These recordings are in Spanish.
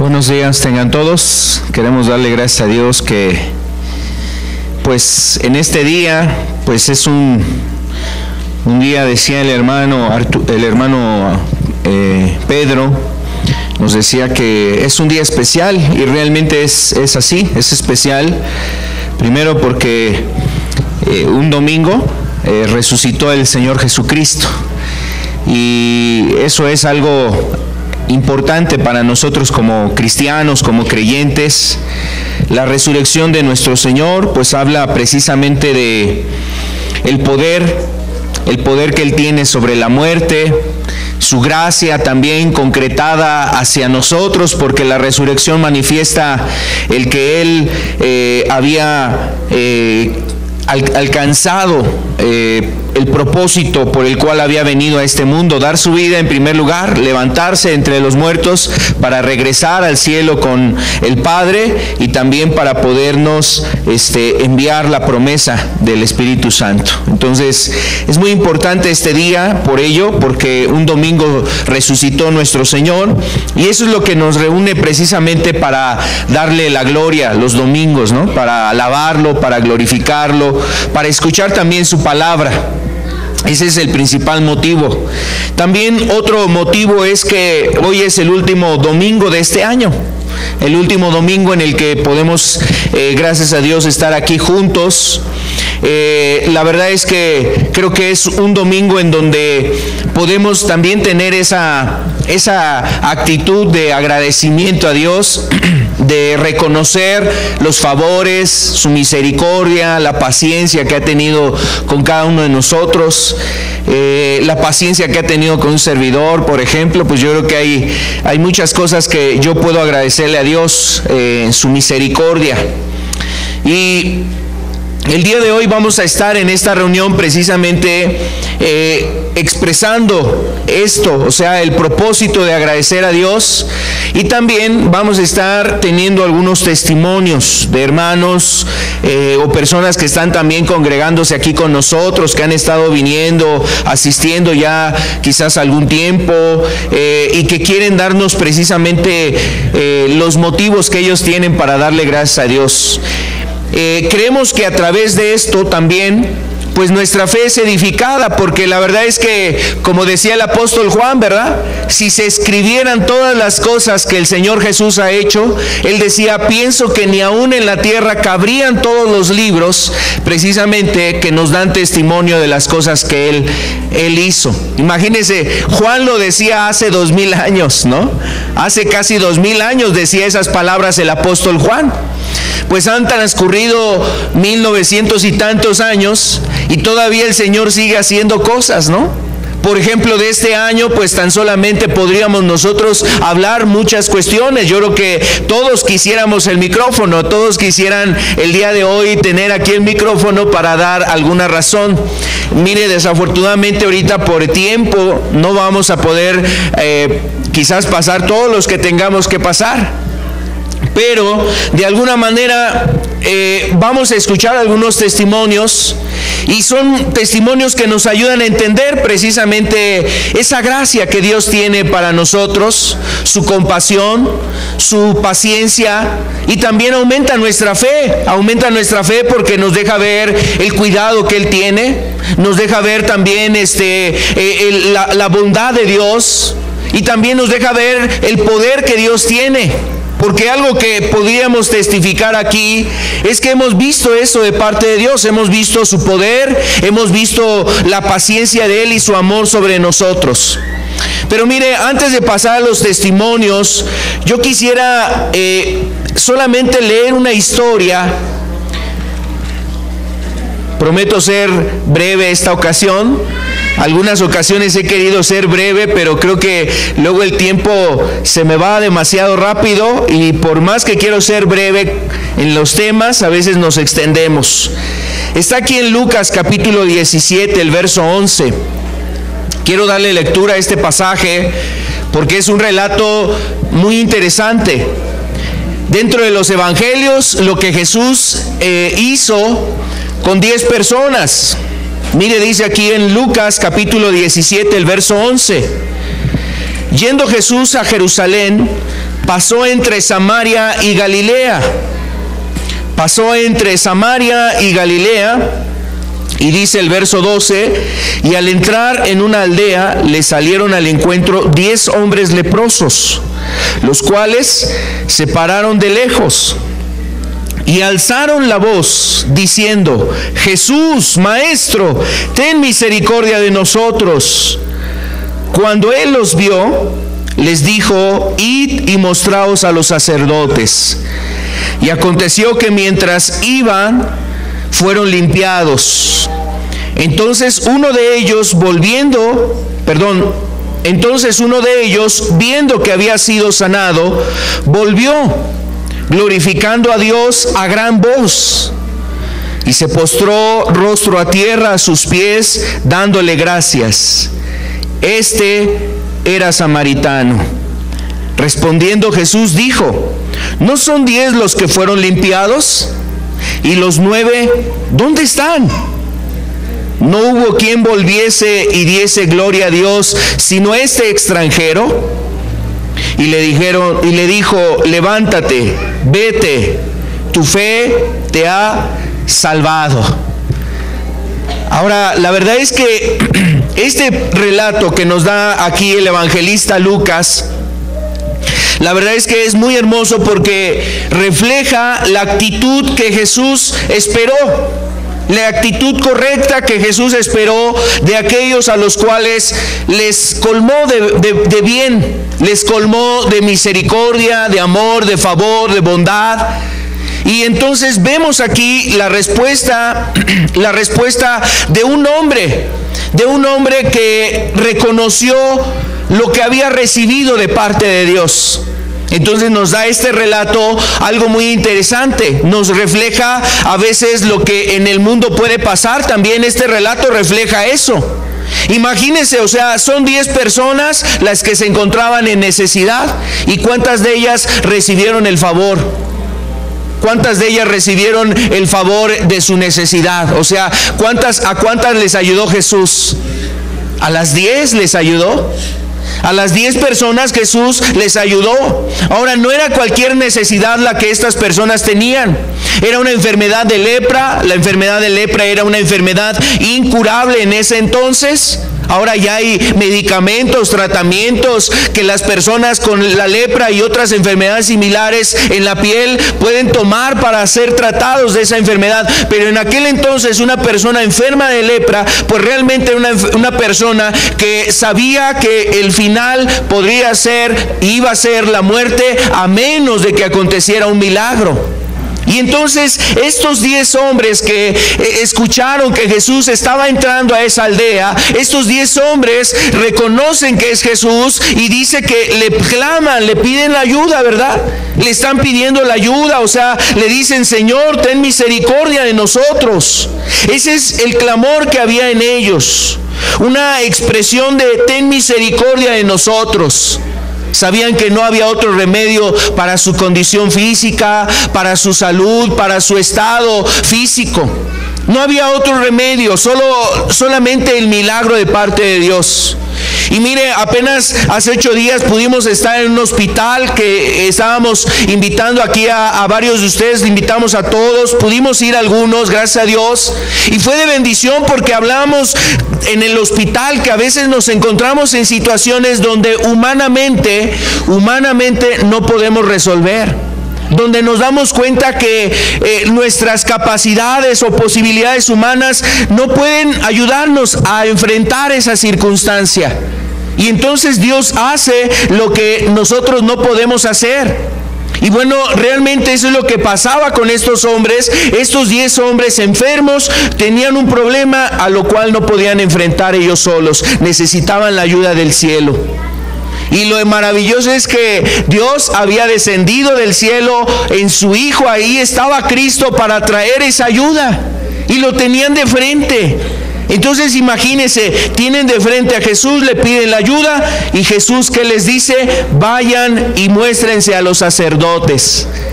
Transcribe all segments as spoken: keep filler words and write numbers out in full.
Buenos días tengan todos. Queremos darle gracias a Dios que pues en este día pues es un un día, decía el hermano Artu, el hermano eh, Pedro, nos decía que es un día especial y realmente es, es así, es especial. Primero porque eh, un domingo eh, resucitó el Señor Jesucristo y eso es algo importante para nosotros como cristianos, como creyentes. La resurrección de nuestro Señor pues habla precisamente de el poder, el poder que Él tiene sobre la muerte, su gracia también concretada hacia nosotros, porque la resurrección manifiesta el que Él eh, había eh, al, alcanzado eh, el propósito por el cual había venido a este mundo, dar su vida en primer lugar, levantarse entre los muertos para regresar al cielo con el Padre y también para podernos este, enviar la promesa del Espíritu Santo. Entonces es muy importante este día por ello, porque un domingo resucitó nuestro Señor y eso es lo que nos reúne precisamente para darle la gloria los domingos, ¿no? Para alabarlo, para glorificarlo, para escuchar también su palabra. Ese es el principal motivo. También otro motivo es que hoy es el último domingo de este año, el último domingo en el que podemos, eh, gracias a Dios, estar aquí juntos. Eh, la verdad es que creo que es un domingo en donde podemos también tener esa, esa actitud de agradecimiento a Dios, de reconocer los favores, su misericordia, la paciencia que ha tenido con cada uno de nosotros, eh, la paciencia que ha tenido con un servidor, por ejemplo. Pues yo creo que hay, hay muchas cosas que yo puedo agradecerle a Dios eh, en su misericordia. Y el día de hoy vamos a estar en esta reunión precisamente eh, expresando esto, o sea, el propósito de agradecer a Dios, y también vamos a estar teniendo algunos testimonios de hermanos eh, o personas que están también congregándose aquí con nosotros, que han estado viniendo, asistiendo ya quizás algún tiempo eh, y que quieren darnos precisamente eh, los motivos que ellos tienen para darle gracias a Dios. Eh, creemos que a través de esto también pues nuestra fe es edificada, porque la verdad es que, como decía el apóstol Juan, ¿verdad? Si se escribieran todas las cosas que el Señor Jesús ha hecho, él decía, pienso que ni aún en la tierra cabrían todos los libros precisamente que nos dan testimonio de las cosas que él, él hizo. Imagínense, Juan lo decía hace dos mil años, ¿no? Hace casi dos mil años decía esas palabras el apóstol Juan. Pues han transcurrido mil novecientos y tantos años y todavía el Señor sigue haciendo cosas, ¿no? Por ejemplo, de este año, pues tan solamente podríamos nosotros hablar muchas cuestiones. Yo creo que todos quisiéramos el micrófono, todos quisieran el día de hoy tener aquí el micrófono para dar alguna razón. Mire, desafortunadamente ahorita por tiempo no vamos a poder eh, quizás pasar todos los que tengamos que pasar. Pero de alguna manera eh, vamos a escuchar algunos testimonios, y son testimonios que nos ayudan a entender precisamente esa gracia que Dios tiene para nosotros, su compasión, su paciencia, y también aumenta nuestra fe, aumenta nuestra fe porque nos deja ver el cuidado que Él tiene, nos deja ver también este, eh, el, la, la bondad de Dios, y también nos deja ver el poder que Dios tiene. Porque algo que podríamos testificar aquí es que hemos visto eso de parte de Dios, hemos visto su poder, hemos visto la paciencia de Él y su amor sobre nosotros. Pero mire, antes de pasar a los testimonios, yo quisiera eh, solamente leer una historia. Prometo ser breve esta ocasión. Algunas ocasiones he querido ser breve, pero creo que luego el tiempo se me va demasiado rápido, y por más que quiero ser breve en los temas, a veces nos extendemos. Está aquí en Lucas capítulo diecisiete, el verso once. Quiero darle lectura a este pasaje porque es un relato muy interesante. Dentro de los evangelios, lo que Jesús eh, hizo con diez personas. Mire, dice aquí en Lucas capítulo diecisiete, el verso once. Yendo Jesús a Jerusalén, pasó entre Samaria y Galilea. Pasó entre Samaria y Galilea. Y dice el verso doce, y al entrar en una aldea le salieron al encuentro diez hombres leprosos, los cuales se pararon de lejos y alzaron la voz diciendo: Jesús, Maestro, ten misericordia de nosotros. Cuando él los vio, les dijo: id y mostraos a los sacerdotes. Y aconteció que mientras iban, fueron limpiados. Entonces uno de ellos volviendo, perdón, entonces uno de ellos, viendo que había sido sanado, volvió, glorificando a Dios a gran voz, y se postró rostro a tierra a sus pies, dándole gracias. Este era samaritano. Respondiendo Jesús dijo: ¿no son diez los que fueron limpiados? ¿Y los nueve dónde están? ¿No hubo quien volviese y diese gloria a Dios sino este extranjero? Y le dijeron, y le dijo: levántate, vete, tu fe te ha salvado. Ahora, la verdad es que este relato que nos da aquí el evangelista Lucas, la verdad es que es muy hermoso porque refleja la actitud que Jesús esperó, la actitud correcta que Jesús esperó de aquellos a los cuales les colmó de, de, de bien, les colmó de misericordia, de amor, de favor, de bondad. Y entonces vemos aquí la respuesta, la respuesta de un hombre, de un hombre que reconoció lo que había recibido de parte de Dios. Entonces nos da este relato algo muy interesante, nos refleja a veces lo que en el mundo puede pasar. También este relato refleja eso. Imagínense, o sea, son diez personas las que se encontraban en necesidad, y cuántas de ellas recibieron el favor. ¿Cuántas de ellas recibieron el favor de su necesidad? O sea, ¿cuántas, ¿a cuántas les ayudó Jesús? ¿A las diez les ayudó? A las diez personas Jesús les ayudó. Ahora, no era cualquier necesidad la que estas personas tenían. Era una enfermedad de lepra. La enfermedad de lepra era una enfermedad incurable en ese entonces. Ahora ya hay medicamentos, tratamientos que las personas con la lepra y otras enfermedades similares en la piel pueden tomar para ser tratados de esa enfermedad. Pero en aquel entonces una persona enferma de lepra, pues realmente una, una persona que sabía que el final podría ser, iba a ser la muerte, a menos de que aconteciera un milagro. Y entonces estos diez hombres que eh, escucharon que Jesús estaba entrando a esa aldea, estos diez hombres reconocen que es Jesús y dice que le claman, le piden la ayuda, ¿verdad? Le están pidiendo la ayuda, o sea, le dicen: Señor, ten misericordia de nosotros. Ese es el clamor que había en ellos, una expresión de ten misericordia de nosotros. Sabían que no había otro remedio para su condición física, para su salud, para su estado físico. No había otro remedio, solo, solamente el milagro de parte de Dios. Y mire, apenas hace ocho días pudimos estar en un hospital que estábamos invitando aquí a, a varios de ustedes, invitamos a todos, pudimos ir a algunos, gracias a Dios, y fue de bendición porque hablamos en el hospital que a veces nos encontramos en situaciones donde humanamente, humanamente no podemos resolver, donde nos damos cuenta que eh, nuestras capacidades o posibilidades humanas no pueden ayudarnos a enfrentar esa circunstancia. Y entonces Dios hace lo que nosotros no podemos hacer. Y bueno, realmente eso es lo que pasaba con estos hombres. Estos diez hombres enfermos tenían un problema a lo cual no podían enfrentar ellos solos. Necesitaban la ayuda del cielo. Y lo maravilloso es que Dios había descendido del cielo en su Hijo. Ahí estaba Cristo para traer esa ayuda. Y lo tenían de frente. Entonces imagínense, tienen de frente a Jesús, le piden la ayuda. Y Jesús, ¿qué les dice? Vayan y muéstrense a los sacerdotes.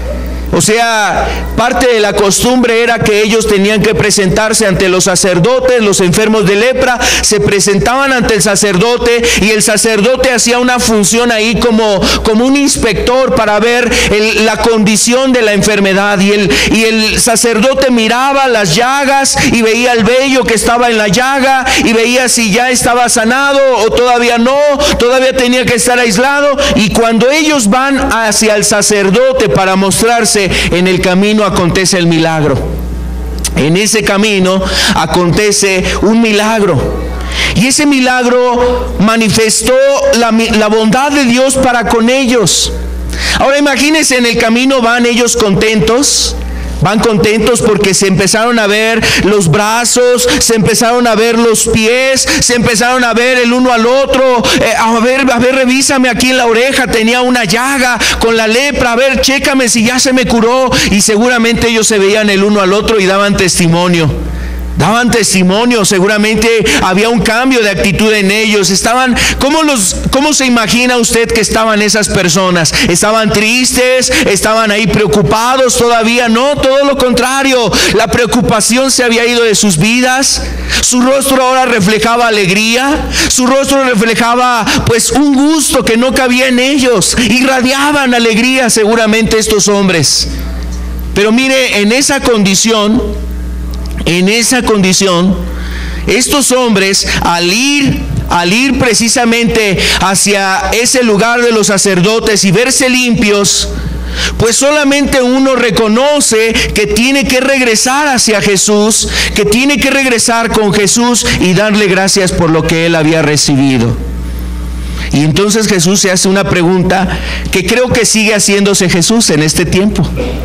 O sea, parte de la costumbre era que ellos tenían que presentarse ante los sacerdotes. Los enfermos de lepra se presentaban ante el sacerdote, y el sacerdote hacía una función ahí como, como un inspector para ver el, la condición de la enfermedad. Y el, y el sacerdote miraba las llagas y veía el vello que estaba en la llaga, y veía si ya estaba sanado o todavía no, todavía tenía que estar aislado. Y cuando ellos van hacia el sacerdote para mostrarse, en el camino acontece el milagro. En ese camino acontece un milagro. Y ese milagro manifestó la, la bondad de Dios para con ellos. Ahora imagínense, en el camino van ellos contentos. Van contentos porque se empezaron a ver los brazos, se empezaron a ver los pies, se empezaron a ver el uno al otro. Eh, a ver, a ver, revísame aquí en la oreja, tenía una llaga con la lepra, a ver, chécame si ya se me curó. Y seguramente ellos se veían el uno al otro y daban testimonio. Daban testimonio, seguramente había un cambio de actitud en ellos. Estaban, ¿cómo, los, ¿cómo se imagina usted que estaban esas personas? ¿Estaban tristes? ¿Estaban ahí preocupados? Todavía no, todo lo contrario. La preocupación se había ido de sus vidas. Su rostro ahora reflejaba alegría. Su rostro reflejaba pues un gusto que no cabía en ellos. Irradiaban alegría seguramente estos hombres. Pero mire, en esa condición... En esa condición, estos hombres, al ir, al ir precisamente hacia ese lugar de los sacerdotes y verse limpios, pues solamente uno reconoce que tiene que regresar hacia Jesús, que tiene que regresar con Jesús y darle gracias por lo que él había recibido. Y entonces Jesús se hace una pregunta que creo que sigue haciéndose Jesús en este tiempo.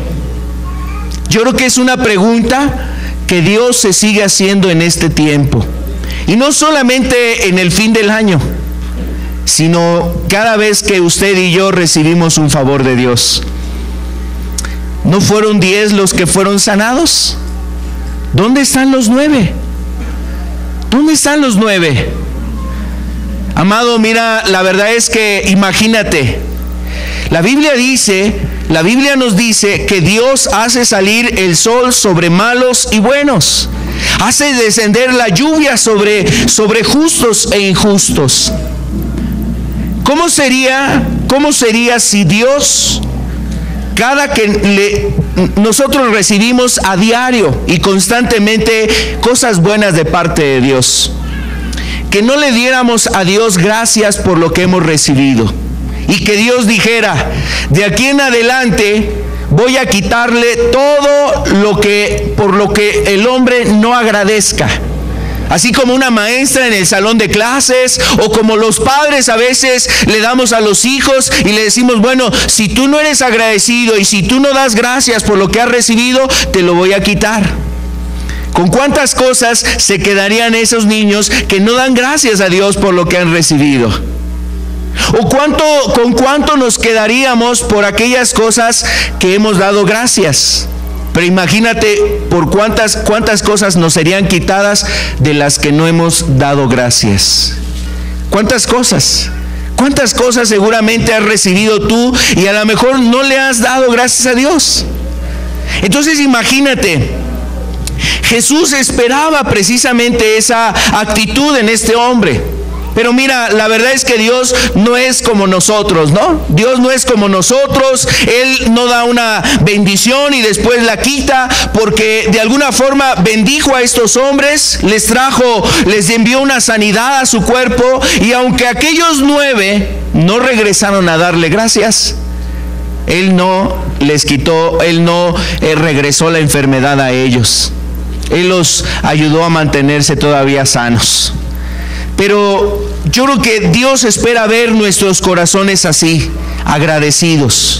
Yo creo que es una pregunta que Dios se sigue haciendo en este tiempo, y no solamente en el fin del año, sino cada vez que usted y yo recibimos un favor de Dios. ¿No fueron diez los que fueron sanados? ¿Dónde están los nueve? ¿Dónde están los nueve? Amado, mira, la verdad es que imagínate, la Biblia dice La Biblia nos dice que Dios hace salir el sol sobre malos y buenos, hace descender la lluvia sobre, sobre justos e injustos. ¿Cómo sería, cómo sería si Dios, cada que le, nosotros recibimos a diario y constantemente cosas buenas de parte de Dios, que no le diéramos a Dios gracias por lo que hemos recibido? Y que Dios dijera, de aquí en adelante voy a quitarle todo lo que, por lo que el hombre no agradezca. Así como una maestra en el salón de clases, o como los padres a veces le damos a los hijos y le decimos, bueno, si tú no eres agradecido y si tú no das gracias por lo que has recibido, te lo voy a quitar. ¿Con cuántas cosas se quedarían esos niños que no dan gracias a Dios por lo que han recibido? ¿O cuánto, con cuánto nos quedaríamos por aquellas cosas que hemos dado gracias? Pero imagínate por cuántas, cuántas cosas nos serían quitadas de las que no hemos dado gracias. ¿Cuántas cosas? ¿Cuántas cosas seguramente has recibido tú y a lo mejor no le has dado gracias a Dios? Entonces imagínate, Jesús esperaba precisamente esa actitud en este hombre. Pero mira, la verdad es que Dios no es como nosotros, ¿no? Dios no es como nosotros. Él no da una bendición y después la quita, porque de alguna forma bendijo a estos hombres, les trajo, les envió una sanidad a su cuerpo, y aunque aquellos nueve no regresaron a darle gracias, Él no les quitó, Él no eh, regresó la enfermedad a ellos. Él los ayudó a mantenerse todavía sanos. Pero yo creo que Dios espera ver nuestros corazones así, agradecidos.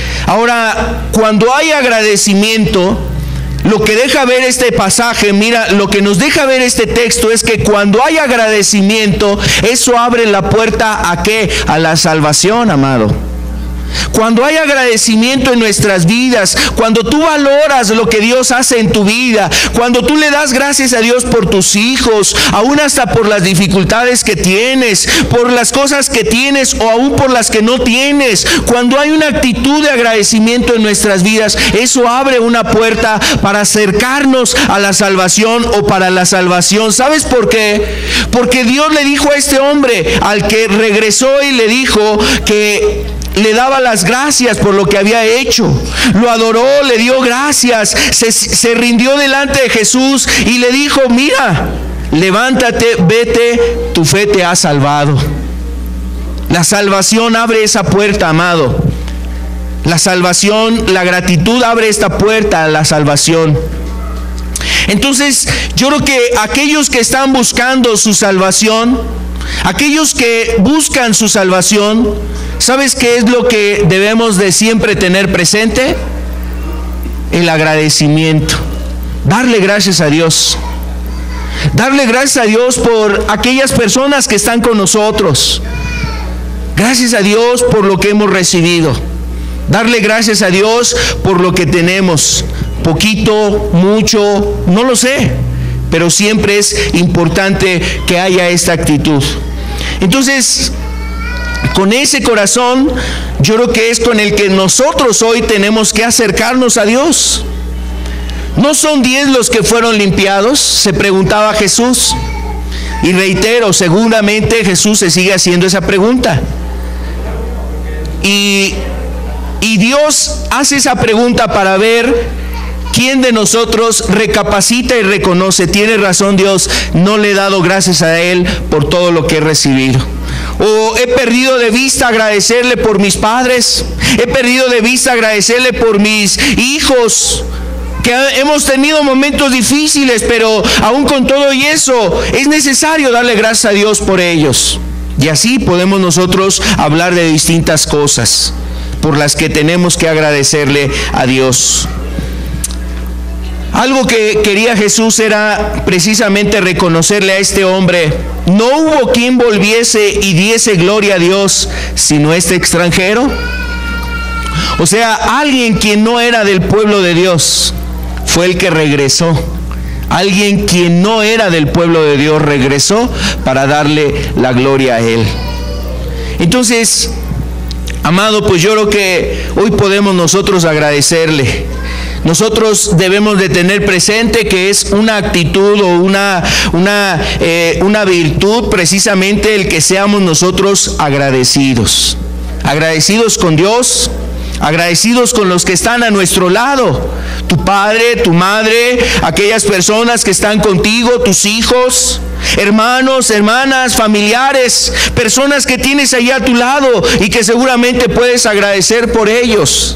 Ahora, cuando hay agradecimiento, lo que deja ver este pasaje, mira, lo que nos deja ver este texto es que cuando hay agradecimiento, eso abre la puerta ¿a qué? A la salvación, amado. Cuando hay agradecimiento en nuestras vidas, cuando tú valoras lo que Dios hace en tu vida, cuando tú le das gracias a Dios por tus hijos, aún hasta por las dificultades que tienes, por las cosas que tienes o aún por las que no tienes, cuando hay una actitud de agradecimiento en nuestras vidas, eso abre una puerta para acercarnos a la salvación o para la salvación. ¿Sabes por qué? Porque Dios le dijo a este hombre, al que regresó y le dijo que le daba las gracias por lo que había hecho, lo adoró, le dio gracias, se, se rindió delante de Jesús y le dijo: mira, levántate, vete, tu fe te ha salvado. La salvación abre esa puerta, amado. La salvación, la gratitud abre esta puerta a la salvación. Entonces, yo creo que aquellos que están buscando su salvación, aquellos que buscan su salvación, ¿sabes qué es lo que debemos de siempre tener presente? El agradecimiento. Darle gracias a Dios. Darle gracias a Dios por aquellas personas que están con nosotros. Gracias a Dios por lo que hemos recibido. Darle gracias a Dios por lo que tenemos. Poquito, mucho, no lo sé, pero siempre es importante que haya esta actitud. Entonces, con ese corazón, yo creo que es con el que nosotros hoy tenemos que acercarnos a Dios. ¿No son diez los que fueron limpiados?, se preguntaba Jesús. Y reitero, seguramente Jesús se sigue haciendo esa pregunta. Y, y Dios hace esa pregunta para ver ¿quién de nosotros recapacita y reconoce? Tiene razón Dios, no le he dado gracias a Él por todo lo que he recibido. O he perdido de vista agradecerle por mis padres. He perdido de vista agradecerle por mis hijos, que hemos tenido momentos difíciles, pero aún con todo y eso, es necesario darle gracias a Dios por ellos. Y así podemos nosotros hablar de distintas cosas por las que tenemos que agradecerle a Dios. Algo que quería Jesús era precisamente reconocerle a este hombre. No hubo quien volviese y diese gloria a Dios sino este extranjero. O sea, alguien quien no era del pueblo de Dios fue el que regresó. Alguien quien no era del pueblo de Dios regresó para darle la gloria a Él. Entonces, amado, pues yo creo que hoy podemos nosotros agradecerle. Nosotros debemos de tener presente que es una actitud o una, una, eh, una virtud precisamente el que seamos nosotros agradecidos. Agradecidos con Dios, agradecidos con los que están a nuestro lado. Tu padre, tu madre, aquellas personas que están contigo, tus hijos, hermanos, hermanas, familiares, personas que tienes allá a tu lado y que seguramente puedes agradecer por ellos.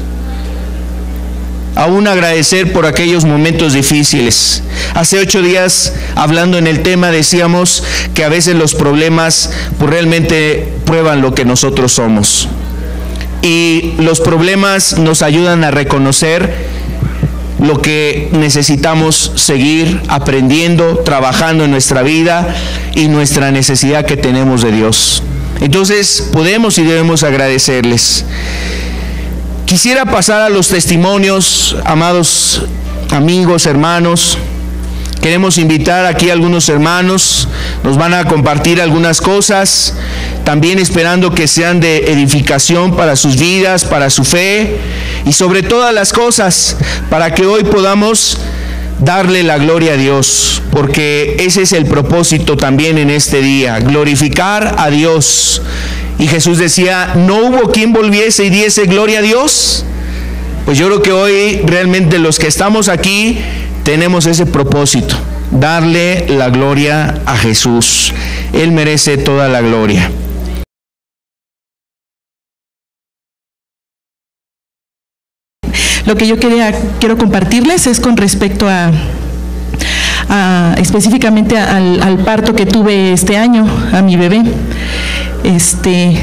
Aún agradecer por aquellos momentos difíciles. Hace ocho días, hablando en el tema, decíamos que a veces los problemas pues, realmente prueban lo que nosotros somos. Y los problemas nos ayudan a reconocer lo que necesitamos seguir aprendiendo, trabajando en nuestra vida y nuestra necesidad que tenemos de Dios. Entonces, podemos y debemos agradecerles. Quisiera pasar a los testimonios, amados amigos, hermanos. Queremos invitar aquí a algunos hermanos, nos van a compartir algunas cosas, también esperando que sean de edificación para sus vidas, para su fe y sobre todas las cosas, para que hoy podamos darle la gloria a Dios, porque ese es el propósito también en este día, glorificar a Dios. Y Jesús decía, ¿no hubo quien volviese y diese gloria a Dios? Pues yo creo que hoy realmente los que estamos aquí tenemos ese propósito, darle la gloria a Jesús. Él merece toda la gloria. Lo que yo quería, quiero compartirles es con respecto a, a específicamente al, al parto que tuve este año, a mi bebé. Este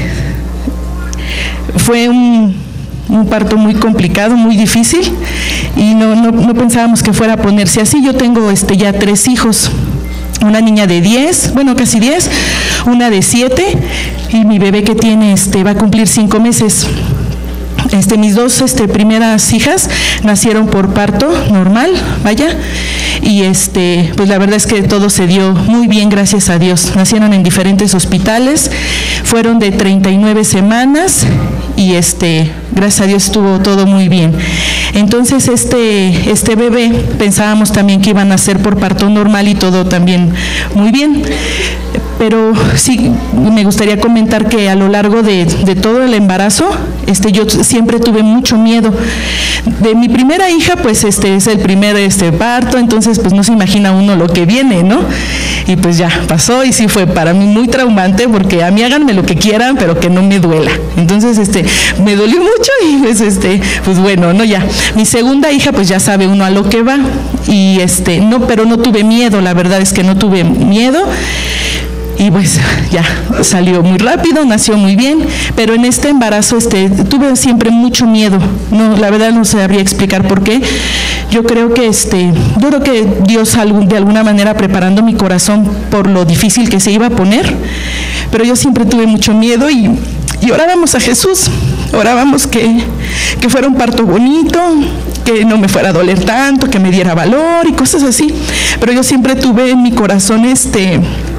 fue un, un parto muy complicado, muy difícil, y no, no, no pensábamos que fuera a ponerse así. Yo tengo este, ya tres hijos, una niña de diez, bueno casi diez, una de siete, y mi bebé que tiene, este, va a cumplir cinco meses. Este, mis dos este, primeras hijas nacieron por parto normal, vaya, y este, pues la verdad es que todo se dio muy bien, gracias a Dios. Nacieron en diferentes hospitales, fueron de treinta y nueve semanas y este, gracias a Dios estuvo todo muy bien. Entonces este, este bebé pensábamos también que iban a nacer por parto normal y todo también muy bien. Pero sí, me gustaría comentar que a lo largo de, de todo el embarazo, este, yo siempre tuve mucho miedo. De mi primera hija, pues este es el primer este, parto, entonces pues no se imagina uno lo que viene, ¿no? Y pues ya pasó y sí fue para mí muy traumante, porque a mí háganme lo que quieran, pero que no me duela. Entonces este, me dolió mucho y pues este, pues bueno, no ya. Mi segunda hija, pues ya sabe uno a lo que va, y este, no, pero no tuve miedo, la verdad es que no tuve miedo. Y pues ya salió muy rápido, nació muy bien, pero en este embarazo este, tuve siempre mucho miedo. No, la verdad no sabría explicar por qué. Yo creo que este, yo creo que Dios algún, de alguna manera preparando mi corazón por lo difícil que se iba a poner, pero yo siempre tuve mucho miedo y, y orábamos a Jesús, orábamos que, que fuera un parto bonito, que no me fuera a doler tanto, que me diera valor y cosas así. Pero yo siempre tuve en mi corazón este...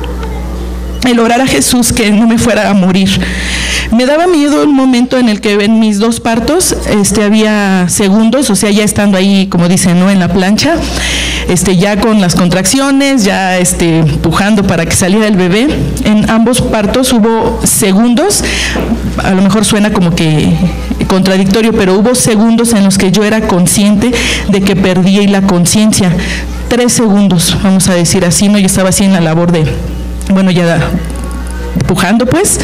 el orar a Jesús que no me fuera a morir. Me daba miedo un momento en el que en mis dos partos este, había segundos, o sea, ya estando ahí, como dicen, ¿no?, en la plancha, este, ya con las contracciones, ya este, empujando para que saliera el bebé. En ambos partos hubo segundos, a lo mejor suena como que contradictorio, pero hubo segundos en los que yo era consciente de que perdí la conciencia. Tres segundos, vamos a decir así, ¿no? Yo estaba así en la labor de... bueno, ya empujando pues,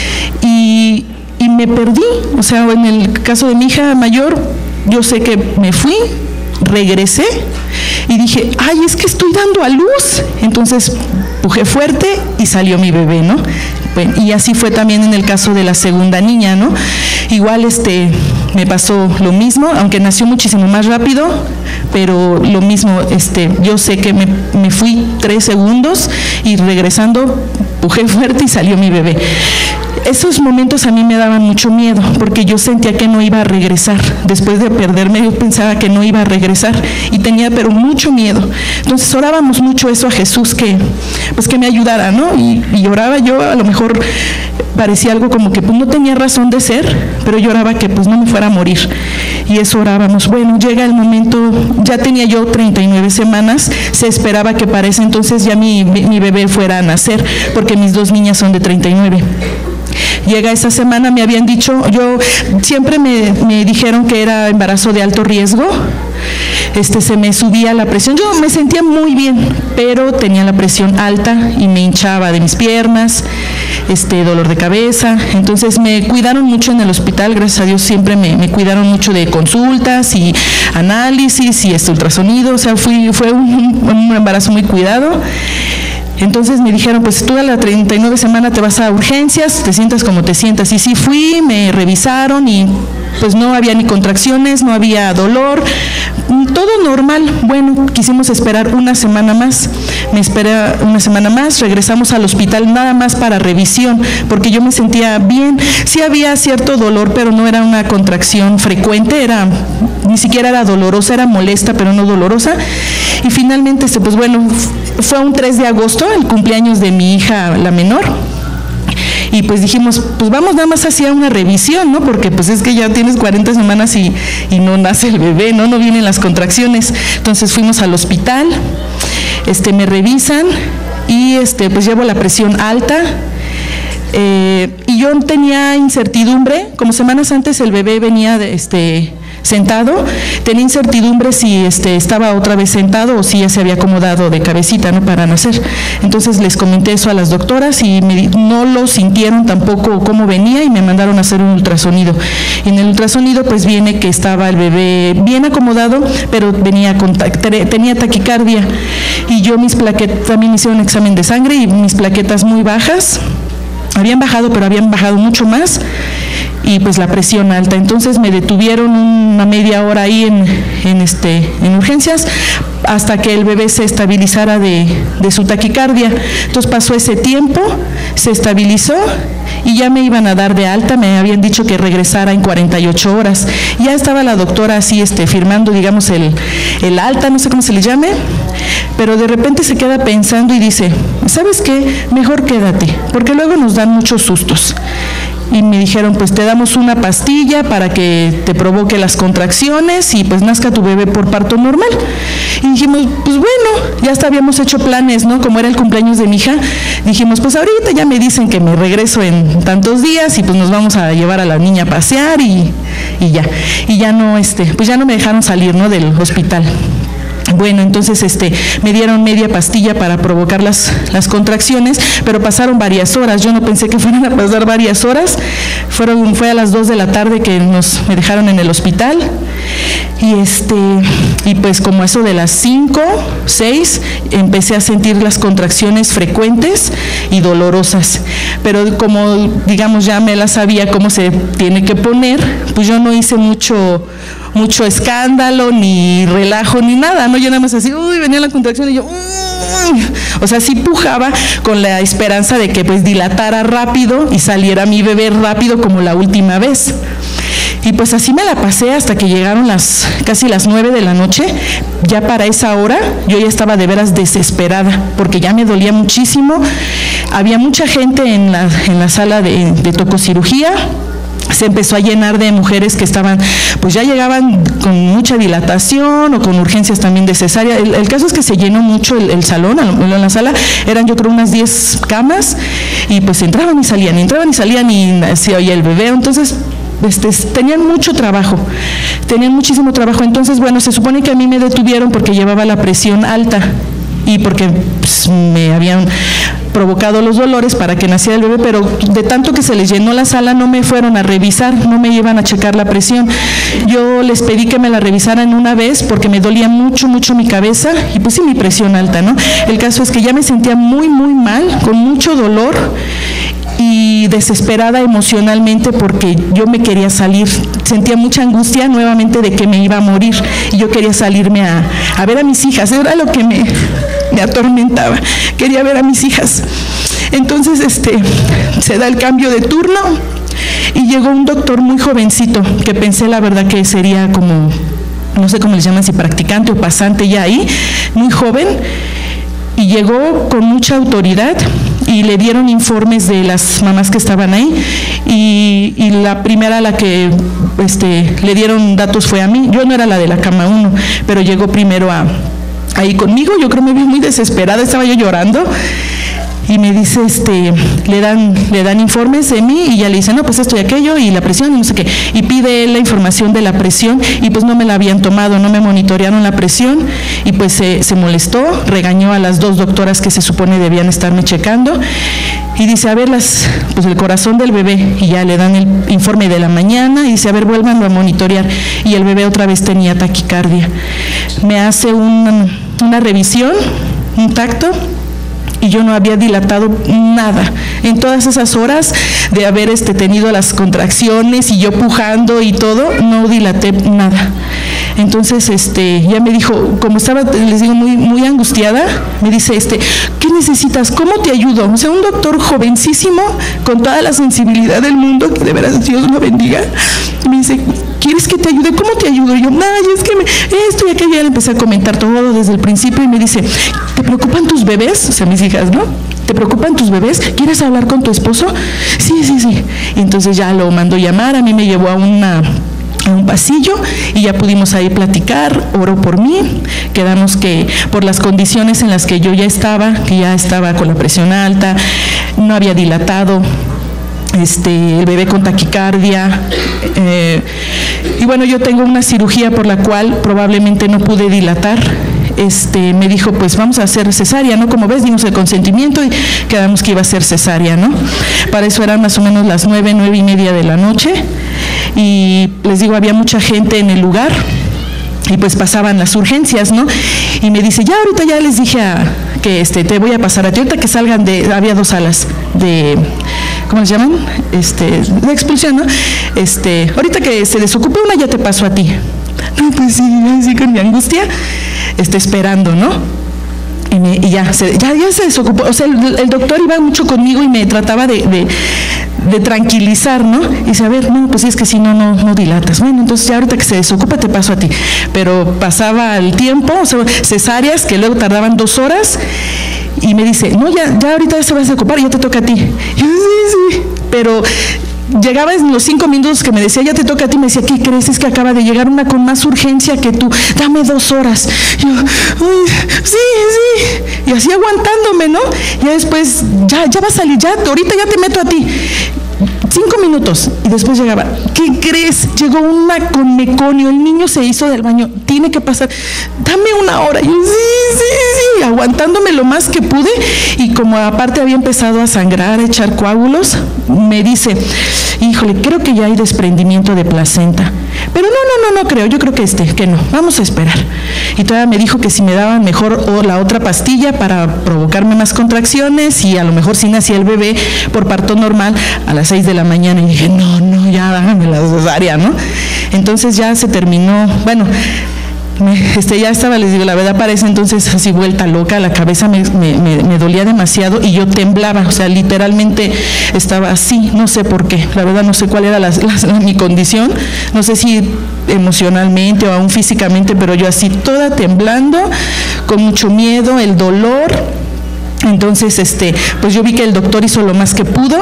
y, y me perdí. O sea, en el caso de mi hija mayor, yo sé que me fui, regresé y dije, ay, es que estoy dando a luz. Entonces empujé fuerte y salió mi bebé, ¿no? Bueno, y así fue también en el caso de la segunda niña, ¿no? Igual este, me pasó lo mismo, aunque nació muchísimo más rápido, pero lo mismo, este, yo sé que me, me fui tres segundos y regresando empujé fuerte y salió mi bebé. Esos momentos a mí me daban mucho miedo, porque yo sentía que no iba a regresar. Después de perderme, yo pensaba que no iba a regresar y tenía pero mucho miedo. Entonces orábamos mucho eso a Jesús, que pues que me ayudara, ¿no? Y, y oraba yo, a lo mejor parecía algo como que pues no tenía razón de ser, pero yo oraba que pues no me fuera a morir. Y eso orábamos. Bueno, llega el momento, ya tenía yo treinta y nueve semanas, se esperaba que para ese entonces ya mi, mi bebé fuera a nacer, porque mis dos niñas son de treinta y nueve. Llega esa semana, me habían dicho, yo siempre me, me dijeron que era embarazo de alto riesgo, este, se me subía la presión, yo me sentía muy bien, pero tenía la presión alta y me hinchaba de mis piernas, este, dolor de cabeza. Entonces me cuidaron mucho en el hospital, gracias a Dios siempre me, me cuidaron mucho de consultas y análisis y este ultrasonido, o sea, fui, fue un, un embarazo muy cuidado. Entonces me dijeron, pues tú a la treinta y nueve semana te vas a urgencias, te sientas como te sientas. Y sí fui, me revisaron y pues no había ni contracciones, no había dolor, todo normal. Bueno, quisimos esperar una semana más, me esperé una semana más, regresamos al hospital nada más para revisión, porque yo me sentía bien. Sí había cierto dolor, pero no era una contracción frecuente, era, ni siquiera era dolorosa, era molesta, pero no dolorosa. Y finalmente, pues bueno, fue un tres de agosto, el cumpleaños de mi hija, la menor. Y pues dijimos, pues vamos nada más hacia una revisión, ¿no? Porque pues es que ya tienes cuarenta semanas y, y no nace el bebé, ¿no? No vienen las contracciones. Entonces fuimos al hospital, este, me revisan y este, pues llevo la presión alta. Eh, y yo tenía incertidumbre, como semanas antes el bebé venía de este... sentado, tenía incertidumbre si este, estaba otra vez sentado o si ya se había acomodado de cabecita, ¿no?, para nacer. Entonces les comenté eso a las doctoras y me, no lo sintieron tampoco cómo venía y me mandaron a hacer un ultrasonido. Y en el ultrasonido pues viene que estaba el bebé bien acomodado, pero venía con, tenía taquicardia y yo mis plaquetas, también me hicieron un examen de sangre y mis plaquetas muy bajas, habían bajado pero habían bajado mucho más. Y pues la presión alta. Entonces me detuvieron una media hora ahí en, en, este, en urgencias hasta que el bebé se estabilizara de, de su taquicardia. Entonces pasó ese tiempo, se estabilizó y ya me iban a dar de alta, me habían dicho que regresara en cuarenta y ocho horas. Ya estaba la doctora así este, firmando, digamos, el, el alta, no sé cómo se le llame, pero de repente se queda pensando y dice, ¿sabes qué? Mejor quédate, porque luego nos dan muchos sustos. Y me dijeron, pues te damos una pastilla para que te provoque las contracciones y pues nazca tu bebé por parto normal. Y dijimos, pues bueno, ya hasta habíamos hecho planes, ¿no? Como era el cumpleaños de mi hija, dijimos, pues ahorita ya me dicen que me regreso en tantos días y pues nos vamos a llevar a la niña a pasear y, y ya. Y ya no, este, pues ya no me dejaron salir, ¿no? Del hospital. Bueno, entonces este, me dieron media pastilla para provocar las, las contracciones, pero pasaron varias horas. Yo no pensé que fueran a pasar varias horas. Fueron, fue a las dos de la tarde que nos, me dejaron en el hospital. Y, este, y pues como eso de las cinco, seis, empecé a sentir las contracciones frecuentes y dolorosas. Pero como, digamos, ya me las sabía cómo se tiene que poner, pues yo no hice mucho... mucho escándalo, ni relajo, ni nada, ¿no? Yo nada más así, uy, venía la contracción y yo, uy. O sea, sí pujaba con la esperanza de que pues dilatara rápido y saliera mi bebé rápido como la última vez. Y pues así me la pasé hasta que llegaron las casi las nueve de la noche. Ya para esa hora yo ya estaba de veras desesperada porque ya me dolía muchísimo. Había mucha gente en la, en la sala de, de tococirugía. Se empezó a llenar de mujeres que estaban, pues ya llegaban con mucha dilatación o con urgencias también de cesárea. El, el caso es que se llenó mucho el, el salón, en la sala eran yo creo unas diez camas y pues entraban y salían, entraban y salían y se oía el bebé, entonces este, tenían mucho trabajo, tenían muchísimo trabajo. Entonces bueno, se supone que a mí me detuvieron porque llevaba la presión alta y porque pues, me habían provocado los dolores para que naciera el bebé, pero de tanto que se les llenó la sala no me fueron a revisar, no me iban a checar la presión. Yo les pedí que me la revisaran una vez porque me dolía mucho, mucho mi cabeza y pues sí mi presión alta, ¿no? El caso es que ya me sentía muy, muy mal, con mucho dolor y desesperada emocionalmente porque yo me quería salir, sentía mucha angustia nuevamente de que me iba a morir y yo quería salirme a, a ver a mis hijas, era lo que me, me atormentaba, quería ver a mis hijas. Entonces este, se da el cambio de turno y llegó un doctor muy jovencito que pensé la verdad que sería como, no sé cómo le llaman, si practicante o pasante ya ahí, muy joven, y llegó con mucha autoridad y le dieron informes de las mamás que estaban ahí y, y la primera a la que este, le dieron datos fue a mí. Yo no era la de la cama uno, pero llegó primero a, ahí conmigo. Yo creo que me vi muy desesperada, estaba yo llorando y me dice, este, le dan, le dan informes de mí y ya le dice, no, pues esto y aquello y la presión y no sé qué, y pide la información de la presión y pues no me la habían tomado, no me monitorearon la presión y pues se, se molestó, regañó a las dos doctoras que se supone debían estarme checando y dice, a ver, las, pues el corazón del bebé, y ya le dan el informe de la mañana y dice, a ver, vuélvanlo a monitorear, y el bebé otra vez tenía taquicardia. Me hace una, una revisión, un tacto, y yo no había dilatado nada. En todas esas horas de haber este, tenido las contracciones y yo pujando y todo, no dilaté nada. Entonces, este, ya me dijo, como estaba, les digo, muy, muy angustiada, me dice, este, ¿qué necesitas? ¿Cómo te ayudo? O sea, un doctor jovencísimo, con toda la sensibilidad del mundo, que de veras Dios lo bendiga, me dice, ¿quieres que te ayude? ¿Cómo te ayudo? Y yo, nada, es que me, esto y aquello, ya le empecé a comentar todo desde el principio y me dice, ¿te preocupan tus bebés? O sea, mis hijas, ¿no? ¿Te preocupan tus bebés? ¿Quieres hablar con tu esposo? Sí, sí, sí. Y entonces ya lo mandó llamar, a mí me llevó a una... a un pasillo y ya pudimos ahí platicar, oró por mí, quedamos que por las condiciones en las que yo ya estaba, que ya estaba con la presión alta, no había dilatado, este, el bebé con taquicardia, eh, y bueno, yo tengo una cirugía por la cual probablemente no pude dilatar. Este, me dijo, pues vamos a hacer cesárea, ¿no? Como ves, dimos el consentimiento y quedamos que iba a ser cesárea, ¿no? Para eso eran más o menos las nueve, nueve y media de la noche y les digo, había mucha gente en el lugar y pues pasaban las urgencias, ¿no? Y me dice, ya ahorita ya les dije a, que este, te voy a pasar a ti, ahorita que salgan de, había dos salas de, ¿cómo les llaman? Este, de expulsión, ¿no? Este, ahorita que se desocupe una ya te paso a ti. No, pues sí, así con mi angustia, este, esperando, ¿no? Y, me, y ya, se, ya, ya se desocupó, o sea, el, el doctor iba mucho conmigo y me trataba de, de, de tranquilizar, ¿no? Y dice, a ver, no, pues es que si no, no, no dilatas. Bueno, entonces ya ahorita que se desocupa te paso a ti. Pero pasaba el tiempo, o sea, cesáreas que luego tardaban dos horas, y me dice, no, ya, ya ahorita se va a desocupar, ya te toca a ti. Y yo, sí, sí, pero llegaba en los cinco minutos que me decía, ya te toca a ti, me decía, ¿qué crees? Es que acaba de llegar una con más urgencia que tú, dame dos horas. Y yo, ay, sí, sí, y así aguantándome, ¿no? Y después, ya, ya va a salir, ya, ahorita ya te meto a ti. Cinco minutos, y después llegaba, ¿qué crees? Llegó una con meconio, el niño se hizo del baño, tiene que pasar, dame una hora. Y yo, sí, sí, sí, aguantándome lo más que pude, y como aparte había empezado a sangrar, a echar coágulos, me dice, híjole, creo que ya hay desprendimiento de placenta. Pero no, no, no, no creo, yo creo que este, que no, vamos a esperar. Y todavía me dijo que si me daban mejor o la otra pastilla para provocarme más contracciones, y a lo mejor si nacía el bebé por parto normal a las seis de la mañana. Y dije, no, no, ya dágame la cesárea, ¿no? Entonces ya se terminó, bueno, me, este, ya estaba, les digo, la verdad para ese entonces así vuelta loca, la cabeza me, me, me, me dolía demasiado y yo temblaba, o sea, literalmente estaba así, no sé por qué, la verdad no sé cuál era la, la, mi condición, no sé si emocionalmente o aún físicamente, pero yo así toda temblando, con mucho miedo, el dolor. Entonces, este, pues yo vi que el doctor hizo lo más que pudo,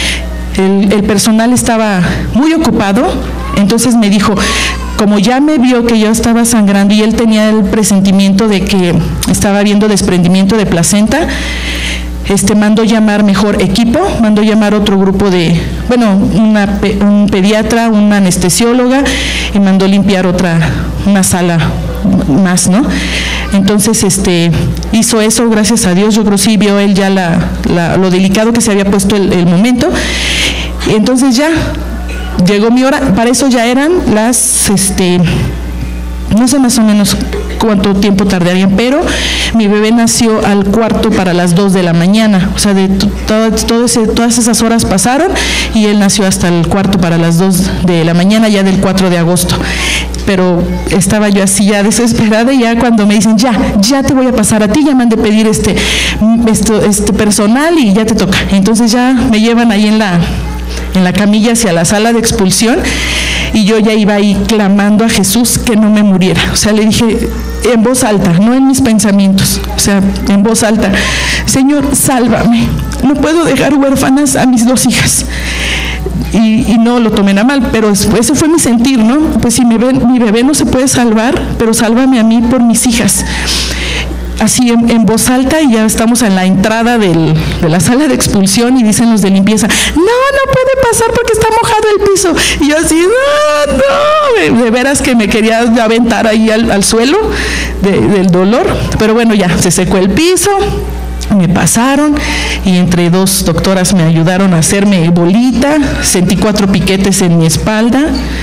el, el personal estaba muy ocupado, entonces me dijo, como ya me vio que yo estaba sangrando y él tenía el presentimiento de que estaba habiendo desprendimiento de placenta, este, mandó llamar mejor equipo, mandó llamar otro grupo de, bueno, una, un pediatra, una anestesióloga, y mandó limpiar otra, una sala más, ¿no? Entonces, este, hizo eso, gracias a Dios, yo creo que sí vio él ya la, la, lo delicado que se había puesto el, el momento, y entonces ya llegó mi hora. Para eso ya eran las, este, no sé más o menos cuánto tiempo tardarían, pero mi bebé nació al cuarto para las dos de la mañana, o sea, de todo, todo ese, todas esas horas pasaron y él nació hasta el cuarto para las dos de la mañana, ya del cuatro de agosto. Pero estaba yo así ya desesperada, y ya cuando me dicen, ya, ya te voy a pasar a ti, ya me han de pedir este, esto, este personal y ya te toca. Entonces ya me llevan ahí en la, en la camilla hacia la sala de expulsión, y yo ya iba ahí clamando a Jesús que no me muriera. O sea, le dije en voz alta, no en mis pensamientos, o sea, en voz alta, Señor, sálvame, no puedo dejar huérfanas a mis dos hijas. Y, y no lo tomen a mal, pero eso fue mi sentir, ¿no? Pues si mi bebé, mi bebé no se puede salvar, pero sálvame a mí por mis hijas. Así en, en voz alta, y ya estamos en la entrada del, de la sala de expulsión, y dicen los de limpieza, no, no puede pasar porque está mojado el piso. Y yo así, no, no, de, de veras que me quería aventar ahí al, al suelo de, del dolor, pero bueno, ya se secó el piso. Me pasaron, y entre dos doctoras me ayudaron a hacerme bolita, sentí cuatro piquetes en mi espalda,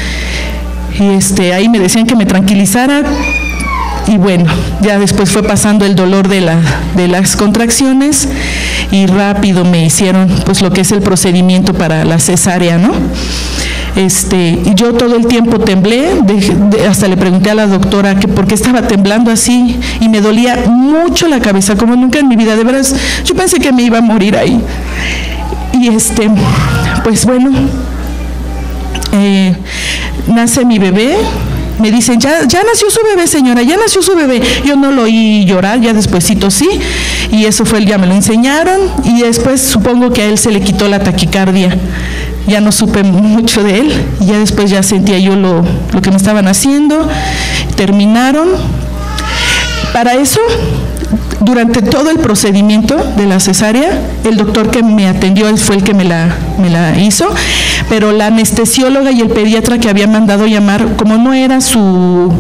y este, ahí me decían que me tranquilizara, y bueno, ya después fue pasando el dolor de, la, de las contracciones, y rápido me hicieron pues lo que es el procedimiento para la cesárea, ¿no? Este, yo todo el tiempo temblé, de, de, hasta le pregunté a la doctora que por qué estaba temblando así, y me dolía mucho la cabeza, como nunca en mi vida, de veras, yo pensé que me iba a morir ahí. Y este, pues bueno, eh, nace mi bebé. Me dicen, ya, ya nació su bebé, señora, ya nació su bebé. Yo no lo oí llorar, ya despuesito sí, y eso fue, ya me lo enseñaron, y después supongo que a él se le quitó la taquicardia. Ya no supe mucho de él, y ya después ya sentía yo lo, lo que me estaban haciendo. Terminaron. Para eso, durante todo el procedimiento de la cesárea, el doctor que me atendió fue el que me la, me la hizo, pero la anestesióloga y el pediatra que había mandado llamar, como no era su...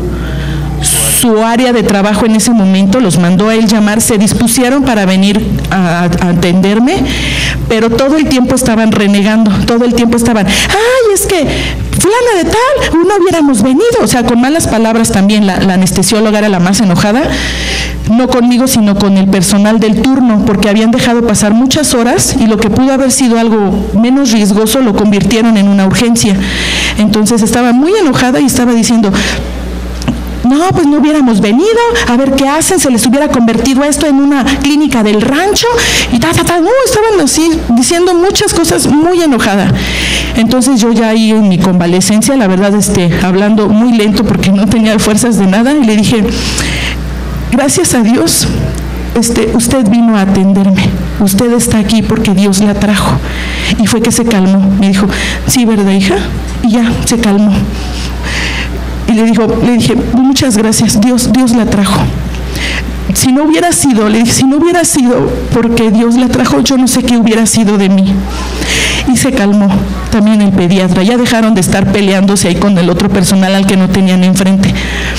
su área de trabajo en ese momento, los mandó a él llamar, se dispusieron para venir a, a atenderme, pero todo el tiempo estaban renegando, todo el tiempo estaban, ay, es que fulana de tal, no hubiéramos venido, o sea, con malas palabras también. La, la anestesióloga era la más enojada, no conmigo, sino con el personal del turno, porque habían dejado pasar muchas horas, y lo que pudo haber sido algo menos riesgoso lo convirtieron en una urgencia. Entonces estaba muy enojada y estaba diciendo, no, pues no hubiéramos venido, a ver qué hacen, se les hubiera convertido esto en una clínica del rancho, y ta, ta, ta, no, estaban así diciendo muchas cosas, muy enojada. Entonces yo ya ahí en mi convalecencia, la verdad, este, hablando muy lento porque no tenía fuerzas de nada, y le dije, gracias a Dios, este, usted vino a atenderme, usted está aquí porque Dios la trajo. Y fue que se calmó, me dijo, sí, ¿verdad, hija? Y ya, se calmó. Y le, dijo, le dije, muchas gracias, Dios, Dios la trajo. Si no hubiera sido, le dije, si no hubiera sido porque Dios la trajo, yo no sé qué hubiera sido de mí. Y se calmó también el pediatra, ya dejaron de estar peleándose ahí con el otro personal al que no tenían enfrente.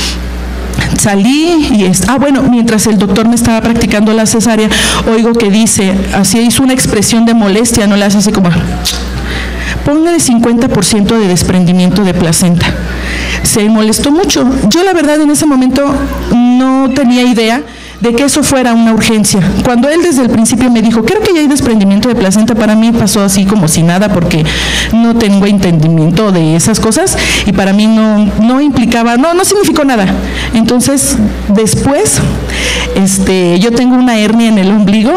Salí y es, ah bueno, mientras el doctor me estaba practicando la cesárea, oigo que dice, así hizo una expresión de molestia, no le hace así como, póngale cincuenta por ciento de desprendimiento de placenta. Se molestó mucho. Yo la verdad en ese momento no tenía idea de que eso fuera una urgencia. Cuando él desde el principio me dijo, creo que ya hay desprendimiento de placenta, para mí pasó así como si nada, porque no tengo entendimiento de esas cosas y para mí no, no implicaba, no, no significó nada. Entonces, después, este, yo tengo una hernia en el ombligo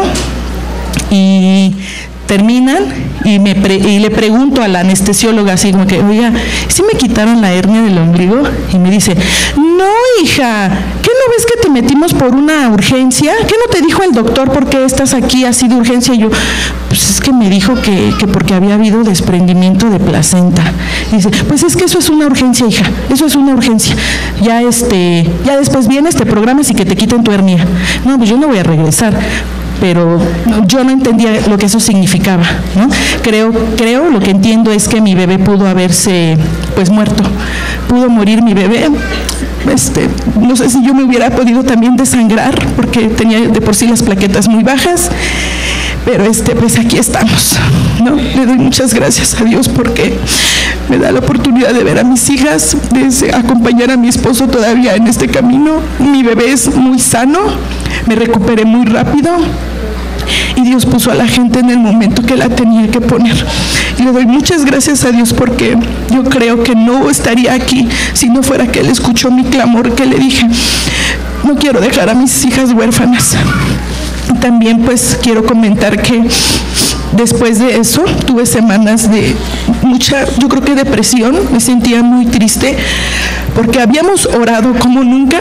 y terminan y, me pre, y le pregunto a la anestesióloga así como que, oiga, ¿sí me quitaron la hernia del ombligo? Y me dice, no, hija, ¿qué no ves que te metimos por una urgencia? ¿Qué no te dijo el doctor por qué estás aquí así de urgencia? Y yo, pues es que me dijo que, que porque había habido desprendimiento de placenta. Y dice, pues es que eso es una urgencia, hija, eso es una urgencia. Ya este, ya después vienes, te programas y que te quiten tu hernia. No, pues yo no voy a regresar. Pero yo no entendía lo que eso significaba, ¿no? Creo, creo, lo que entiendo es que mi bebé pudo haberse, pues, muerto, pudo morir mi bebé. Este, no sé si yo me hubiera podido también desangrar, porque tenía de por sí las plaquetas muy bajas, pero este, pues aquí estamos, ¿no? Le doy muchas gracias a Dios porque me da la oportunidad de ver a mis hijas, de acompañar a mi esposo todavía en este camino. Mi bebé es muy sano, me recuperé muy rápido y Dios puso a la gente en el momento que la tenía que poner. Y le doy muchas gracias a Dios porque yo creo que no estaría aquí si no fuera que Él escuchó mi clamor, que le dije, no quiero dejar a mis hijas huérfanas. También pues quiero comentar que después de eso tuve semanas de mucha, yo creo que depresión, me sentía muy triste porque habíamos orado como nunca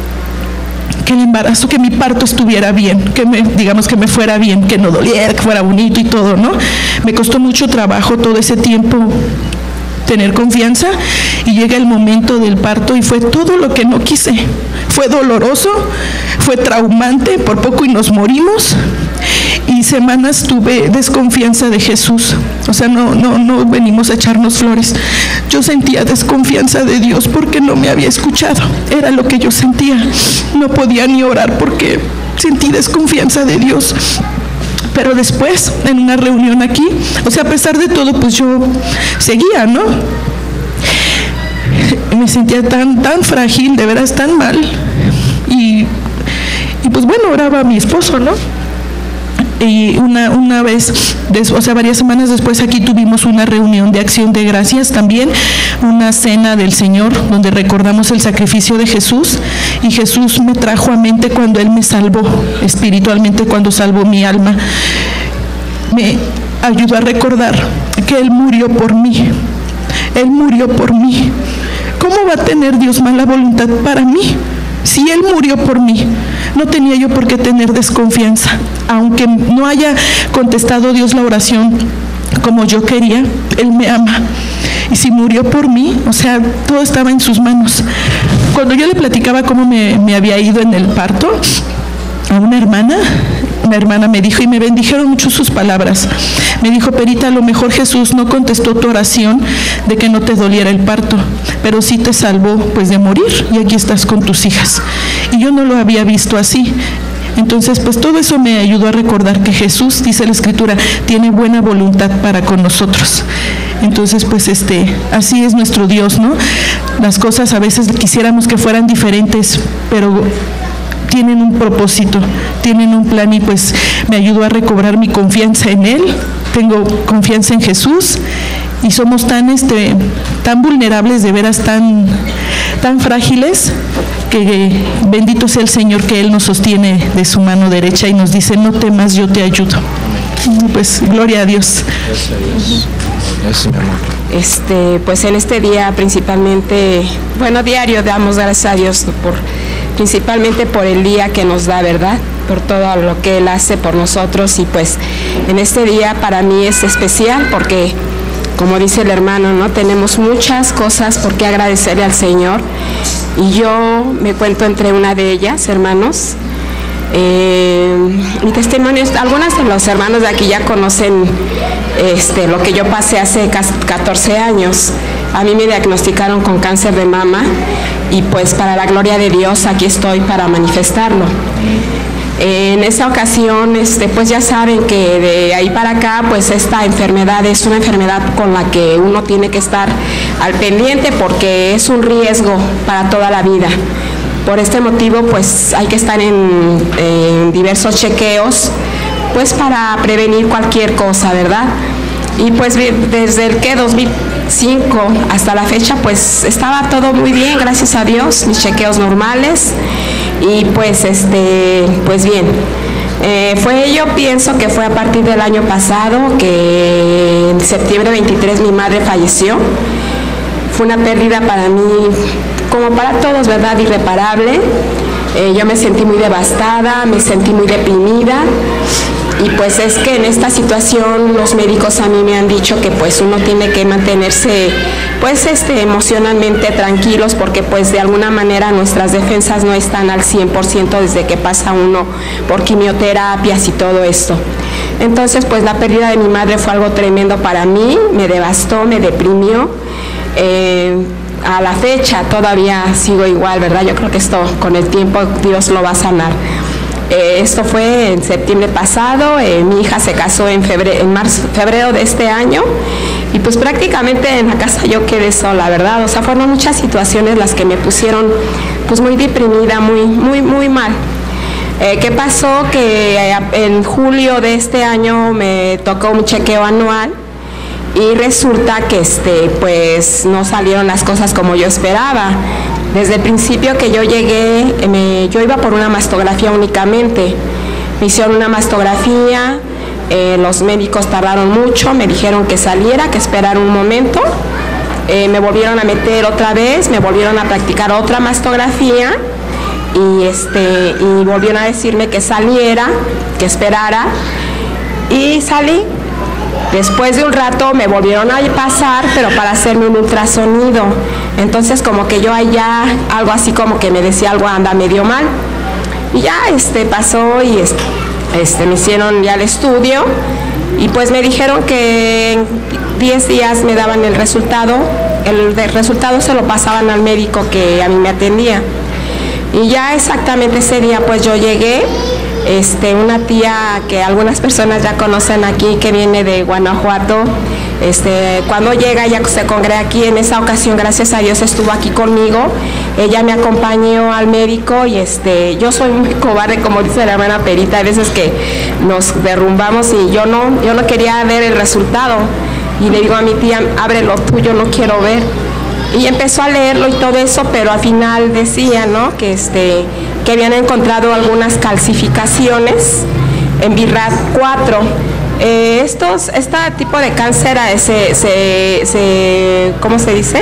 que el embarazo, que mi parto estuviera bien, que me, digamos que me fuera bien, que no doliera, que fuera bonito y todo, ¿no? Me costó mucho trabajo todo ese tiempo tener confianza y llega el momento del parto y fue todo lo que no quise. Fue doloroso, fue traumante, por poco y nos morimos y semanas tuve desconfianza de Jesús. O sea, no, no, no venimos a echarnos flores. Yo sentía desconfianza de Dios porque no me había escuchado. Era lo que yo sentía. No podía ni orar porque sentí desconfianza de Dios. Pero después, en una reunión aquí, o sea, a pesar de todo, pues yo seguía, ¿no? Me sentía tan, tan frágil, de veras tan mal. Y, y pues bueno, oraba a mi esposo, ¿no? Y una, una vez, o sea, varias semanas después aquí tuvimos una reunión de acción de gracias también, una cena del Señor donde recordamos el sacrificio de Jesús y Jesús me trajo a mente cuando Él me salvó espiritualmente, cuando salvó mi alma. Me ayudó a recordar que Él murió por mí, Él murió por mí. ¿Cómo va a tener Dios mala voluntad para mí? Si Él murió por mí, no tenía yo por qué tener desconfianza. Aunque no haya contestado Dios la oración como yo quería, Él me ama. Y si murió por mí, o sea, todo estaba en sus manos. Cuando yo le platicaba cómo me, me había ido en el parto a una hermana, una hermana me dijo, y me bendijeron mucho sus palabras, me dijo, Perita, a lo mejor Jesús no contestó tu oración de que no te doliera el parto, pero sí te salvó pues de morir y aquí estás con tus hijas. Y yo no lo había visto así. Entonces, pues todo eso me ayudó a recordar que Jesús, dice la Escritura, tiene buena voluntad para con nosotros. Entonces, pues este, así es nuestro Dios, ¿no? Las cosas a veces quisiéramos que fueran diferentes, pero tienen un propósito, tienen un plan y pues me ayudó a recobrar mi confianza en Él. Tengo confianza en Jesús y somos tan, este, tan vulnerables, de veras tan, tan frágiles, que bendito sea el Señor, que Él nos sostiene de su mano derecha y nos dice, no temas, yo te ayudo. Pues gloria a Dios. Gracias a Dios. Gracias, mi amor. Este, pues en este día principalmente, bueno, diario damos gracias a Dios por, principalmente por el día que nos da, ¿verdad? Por todo lo que Él hace por nosotros, y pues en este día para mí es especial porque, como dice el hermano, ¿no? Tenemos muchas cosas por qué agradecerle al Señor, y yo me cuento entre una de ellas, hermanos. Eh, mi testimonio, algunas de los hermanos de aquí ya conocen este, lo que yo pasé hace catorce años. A mí me diagnosticaron con cáncer de mama, y pues para la gloria de Dios aquí estoy para manifestarlo. En esa ocasión, este, pues ya saben que de ahí para acá, pues esta enfermedad es una enfermedad con la que uno tiene que estar al pendiente porque es un riesgo para toda la vida. Por este motivo, pues hay que estar en, en diversos chequeos, pues para prevenir cualquier cosa, ¿verdad? Y pues desde el que dos mil cinco hasta la fecha, pues estaba todo muy bien, gracias a Dios, mis chequeos normales, y pues este, pues bien. Eh, fue, yo pienso que fue a partir del año pasado, que en septiembre veintitrés mi madre falleció. Fue una pérdida para mí, como para todos, ¿verdad? Irreparable. Eh, yo me sentí muy devastada, me sentí muy deprimida, y pues es que en esta situación los médicos a mí me han dicho que pues uno tiene que mantenerse pues este, emocionalmente tranquilos, porque pues de alguna manera nuestras defensas no están al cien por ciento desde que pasa uno por quimioterapias y todo esto. Entonces pues la pérdida de mi madre fue algo tremendo para mí, me devastó, me deprimió. Eh, a la fecha todavía sigo igual, ¿verdad? Yo creo que esto con el tiempo Dios lo va a sanar. Eh, esto fue en septiembre pasado, eh, mi hija se casó en febrero, en marzo, febrero de este año, y pues prácticamente en la casa yo quedé sola, ¿verdad? O sea, fueron muchas situaciones las que me pusieron pues muy deprimida, muy, muy, muy mal. Eh, ¿Qué pasó? Que eh, en julio de este año me tocó un chequeo anual, y resulta que este, pues no salieron las cosas como yo esperaba. Desde el principio que yo llegué, me, yo iba por una mastografía únicamente. Me hicieron una mastografía, eh, los médicos tardaron mucho, me dijeron que saliera, que esperara un momento. Eh, me volvieron a meter otra vez, me volvieron a practicar otra mastografía, y, este, y volvieron a decirme que saliera, que esperara, y salí. Después de un rato me volvieron a pasar, pero para hacerme un ultrasonido. Entonces como que yo allá, algo así como que me decía algo anda medio mal. Y ya este pasó, y este, este, me hicieron ya el estudio, y pues me dijeron que en diez días me daban el resultado. El, el resultado se lo pasaban al médico que a mí me atendía. Y ya exactamente ese día pues yo llegué. Este, una tía que algunas personas ya conocen aquí, que viene de Guanajuato, este, cuando llega ella se congrega aquí. En esa ocasión, gracias a Dios, estuvo aquí conmigo. Ella me acompañó al médico, y este, yo soy muy cobarde, como dice la hermana Perita, hay veces que nos derrumbamos, y yo no, yo no quería ver el resultado, y le digo a mi tía, ábrelo tú, yo no quiero ver. Y empezó a leerlo y todo eso, pero al final decía, ¿no?, que, este, que habían encontrado algunas calcificaciones en BIRAD cuatro. Eh, estos, este tipo de cáncer se, se, se, ¿cómo se dice?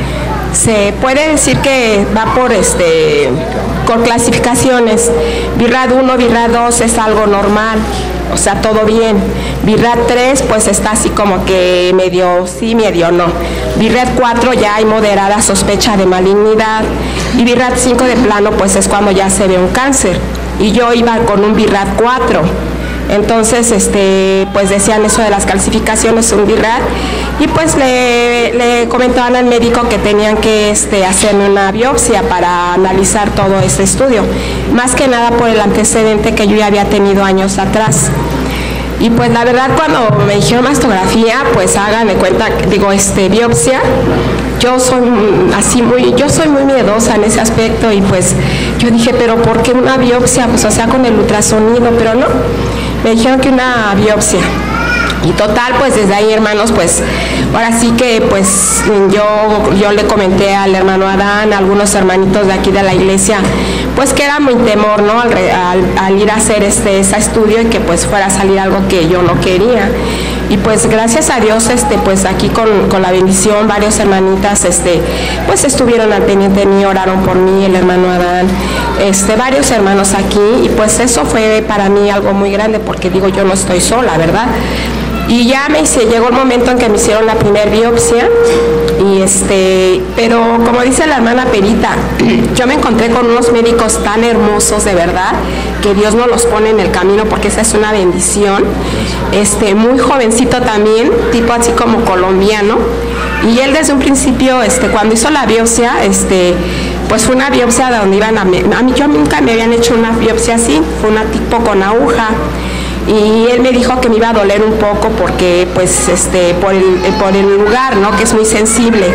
Se puede decir que va por, este, por clasificaciones. BIRAD uno, BIRAD dos es algo normal, o sea, todo bien. BIRAD tres, pues está así como que medio sí, medio no. BIRAD cuatro ya hay moderada sospecha de malignidad, y BIRAD cinco de plano, pues es cuando ya se ve un cáncer. Y yo iba con un BIRAD cuatro. Entonces, este, pues decían eso de las calcificaciones, un BIRAD, y pues le, le comentaban al médico que tenían que este, hacerme una biopsia para analizar todo este estudio, más que nada por el antecedente que yo ya había tenido años atrás. Y pues la verdad, cuando me dijeron mastografía, pues háganme cuenta, digo, este, biopsia, yo soy así muy, yo soy muy miedosa en ese aspecto, y pues yo dije, pero ¿por qué una biopsia? Pues o sea, con el ultrasonido, pero no, me dijeron que una biopsia. Y total, pues desde ahí, hermanos, pues ahora sí que pues yo, yo le comenté al hermano Adán, a algunos hermanitos de aquí de la iglesia, pues que era muy temor, ¿no? Al, al, al ir a hacer este, ese estudio y que pues fuera a salir algo que yo no quería. Y pues gracias a Dios, este, pues aquí con, con la bendición, varios hermanitas, este, pues estuvieron al pendiente de mí, oraron por mí, el hermano Adán, este, varios hermanos aquí, y pues eso fue para mí algo muy grande, porque digo, yo no estoy sola, ¿verdad? Y ya me hice, llegó el momento en que me hicieron la primera biopsia, y este, pero como dice la hermana Perita, yo me encontré con unos médicos tan hermosos, de verdad, que Dios nos los pone en el camino, porque esa es una bendición. Este, muy jovencito también, tipo así como colombiano, y él desde un principio, este, cuando hizo la biopsia, este, pues fue una biopsia de donde iban a, a mí, yo nunca me habían hecho una biopsia así, fue una tipo con aguja. Y él me dijo que me iba a doler un poco porque pues este por el, por el lugar, ¿no? Que es muy sensible.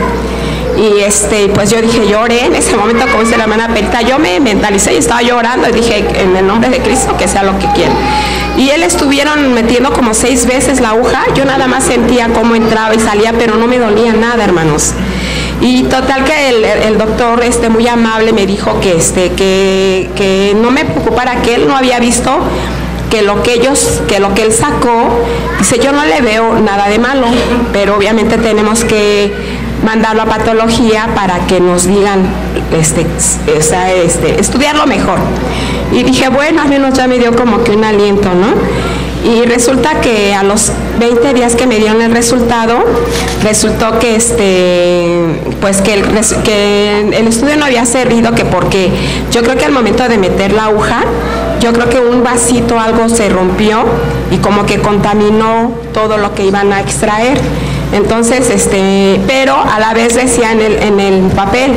Y este pues yo dije, lloré en ese momento, como dice la hermana Perita, yo me mentalicé y estaba llorando y dije, en el nombre de Cristo, que sea lo que quiera. Y él estuvieron metiendo como seis veces la aguja, yo nada más sentía cómo entraba y salía, pero no me dolía nada, hermanos. Y total que el, el doctor este, muy amable me dijo que, este, que, que no me preocupara, que él no había visto que lo que ellos, que lo que él sacó, dice, yo no le veo nada de malo, pero obviamente tenemos que mandarlo a patología para que nos digan, este, esa, este, estudiarlo mejor. Y dije, bueno, al menos ya me dio como que un aliento, ¿no? Y resulta que a los veinte días que me dieron el resultado, resultó que este, pues que el, que el estudio no había servido, que porque yo creo que al momento de meter la aguja, yo creo que un vasito, algo se rompió y como que contaminó todo lo que iban a extraer. Entonces, este, pero a la vez decía en el, en el papel,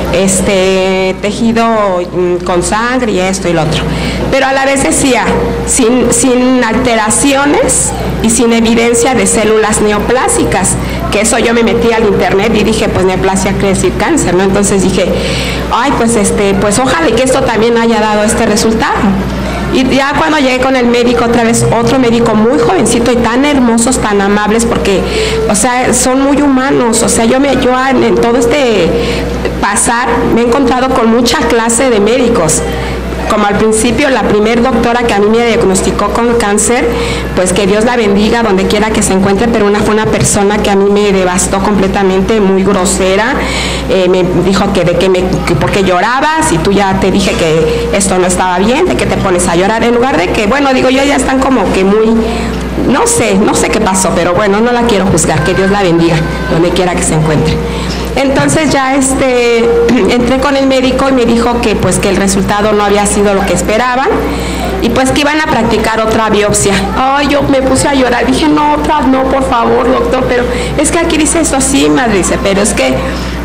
este, tejido con sangre y esto y lo otro. Pero a la vez decía, sin, sin alteraciones y sin evidencia de células neoplásicas, que eso yo me metí al internet y dije, pues neoplasia quiere decir cáncer, ¿no? Entonces dije, ay, pues este, pues ojalá que esto también haya dado este resultado. Y ya cuando llegué con el médico, otra vez otro médico muy jovencito y tan hermosos, tan amables, porque, o sea, son muy humanos. O sea, yo, me, yo en todo este pasar me he encontrado con mucha clase de médicos. Como al principio, la primer doctora que a mí me diagnosticó con cáncer, pues que Dios la bendiga donde quiera que se encuentre, pero una fue una persona que a mí me devastó completamente, muy grosera, eh, me dijo que de que me, que porque llorabas y tú ya te dije que esto no estaba bien, de que te pones a llorar, en lugar de que, bueno, digo yo, ya están como que muy, no sé, no sé qué pasó, pero bueno, no la quiero juzgar, que Dios la bendiga donde quiera que se encuentre. Entonces ya este, entré con el médico y me dijo que pues que el resultado no había sido lo que esperaban y pues que iban a practicar otra biopsia. Ay, yo me puse a llorar, dije, no, otra, no, por favor, doctor, pero es que aquí dice eso así, madre, dice, pero es que,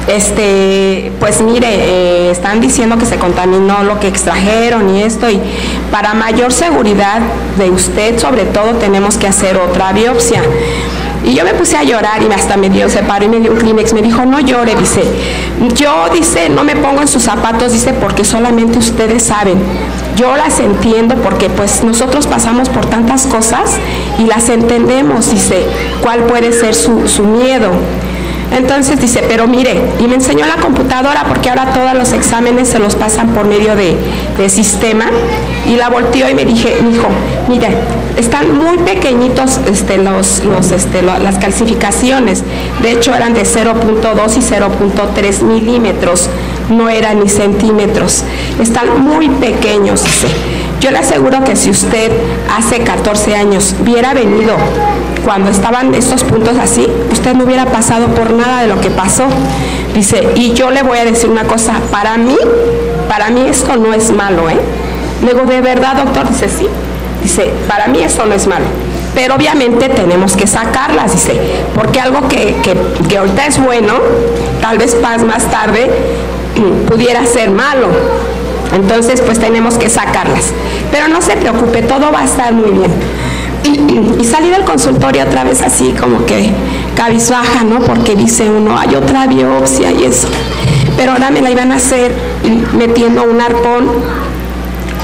este, pues mire, eh, están diciendo que se contaminó lo que extrajeron y esto, y para mayor seguridad de usted, sobre todo, tenemos que hacer otra biopsia. Y yo me puse a llorar y hasta me dio, se paró y me dio un Kleenex, me dijo, no llore, dice, yo, dice, no me pongo en sus zapatos, dice, porque solamente ustedes saben, yo las entiendo porque pues nosotros pasamos por tantas cosas y las entendemos, dice, cuál puede ser su, su miedo. Entonces dice, pero mire, y me enseñó la computadora porque ahora todos los exámenes se los pasan por medio de, de sistema, y la volteó y me dije, me dijo, mire, están muy pequeñitos este, los, los, este, lo, las calcificaciones, de hecho eran de cero punto dos y cero punto tres milímetros, no eran ni centímetros, están muy pequeños, dice. Yo le aseguro que si usted hace catorce años hubiera venido cuando estaban estos puntos así, usted no hubiera pasado por nada de lo que pasó. Dice, y yo le voy a decir una cosa, para mí, para mí esto no es malo, ¿eh? Le digo, ¿de verdad, doctor? Dice, sí. Dice, para mí esto no es malo. Pero obviamente tenemos que sacarlas, dice, porque algo que, que, que ahorita es bueno, tal vez más tarde pudiera ser malo. Entonces, pues tenemos que sacarlas. Pero no se preocupe, todo va a estar muy bien. Y, y salí del consultorio otra vez así como que cabizbaja, ¿no? Porque dice uno, hay otra biopsia y eso. Pero ahora me la iban a hacer metiendo un arpón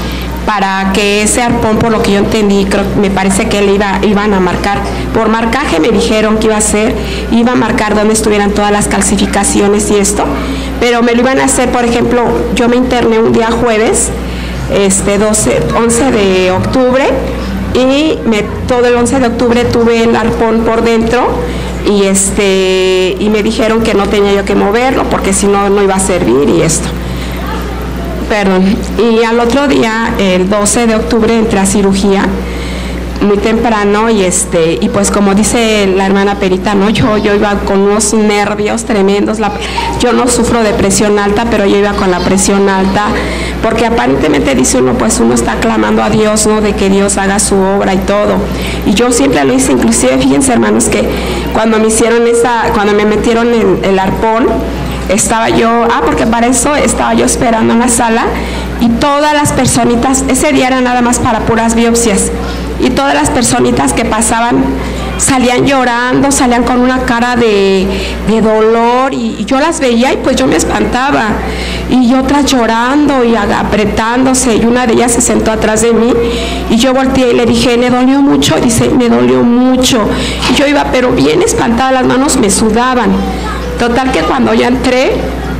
para que ese arpón, por lo que yo entendí, creo, me parece que le iba, iban a marcar, por marcaje me dijeron que iba a hacer, iba a marcar donde estuvieran todas las calcificaciones y esto, pero me lo iban a hacer, por ejemplo, yo me interné un día jueves, este doce, once de octubre, y me, todo el once de octubre tuve el arpón por dentro, y este y me dijeron que no tenía yo que moverlo porque si no no iba a servir y esto. Perdón. Y al otro día, el doce de octubre, entré a cirugía muy temprano y este y pues como dice la hermana Perita, no, yo yo iba con unos nervios tremendos. La, yo no sufro de presión alta, pero yo iba con la presión alta porque aparentemente dice uno, pues uno está clamando a Dios, ¿no? De que Dios haga su obra y todo. Y yo siempre lo hice, inclusive fíjense hermanos que cuando me hicieron esa, cuando me metieron el, el arpón, estaba yo, ah, porque para eso estaba yo esperando en la sala y todas las personitas, ese día era nada más para puras biopsias, y todas las personitas que pasaban salían llorando, salían con una cara de, de dolor y, y yo las veía y pues yo me espantaba y otras llorando y apretándose y una de ellas se sentó atrás de mí y yo volteé y le dije, ¿le dolió mucho? Dice, me dolió mucho y yo iba pero bien espantada, las manos me sudaban. Total que cuando ya entré,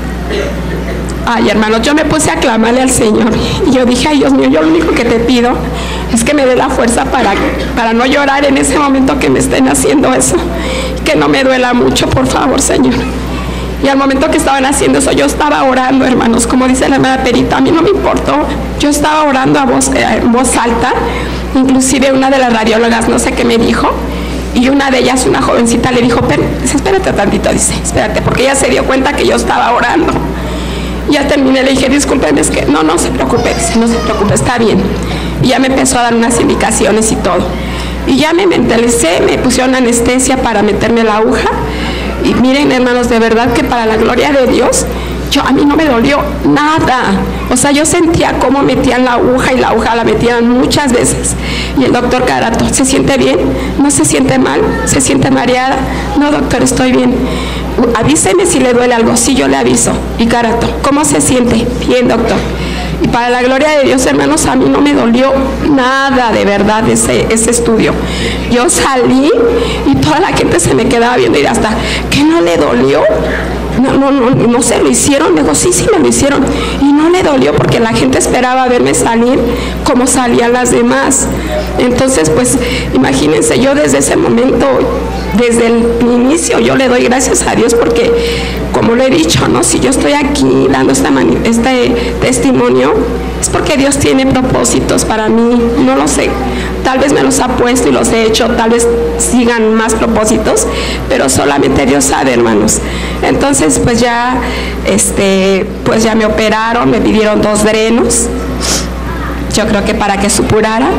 ay hermanos, yo me puse a clamarle al Señor y yo dije, ay Dios mío, yo lo único que te pido es que me dé la fuerza para, para no llorar en ese momento que me estén haciendo eso, que no me duela mucho, por favor Señor. Y al momento que estaban haciendo eso, yo estaba orando, hermanos, como dice la hermana Perita, a mí no me importó, yo estaba orando a voz, eh, en voz alta, inclusive una de las radiólogas, no sé qué me dijo, y una de ellas, una jovencita, le dijo, espérate tantito, dice, espérate, porque ella se dio cuenta que yo estaba orando. Ya terminé, le dije, discúlpeme, es que no, no se preocupe, dice, no se preocupe, está bien. Y ya me empezó a dar unas indicaciones y todo. Y ya me mentalicé, me pusieron anestesia para meterme la aguja. Y miren, hermanos, de verdad que para la gloria de Dios, yo, a mí no me dolió nada. O sea, yo sentía cómo metían la aguja y la aguja la metían muchas veces. Y el doctor Carato, ¿se siente bien? ¿No se siente mal? ¿Se siente mareada? No, doctor, estoy bien. Avíseme si le duele algo. Sí, yo le aviso. Y Carato, ¿cómo se siente? Bien, doctor. Y para la gloria de Dios, hermanos, a mí no me dolió nada de verdad ese, ese estudio. Yo salí y toda la gente se me quedaba viendo y hasta, ¿qué no le dolió? No, no, no, no se lo hicieron. Digo, sí, sí me lo hicieron. Y no le dolió porque la gente esperaba verme salir como salían las demás. Entonces, pues, imagínense, yo desde ese momento, desde el inicio, yo le doy gracias a Dios porque, como lo he dicho, ¿no? Si yo estoy aquí dando esta mani- este testimonio, es porque Dios tiene propósitos para mí. No lo sé. Tal vez me los ha puesto y los he hecho, tal vez sigan más propósitos, pero solamente Dios sabe, hermanos. Entonces, pues ya, este, pues ya me operaron, me pidieron dos drenos, yo creo que para que supurara.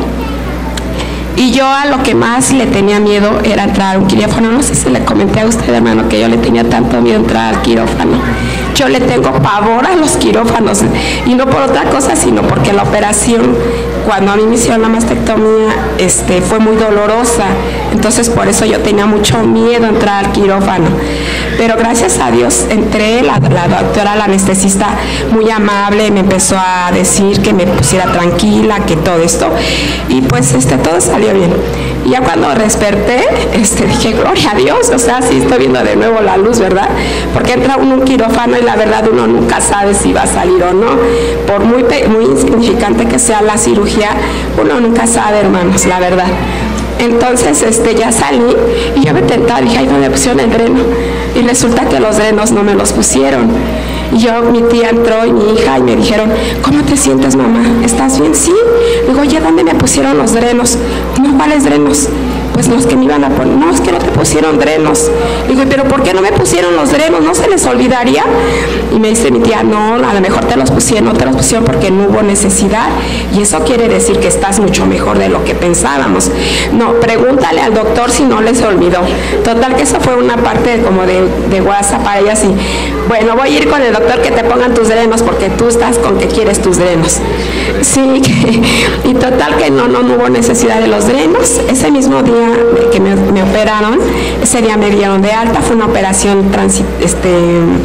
Y yo a lo que más le tenía miedo era entrar a un quirófano. No sé si le comenté a usted, hermano, que yo le tenía tanto miedo entrar al quirófano. Yo le tengo pavor a los quirófanos, y no por otra cosa, sino porque la operación, cuando a mí me hicieron la mastectomía, este, fue muy dolorosa. Entonces por eso yo tenía mucho miedo a entrar al quirófano. Pero gracias a Dios entré, la, la doctora, la anestesista, muy amable, me empezó a decir que me pusiera tranquila, que todo esto, y pues este, todo salió bien. Y ya cuando desperté, este, dije, gloria a Dios, o sea, sí estoy viendo de nuevo la luz, ¿verdad? Porque entra uno en un quirófano y la verdad uno nunca sabe si va a salir o no. Por muy, muy insignificante que sea la cirugía, uno nunca sabe, hermanos, la verdad. Entonces este, ya salí y yo me tentaba, dije, ay, no me pusieron el dreno. Y resulta que los drenos no me los pusieron. Y yo, mi tía entró y mi hija y me dijeron, ¿cómo te sientes, mamá? ¿Estás bien? Sí. Digo, oye, ¿dónde me pusieron los drenos? No, ¿cuáles drenos? Pues los que me iban a poner. No, es que no te pusieron drenos. Digo, ¿pero por qué no me pusieron los drenos? ¿No se les olvidaría? Y me dice mi tía, no, a lo mejor te los pusieron, no te los pusieron porque no hubo necesidad. Y eso quiere decir que estás mucho mejor de lo que pensábamos. No, pregúntale al doctor si no les olvidó. Total que eso fue una parte como de, de WhatsApp para ella, así. Bueno, voy a ir con el doctor que te pongan tus drenos porque tú estás con que quieres tus drenos. Sí, y total que no, no, no hubo necesidad de los drenos. Ese mismo día que me, me operaron, ese día me dieron de alta, fue una operación transi, este,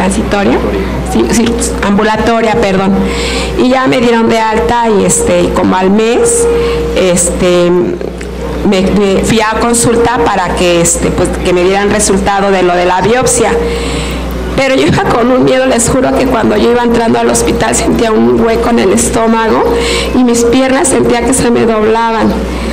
transitoria, sí, sí, ambulatoria, perdón. Y ya me dieron de alta y este, como al mes, este, me, me fui a consulta para que, este, pues, que me dieran resultado de lo de la biopsia. Pero yo iba con un miedo, les juro que cuando yo iba entrando al hospital sentía un hueco en el estómago y mis piernas sentía que se me doblaban.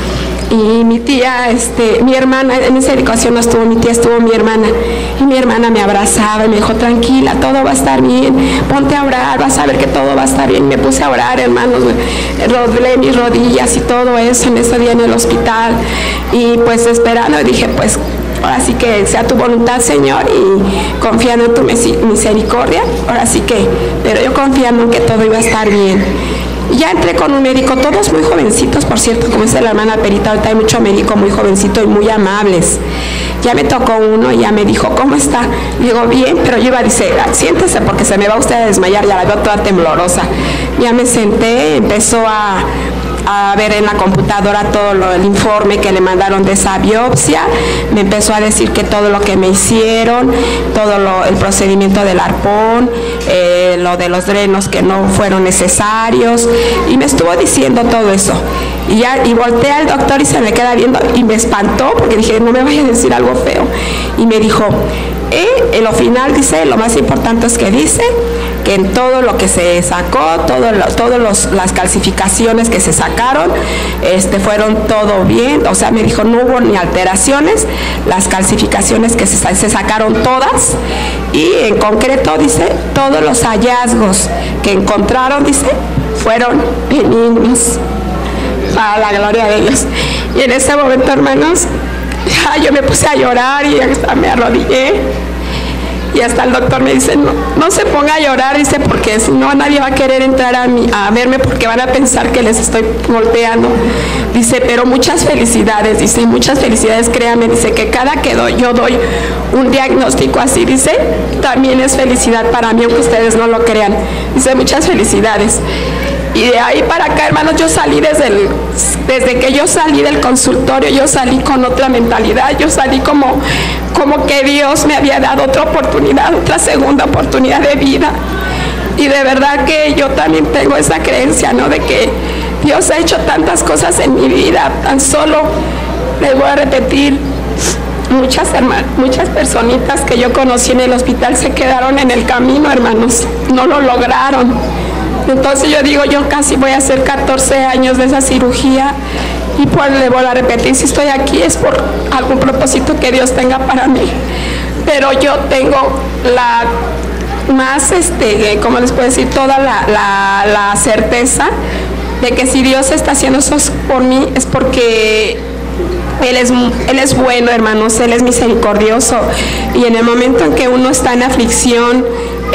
Y mi tía, este, mi hermana, en esa ocasión no estuvo mi tía, estuvo mi hermana. Y mi hermana me abrazaba y me dijo, tranquila, todo va a estar bien, ponte a orar, vas a ver que todo va a estar bien. Me puse a orar, hermanos, rodé mis rodillas y todo eso en ese día en el hospital. Y pues esperando, dije, pues ahora sí que sea tu voluntad, Señor, y confiando en tu misericordia, ahora sí que, pero yo confiando en que todo iba a estar bien. Ya entré con un médico, todos muy jovencitos, por cierto, como dice la hermana Perita, ahorita hay mucho médico muy jovencito y muy amables. Ya me tocó uno y ya me dijo, ¿cómo está? Digo, bien, pero yo iba a decir, siéntese porque se me va usted a desmayar, ya la veo toda temblorosa. Ya me senté, empezó a... a ver en la computadora todo lo, el informe que le mandaron de esa biopsia, me empezó a decir que todo lo que me hicieron, todo lo, el procedimiento del arpón, eh, lo de los drenos que no fueron necesarios, y me estuvo diciendo todo eso. Y ya, y volteé al doctor y se me queda viendo y me espantó porque dije, no me vaya a decir algo feo. Y me dijo, eh, en lo final dice, lo más importante es que dice que en todo lo que se sacó, todas todo las calcificaciones que se sacaron, este, fueron todo bien, o sea, me dijo, no hubo ni alteraciones, las calcificaciones que se, se sacaron todas, y en concreto, dice, todos los hallazgos que encontraron, dice, fueron benignos, para la gloria de Dios. Y en ese momento, hermanos, ya yo me puse a llorar y hasta me arrodillé. Y hasta el doctor me dice, no, no se ponga a llorar, dice, porque si no nadie va a querer entrar a, mí, a verme porque van a pensar que les estoy golpeando. Dice, pero muchas felicidades, dice, muchas felicidades, créame, dice, que cada que doy, yo doy un diagnóstico así, dice, también es felicidad para mí, aunque ustedes no lo crean. Dice, muchas felicidades. Y de ahí para acá, hermanos, yo salí desde el, desde que yo salí del consultorio, yo salí con otra mentalidad, yo salí como, como que Dios me había dado otra oportunidad, otra segunda oportunidad de vida. Y de verdad que yo también tengo esa creencia, ¿no? De que Dios ha hecho tantas cosas en mi vida, tan solo, les voy a repetir, muchas hermanas, muchas personitas que yo conocí en el hospital se quedaron en el camino, hermanos, no lo lograron. Entonces yo digo, yo casi voy a hacer catorce años de esa cirugía y pues le voy a repetir, si estoy aquí es por algún propósito que Dios tenga para mí. Pero yo tengo la más, este, ¿cómo les puedo decir? Toda la, la, la certeza de que si Dios está haciendo eso por mí es porque Él es, Él es bueno, hermanos, Él es misericordioso. Y en el momento en que uno está en aflicción,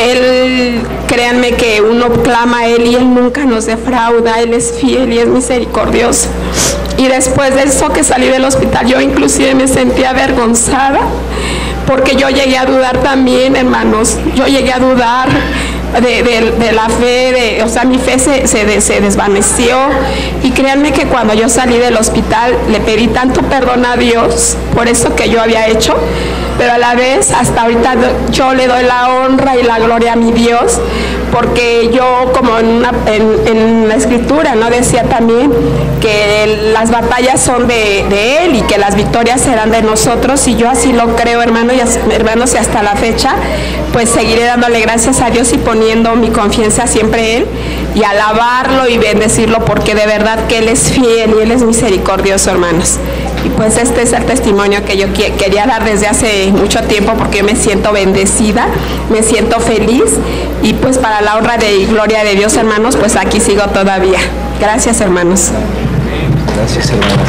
Él, créanme que uno clama a Él y Él nunca nos defrauda, Él es fiel y es misericordioso. Y después de eso que salí del hospital, yo inclusive me sentí avergonzada, porque yo llegué a dudar también, hermanos, yo llegué a dudar de, de, de la fe, de, o sea, mi fe se, se, se desvaneció. Y créanme que cuando yo salí del hospital, le pedí tanto perdón a Dios por eso que yo había hecho, pero a la vez hasta ahorita yo le doy la honra y la gloria a mi Dios, porque yo, como en, una, en, en la escritura, ¿no? Decía también que las batallas son de, de Él y que las victorias serán de nosotros, y yo así lo creo, hermano, y, hermanos, y hasta la fecha pues seguiré dándole gracias a Dios y poniendo mi confianza siempre en Él, y alabarlo y bendecirlo, porque de verdad que Él es fiel y Él es misericordioso, hermanos. Y pues este es el testimonio que yo quería dar desde hace mucho tiempo, porque yo me siento bendecida, me siento feliz, y pues para la honra y gloria de Dios, hermanos, pues aquí sigo todavía. Gracias, hermanos. Gracias, hermana.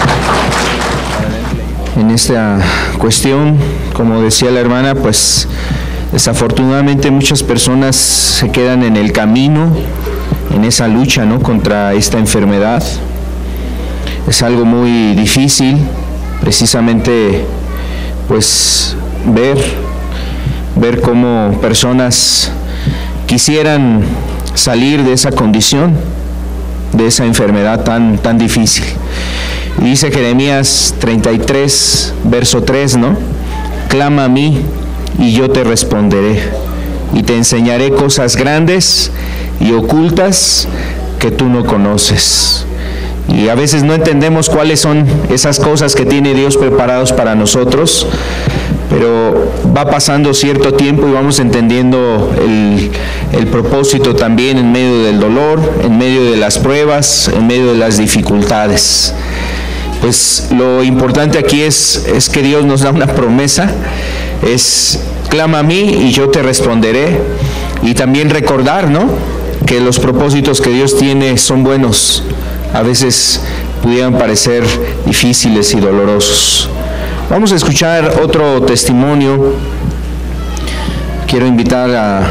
En esta cuestión, como decía la hermana, pues desafortunadamente muchas personas se quedan en el camino, en esa lucha, ¿no?, contra esta enfermedad. Es algo muy difícil, precisamente, pues, ver, ver cómo personas quisieran salir de esa condición, de esa enfermedad tan, tan difícil. Y dice Jeremías treinta y tres, verso tres, ¿no? Clama a mí y yo te responderé y te enseñaré cosas grandes y ocultas que tú no conoces. Y a veces no entendemos cuáles son esas cosas que tiene Dios preparados para nosotros, pero va pasando cierto tiempo y vamos entendiendo el, el propósito también en medio del dolor, en medio de las pruebas, en medio de las dificultades. Pues lo importante aquí es, es que Dios nos da una promesa, es clama a mí y yo te responderé, y también recordar, ¿no?, que los propósitos que Dios tiene son buenos, a veces pudieran parecer difíciles y dolorosos. Vamos a escuchar otro testimonio. Quiero invitar a, a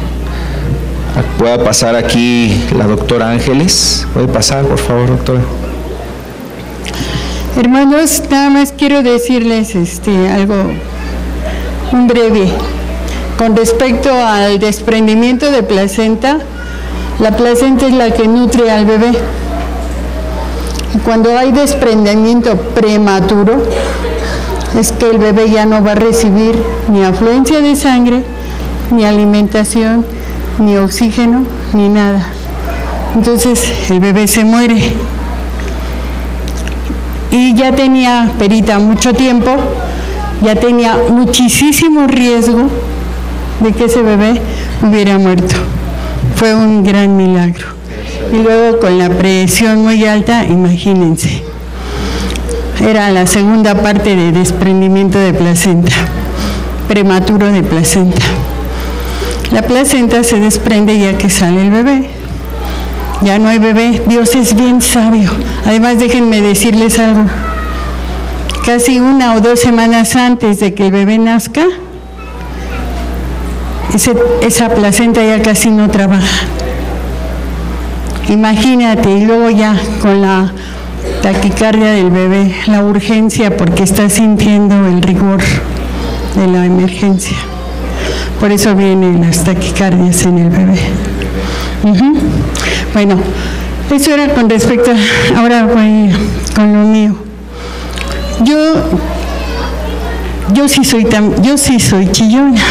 pueda pasar aquí la doctora Ángeles. ¿Puede pasar, por favor, doctora? Hermanos, nada más quiero decirles este, algo, un breve. Con respecto al desprendimiento de placenta, la placenta es la que nutre al bebé. Cuando hay desprendimiento prematuro, es que el bebé ya no va a recibir ni afluencia de sangre, ni alimentación, ni oxígeno, ni nada. Entonces el bebé se muere. Y ya tenía Perita mucho tiempo, ya tenía muchísimo riesgo de que ese bebé hubiera muerto. Fue un gran milagro. Y luego con la presión muy alta, imagínense, era la segunda parte de desprendimiento de placenta, prematuro de placenta. La placenta se desprende ya que sale el bebé. Ya no hay bebé. Dios es bien sabio. Además, déjenme decirles algo. Casi una o dos semanas antes de que el bebé nazca, ese, esa placenta ya casi no trabaja. Imagínate, y luego ya con la taquicardia del bebé, la urgencia porque está sintiendo el rigor de la emergencia. Por eso vienen las taquicardias en el bebé. Uh-huh. Bueno, eso era con respecto a, ahora voy con lo mío. Yo, yo sí soy tan, yo sí soy chillona.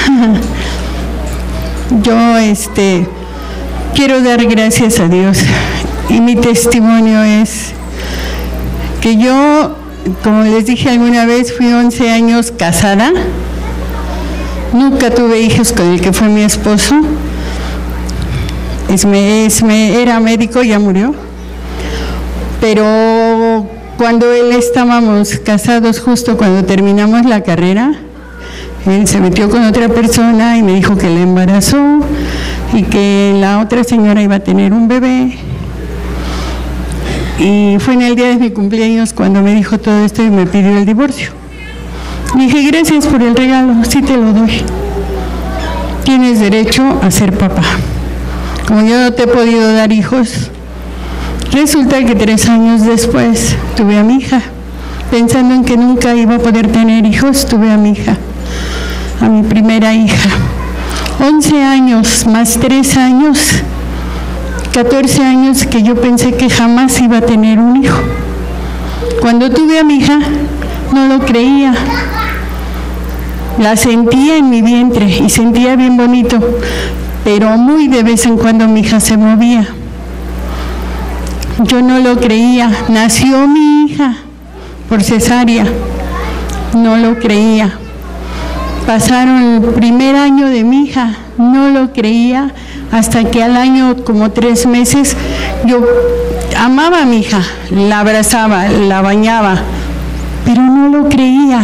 Yo, este, quiero dar gracias a Dios y mi testimonio es que yo, como les dije alguna vez, fui once años casada, nunca tuve hijos con el que fue mi esposo, es, me, es, me, era médico, ya murió, pero cuando él estábamos casados, justo cuando terminamos la carrera, él se metió con otra persona y me dijo que le embarazó y que la otra señora iba a tener un bebé. Y fue en el día de mi cumpleaños cuando me dijo todo esto y me pidió el divorcio. Le dije, gracias por el regalo, sí te lo doy. Tienes derecho a ser papá. Como yo no te he podido dar hijos, resulta que tres años después tuve a mi hija. Pensando en que nunca iba a poder tener hijos, tuve a mi hija, a mi primera hija. once años más tres años, catorce años que yo pensé que jamás iba a tener un hijo. Cuando tuve a mi hija, no lo creía. La sentía en mi vientre y sentía bien bonito, pero muy de vez en cuando mi hija se movía. Yo no lo creía. Nació mi hija por cesárea. No lo creía. Pasaron el primer año de mi hija, no lo creía, hasta que al año, como tres meses, yo amaba a mi hija, la abrazaba, la bañaba, pero no lo creía.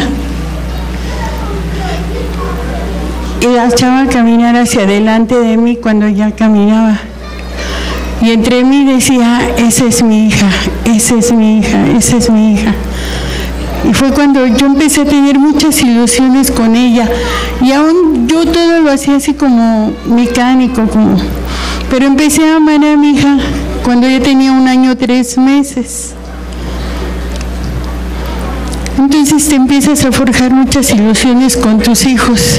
Y la echaba a caminar hacia adelante de mí cuando ya caminaba. Y entre mí decía, esa es mi hija, esa es mi hija, esa es mi hija. Y fue cuando yo empecé a tener muchas ilusiones con ella. Y aún yo todo lo hacía así como mecánico, como... pero empecé a amar a mi hija cuando ella tenía un año, tres meses. Entonces te empiezas a forjar muchas ilusiones con tus hijos.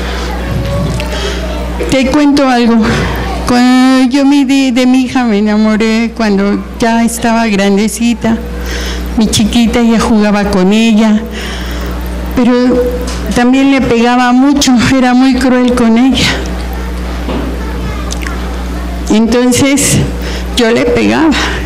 Te cuento algo. Cuando yo me di de mi hija me enamoré cuando ya estaba grandecita. Mi chiquita, ya jugaba con ella, pero también le pegaba mucho, era muy cruel con ella. Entonces yo le pegaba,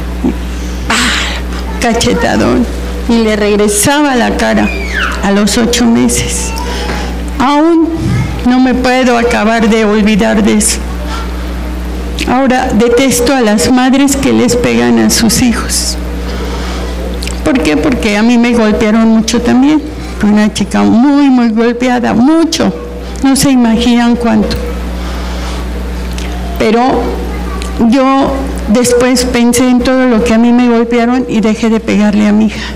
¡ah! Cachetadón, y le regresaba la cara a los ocho meses. Aún no me puedo acabar de olvidar de eso. Ahora detesto a las madres que les pegan a sus hijos. ¿Por qué? Porque a mí me golpearon mucho también. Fui una chica muy, muy golpeada, mucho. No se imaginan cuánto. Pero yo después pensé en todo lo que a mí me golpearon y dejé de pegarle a mi hija.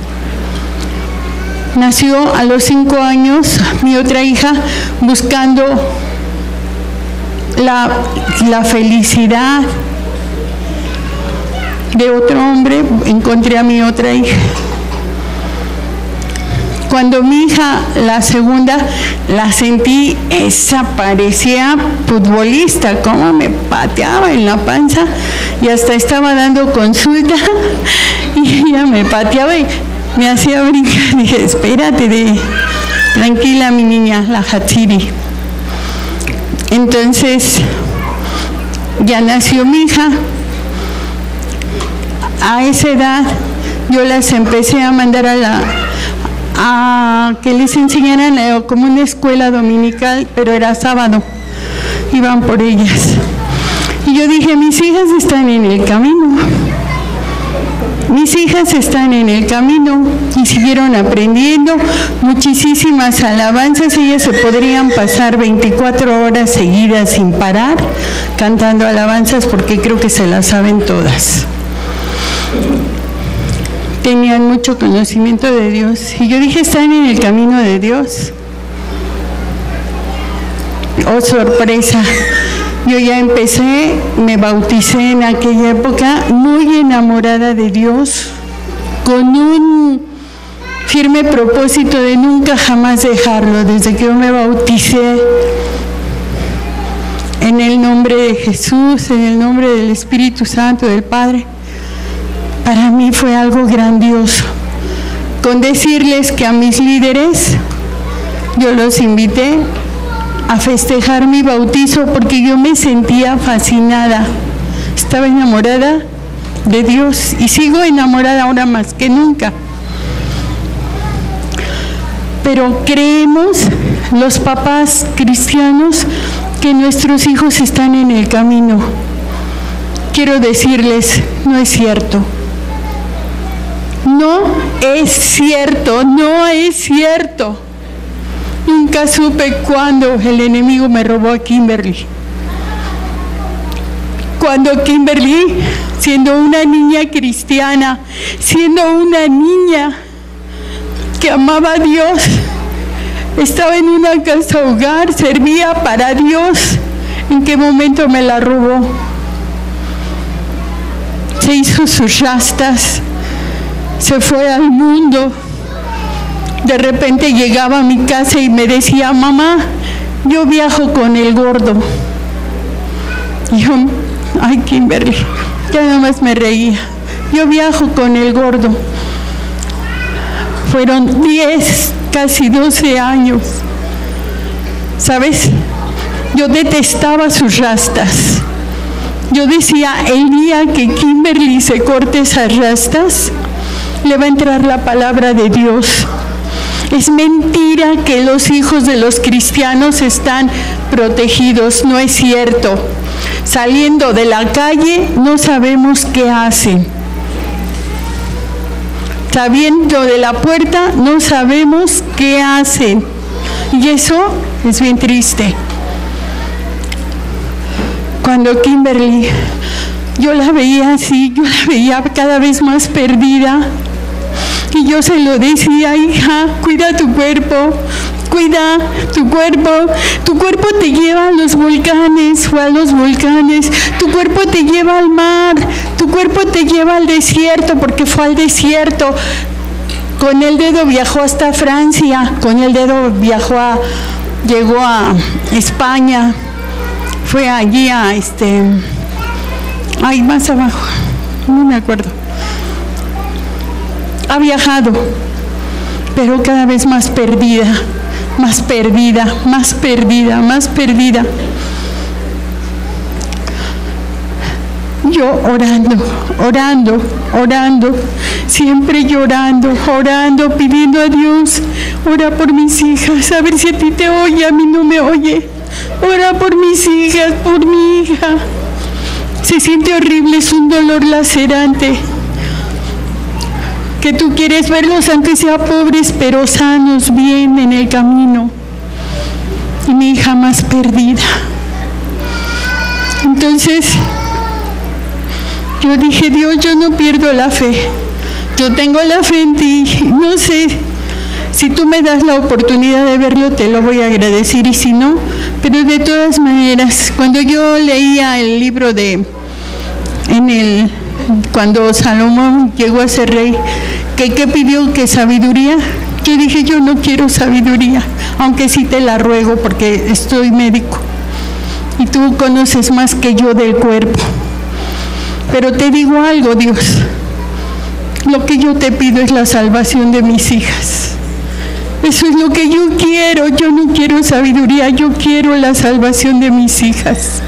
Nació a los cinco años mi otra hija buscando la, la felicidad de otro hombre. Encontré a mi otra hija. Cuando mi hija, la segunda, la sentí, esa parecía futbolista, cómo me pateaba en la panza y hasta estaba dando consulta y ella me pateaba y me hacía brincar. Dije, espérate, de, tranquila mi niña, la Hatsiri. Entonces, ya nació mi hija. A esa edad yo las empecé a mandar a la a que les enseñaran eh, como una escuela dominical, pero era sábado, iban por ellas. Y yo dije, mis hijas están en el camino, mis hijas están en el camino, y siguieron aprendiendo muchísimas alabanzas. Ellas se podrían pasar veinticuatro horas seguidas sin parar cantando alabanzas, porque creo que se las saben todas. Tenían mucho conocimiento de Dios. Y yo dije, están en el camino de Dios. Oh, sorpresa. Yo ya empecé, me bauticé en aquella época muy enamorada de Dios, con un firme propósito de nunca jamás dejarlo. Desde que yo me bauticé, en el nombre de Jesús, en el nombre del Espíritu Santo, del Padre, para mí fue algo grandioso. Con decirles que a mis líderes yo los invité a festejar mi bautizo, porque yo me sentía fascinada, estaba enamorada de Dios y sigo enamorada ahora más que nunca. Pero creemos los papás cristianos que nuestros hijos están en el camino. Quiero decirles, no es cierto. No es cierto, no es cierto. Nunca supe cuándo el enemigo me robó a Kimberly. Cuando Kimberly, siendo una niña cristiana, siendo una niña que amaba a Dios, estaba en una casa hogar, servía para Dios, ¿en qué momento me la robó? Se hizo sus rastas, se fue al mundo. De repente llegaba a mi casa y me decía, mamá, yo viajo con el gordo. Y yo, ay, Kimberly, ya nada más me reía. Yo viajo con el gordo. Fueron diez, casi doce años. ¿Sabes? Yo detestaba sus rastas. Yo decía, el día que Kimberly se corte esas rastas, le va a entrar la palabra de Dios. Es mentira que los hijos de los cristianos están protegidos, no es cierto. Saliendo de la calle no sabemos qué hacen. Saliendo de la puerta no sabemos qué hacen. Y eso es bien triste. Cuando Kimberly, yo la veía así, yo la veía cada vez más perdida. Y yo se lo decía, hija, cuida tu cuerpo, cuida tu cuerpo. Tu cuerpo te lleva a los volcanes, fue a los volcanes. Tu cuerpo te lleva al mar, tu cuerpo te lleva al desierto, porque fue al desierto. Con el dedo viajó hasta Francia, con el dedo viajó a, llegó a España, fue allí a este, ay, más abajo, no me acuerdo. Ha viajado, pero cada vez más perdida, más perdida, más perdida, más perdida. yo orando, orando, orando, siempre llorando, orando, pidiendo a Dios, ora por mis hijas, a ver si a ti te oye, a mí no me oye, ora por mis hijas, por mi hija. Se siente horrible, es un dolor lacerante, que tú quieres verlos aunque sea pobres, pero sanos, bien en el camino, y mi hija más perdida. Entonces, yo dije, Dios, yo no pierdo la fe, yo tengo la fe en ti, no sé, si tú me das la oportunidad de verlo, te lo voy a agradecer, y si no, pero de todas maneras, cuando yo leía el libro de, en el, cuando Salomón llegó a ser rey, que, que pidió que sabiduría, yo dije, yo no quiero sabiduría, aunque sí te la ruego porque estoy médico, y tú conoces más que yo del cuerpo. Pero te digo algo, Dios, lo que yo te pido es la salvación de mis hijas. Eso es lo que yo quiero, yo no quiero sabiduría, yo quiero la salvación de mis hijas.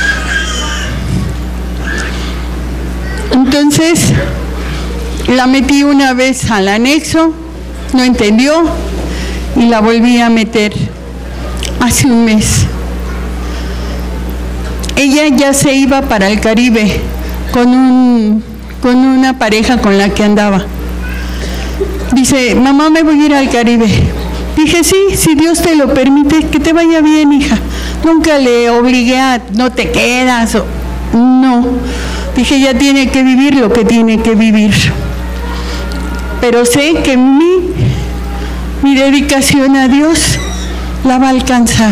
Entonces, la metí una vez al anexo, no entendió, y la volví a meter hace un mes. Ella ya se iba para el Caribe con, un, con una pareja con la que andaba. Dice, mamá, me voy a ir al Caribe. Dije, sí, si Dios te lo permite, que te vaya bien, hija. Nunca le obligué a, no te quedas, o, no. Dije, ella tiene que vivir lo que tiene que vivir. Pero sé que mi, mi dedicación a Dios la va a alcanzar.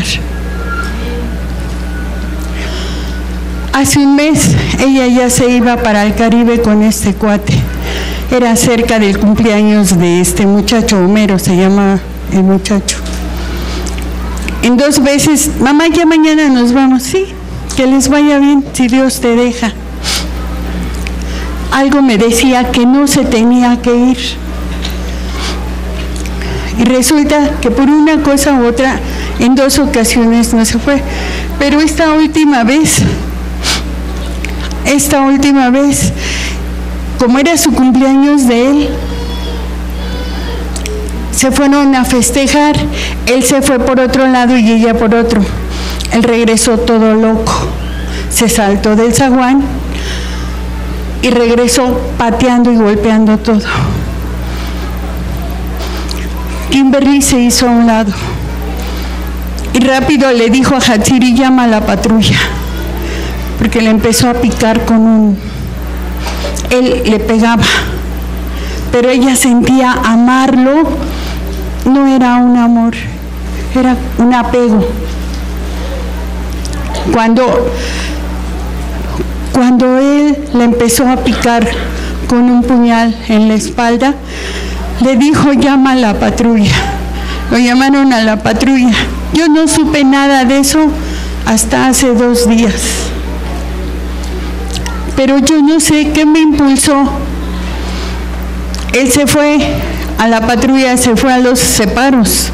Hace un mes ella ya se iba para el Caribe con este cuate. Era cerca del cumpleaños de este muchacho, Homero se llama el muchacho. En dos veces, mamá, ya mañana nos vamos. Sí, que les vaya bien, si Dios te deja. Algo me decía que no se tenía que ir. Y resulta que por una cosa u otra, en dos ocasiones no se fue. Pero esta última vez, esta última vez, como era su cumpleaños de él, se fueron a festejar. Él se fue por otro lado y ella por otro. Él regresó todo loco, se saltó del zaguán y regresó pateando y golpeando todo. Kimberly se hizo a un lado y rápido le dijo a Hatsiri, llama a la patrulla, porque le empezó a picar con un... Él le pegaba, pero ella sentía amarlo. No era un amor, era un apego. Cuando, cuando él le empezó a picar con un puñal en la espalda, le dijo, llama a la patrulla. Lo llamaron a la patrulla. Yo no supe nada de eso hasta hace dos días. Pero yo no sé qué me impulsó. Él se fue a la patrulla, se fue a los separos.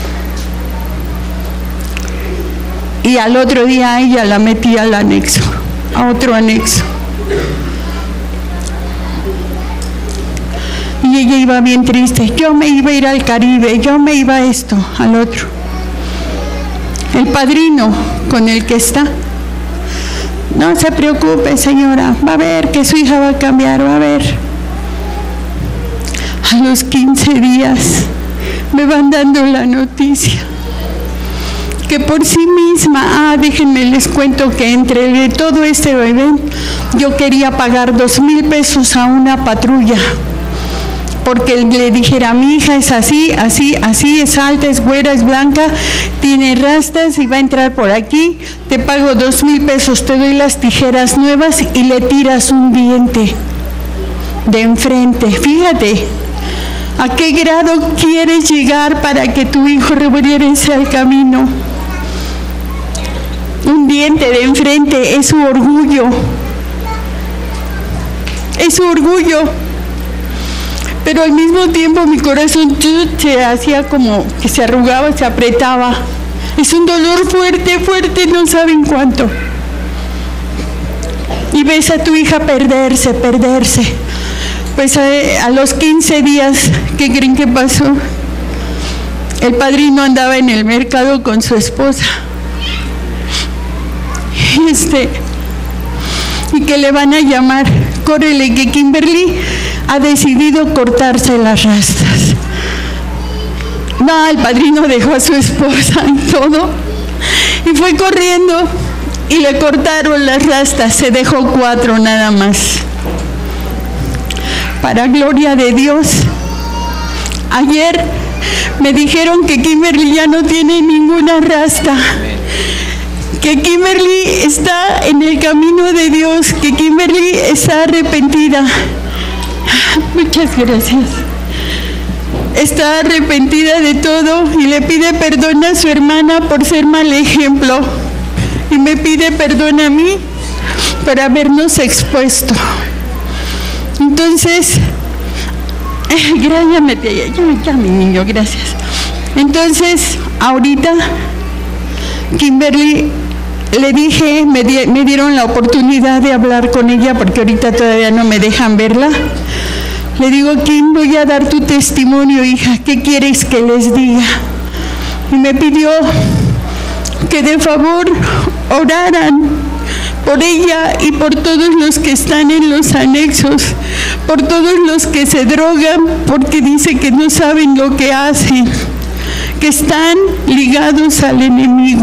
Y al otro día ella la metí al anexo, a otro anexo. Y ella iba bien triste. Yo me iba a ir al Caribe, yo me iba a esto, al otro. El padrino con el que está, no se preocupe, señora, va a ver que su hija va a cambiar, va a ver. A los quince días me van dando la noticia que por sí misma, ah, déjenme les cuento que entre todo este bebé, yo quería pagar dos mil pesos a una patrulla, porque le dijera, mi hija es así, así, así, es alta, es güera, es blanca, tiene rastas y va a entrar por aquí, te pago dos mil pesos, te doy las tijeras nuevas y le tiras un diente de enfrente. Fíjate, ¿a qué grado quieres llegar para que tu hijo regrese al camino? Un diente de enfrente es su orgullo, es su orgullo. Pero al mismo tiempo mi corazón se hacía como que se arrugaba, se apretaba. Es un dolor fuerte, fuerte, no saben cuánto. Y y ves a tu hija perderse, perderse. Pues a, a los quince días, ¿qué creen que pasó? El padrino andaba en el mercado con su esposa. Este, y que le van a llamar, córrele que Kimberly ha decidido cortarse las rastas. No, el padrino dejó a su esposa y todo, y fue corriendo y le cortaron las rastas, se dejó cuatro nada más. Para gloria de Dios, ayer me dijeron que Kimberly ya no tiene ninguna rasta, que Kimberly está en el camino de Dios, que Kimberly está arrepentida. Muchas gracias. Está arrepentida de todo y le pide perdón a su hermana por ser mal ejemplo. Y me pide perdón a mí por habernos expuesto. Entonces, gracias, ya, ya, ya, mi niño, gracias. Entonces, ahorita, Kimberly, le dije, me, di, me dieron la oportunidad de hablar con ella porque ahorita todavía no me dejan verla. Le digo, Kim, voy a dar tu testimonio, hija, ¿qué quieres que les diga? Y me pidió que de favor oraran por ella y por todos los que están en los anexos, por todos los que se drogan porque dice que no saben lo que hacen, que están ligados al enemigo.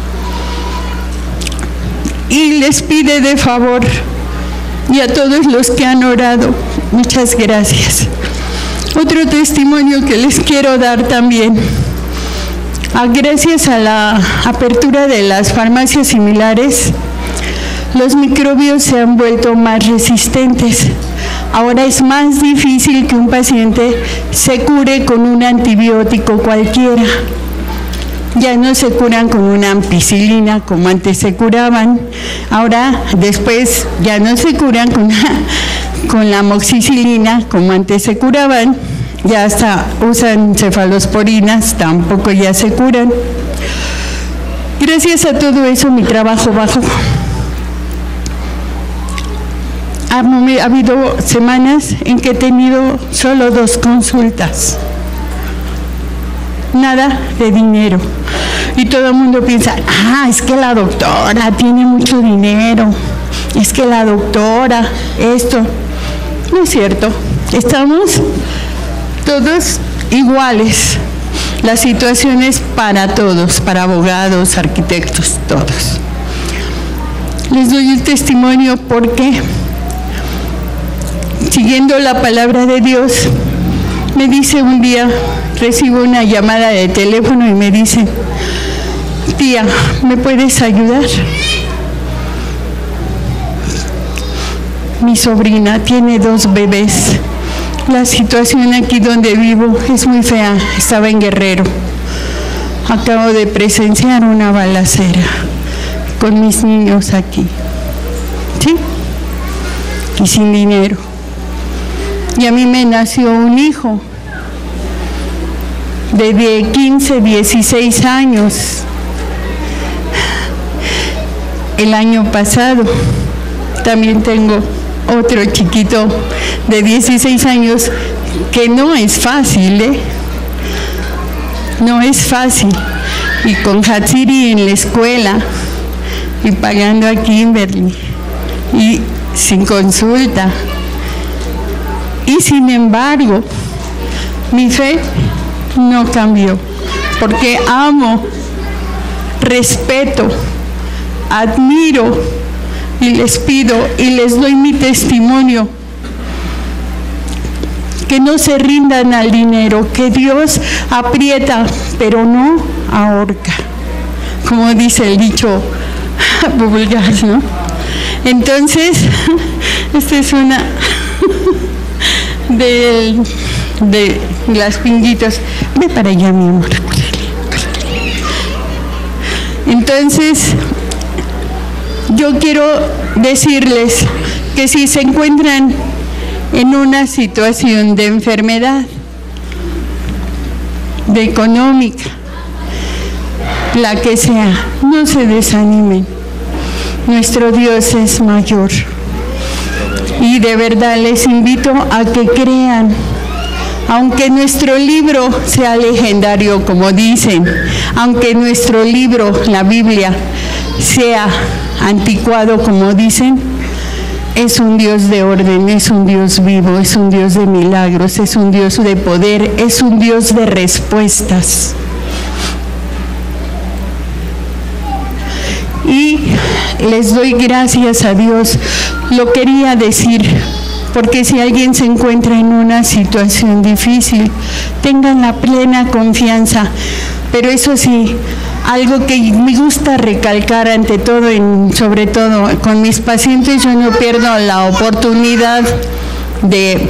Y les pide de favor, y a todos los que han orado, muchas gracias. Otro testimonio que les quiero dar también. Gracias a la apertura de las farmacias similares, los microbios se han vuelto más resistentes. Ahora es más difícil que un paciente se cure con un antibiótico cualquiera. Ya no se curan con una ampicilina como antes se curaban. Ahora, después, ya no se curan con la, con la amoxicilina como antes se curaban. Ya hasta usan cefalosporinas, tampoco ya se curan. Gracias a todo eso, mi trabajo bajó. Ha, ha habido semanas en que he tenido solo dos consultas. Nada de dinero. Y todo el mundo piensa, ah, es que la doctora tiene mucho dinero, es que la doctora, esto. No es cierto, estamos todos iguales. La situación es para todos, para abogados, arquitectos, todos. Les doy el testimonio porque, siguiendo la palabra de Dios, me dice un día, recibo una llamada de teléfono y me dice, tía, ¿me puedes ayudar? Mi sobrina tiene dos bebés. La situación aquí donde vivo es muy fea. Estaba en Guerrero. Acabo de presenciar una balacera con mis niños aquí. ¿Sí? Y sin dinero. Y a mí me nació un hijo de quince, dieciséis años. El año pasado también tengo otro chiquito de dieciséis años que no es fácil, ¿eh? No es fácil. Y con Hatsiri en la escuela y pagando a Kimberly y sin consulta. Y sin embargo, mi fe no cambió, porque amo, respeto, admiro y les pido y les doy mi testimonio, que no se rindan al dinero, que Dios aprieta, pero no ahorca, como dice el dicho vulgar, ¿no? Entonces, esta es una de, de las pinguitas. Ve para allá, mi amor. Entonces, yo quiero decirles que si se encuentran en una situación de enfermedad, de económica, la que sea, no se desanimen. Nuestro Dios es mayor. Y de verdad les invito a que crean. Aunque nuestro libro sea legendario, como dicen, aunque nuestro libro, la Biblia, sea anticuado, como dicen, es un Dios de orden, es un Dios vivo, es un Dios de milagros, es un Dios de poder, es un Dios de respuestas. Y les doy gracias a Dios. Lo quería decir, porque si alguien se encuentra en una situación difícil, tengan la plena confianza. Pero eso sí, algo que me gusta recalcar ante todo, en, sobre todo con mis pacientes, yo no pierdo la oportunidad de,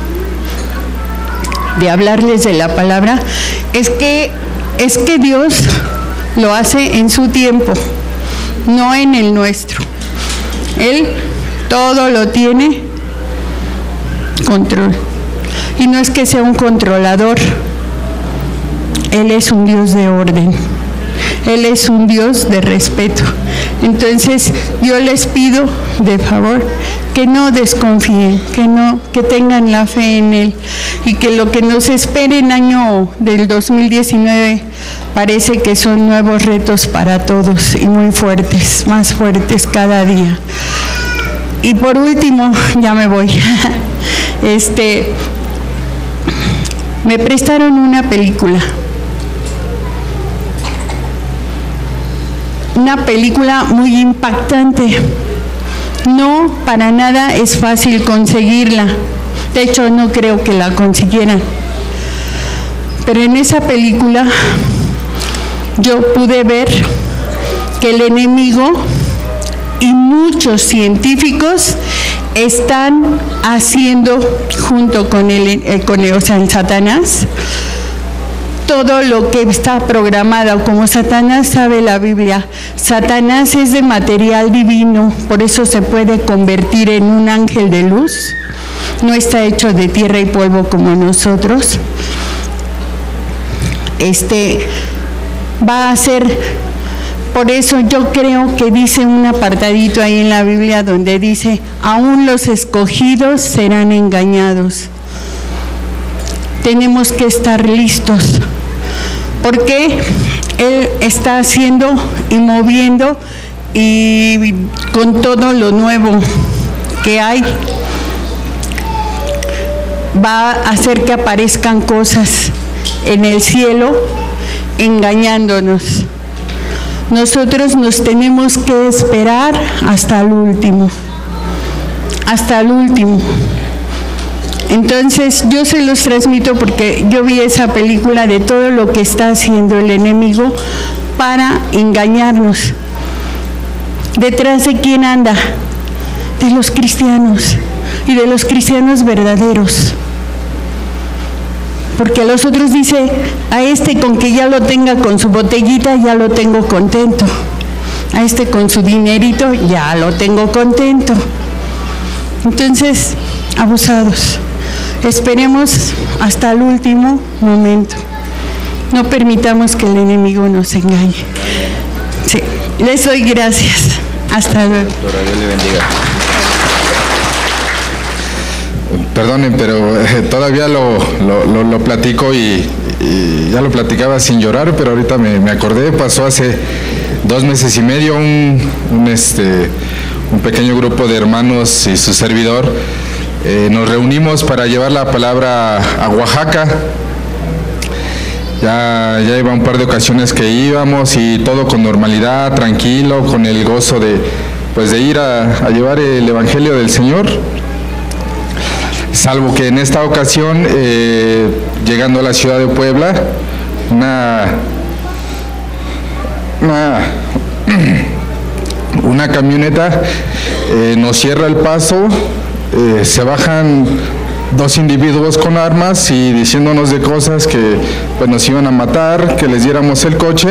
de hablarles de la palabra, es que, es que Dios lo hace en su tiempo, no en el nuestro. Él todo lo tiene control. Y no es que sea un controlador, Él es un Dios de orden, Él es un Dios de respeto. Entonces yo les pido de favor que no desconfíen, que no, que tengan la fe en Él, y que lo que nos espera en año del dos mil diecinueve parece que son nuevos retos para todos y muy fuertes, más fuertes cada día. Y por último, ya me voy, este, me prestaron una película. Una película muy impactante. No, para nada es fácil conseguirla. De hecho, no creo que la consiguieran. Pero en esa película yo pude ver que el enemigo y muchos científicos están haciendo, junto con el, eh, con el, o sea, el Satanás, todo lo que está programado. Como Satanás sabe la Biblia, Satanás es de material divino, por eso se puede convertir en un ángel de luz. No está hecho de tierra y polvo como nosotros. Este va a ser, por eso yo creo que dice un apartadito ahí en la Biblia donde dice: aún los escogidos serán engañados. Tenemos que estar listos, porque Él está haciendo y moviendo, y con todo lo nuevo que hay, va a hacer que aparezcan cosas en el cielo engañándonos. Nosotros nos tenemos que esperar hasta el último, hasta el último. Entonces yo se los transmito porque yo vi esa película de todo lo que está haciendo el enemigo para engañarnos. ¿Detrás de quién anda? De los cristianos, y de los cristianos verdaderos. Porque a los otros dice: a este con que ya lo tenga con su botellita, ya lo tengo contento. A este con su dinerito, ya lo tengo contento. Entonces, abusados. Esperemos hasta el último momento. No permitamos que el enemigo nos engañe. Sí, les doy gracias. Hasta luego. Dios le bendiga. Perdonen, pero eh, todavía lo, lo, lo, lo platico y, y ya lo platicaba sin llorar, pero ahorita me, me acordé. Pasó hace dos meses y medio un, un, este, un pequeño grupo de hermanos y su servidor. Eh, nos reunimos para llevar la palabra a Oaxaca. Ya, ya iba un par de ocasiones que íbamos, y todo con normalidad, tranquilo, con el gozo de, pues, de ir a, a llevar el Evangelio del Señor. Salvo que en esta ocasión, eh, llegando a la ciudad de Puebla, una, una, una camioneta eh, nos cierra el paso. Eh, se bajan dos individuos con armas y diciéndonos de cosas que, pues, nos iban a matar, que les diéramos el coche.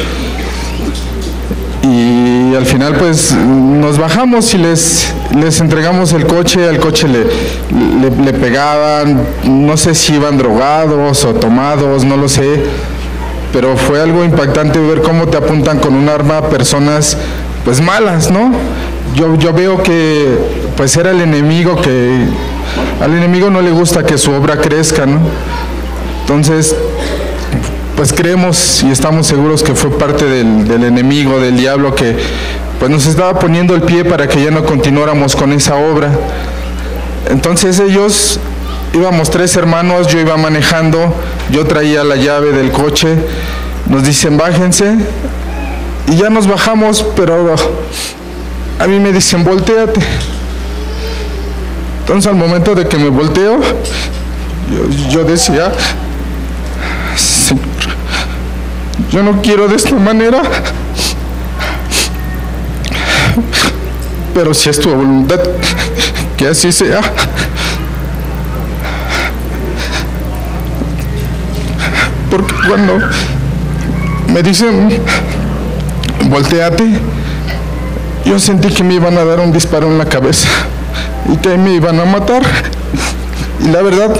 Y al final, pues, nos bajamos y les, les entregamos el coche. Al coche le, le, le pegaban, no sé si iban drogados o tomados, no lo sé, pero fue algo impactante ver cómo te apuntan con un arma a personas, pues, malas, ¿no? Yo, yo veo que pues era el enemigo, que al enemigo no le gusta que su obra crezca, ¿no? Entonces, pues creemos y estamos seguros que fue parte del, del enemigo, del diablo, que pues nos estaba poniendo el pie para que ya no continuáramos con esa obra. Entonces ellos, íbamos tres hermanos, yo iba manejando, yo traía la llave del coche, nos dicen bájense, y ya nos bajamos, pero a mí me dicen voltéate. Entonces al momento de que me volteo, yo, yo decía, Señor, yo no quiero de esta manera, pero si es tu voluntad, que así sea. Porque cuando me dicen volteate, yo sentí que me iban a dar un disparo en la cabeza y que me iban a matar. Y la verdad,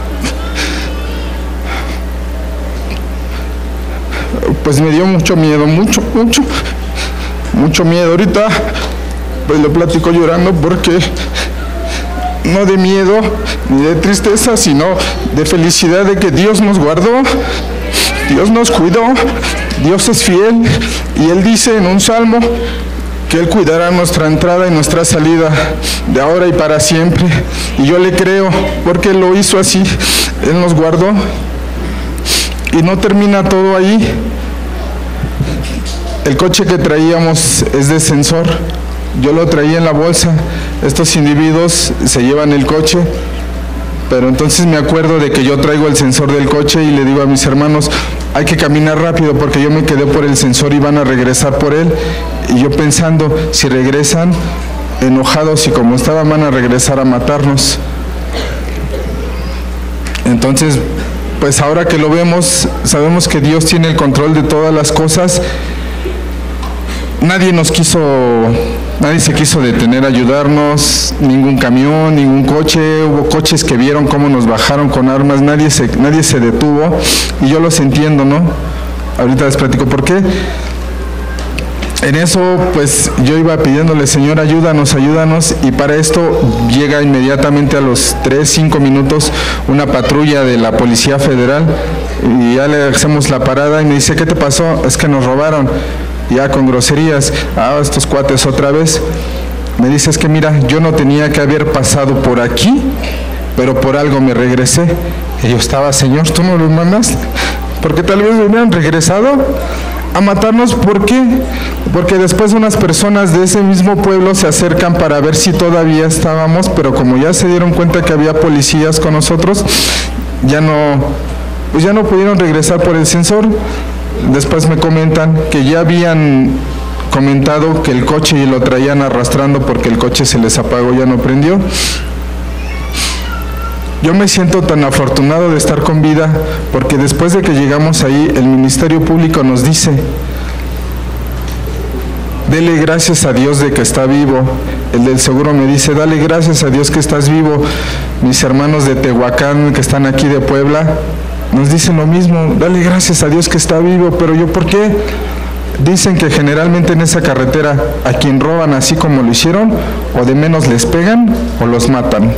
pues me dio mucho miedo, mucho, mucho, mucho miedo. Ahorita pues lo platico llorando porque no de miedo ni de tristeza, sino de felicidad de que Dios nos guardó, Dios nos cuidó, Dios es fiel, y Él dice en un salmo que Él cuidará nuestra entrada y nuestra salida de ahora y para siempre. Y yo le creo porque Él lo hizo así, Él nos guardó. Y no termina todo ahí. El coche que traíamos es de sensor, yo lo traía en la bolsa. Estos individuos se llevan el coche, pero entonces me acuerdo de que yo traigo el sensor del coche y le digo a mis hermanos, hay que caminar rápido porque yo me quedé por el sensor y van a regresar por él. Y yo pensando, si regresan enojados y como estaban, van a regresar a matarnos. Entonces, pues ahora que lo vemos, sabemos que Dios tiene el control de todas las cosas. Nadie nos quiso, nadie se quiso detener a ayudarnos, ningún camión, ningún coche. Hubo coches que vieron cómo nos bajaron con armas, nadie se, nadie se detuvo, y yo los entiendo, ¿no? Ahorita les platico por qué. En eso, pues yo iba pidiéndole, Señor, ayúdanos, ayúdanos, y para esto llega inmediatamente a los tres, cinco minutos una patrulla de la Policía Federal, y ya le hacemos la parada y me dice, ¿qué te pasó? Es que nos robaron. Ya con groserías, ah, estos cuates otra vez. Me dice, es que mira, yo no tenía que haber pasado por aquí, pero por algo me regresé. Y yo estaba, Señor, ¿tú no los mandaste? Porque tal vez me hubieran regresado a matarnos. ¿Por qué? Porque después unas personas de ese mismo pueblo se acercan para ver si todavía estábamos, pero como ya se dieron cuenta que había policías con nosotros, ya no, pues ya no pudieron regresar por el sensor. Después me comentan que ya habían comentado que el coche lo traían arrastrando porque el coche se les apagó, ya no prendió. Yo me siento tan afortunado de estar con vida porque después de que llegamos ahí, el Ministerio Público nos dice, dele gracias a Dios de que está vivo. El del seguro me dice, dale gracias a Dios que estás vivo. Mis hermanos de Tehuacán que están aquí de Puebla nos dicen lo mismo, dale gracias a Dios que está vivo. Pero yo, ¿por qué? Dicen que generalmente en esa carretera a quien roban así como lo hicieron, o de menos les pegan o los matan.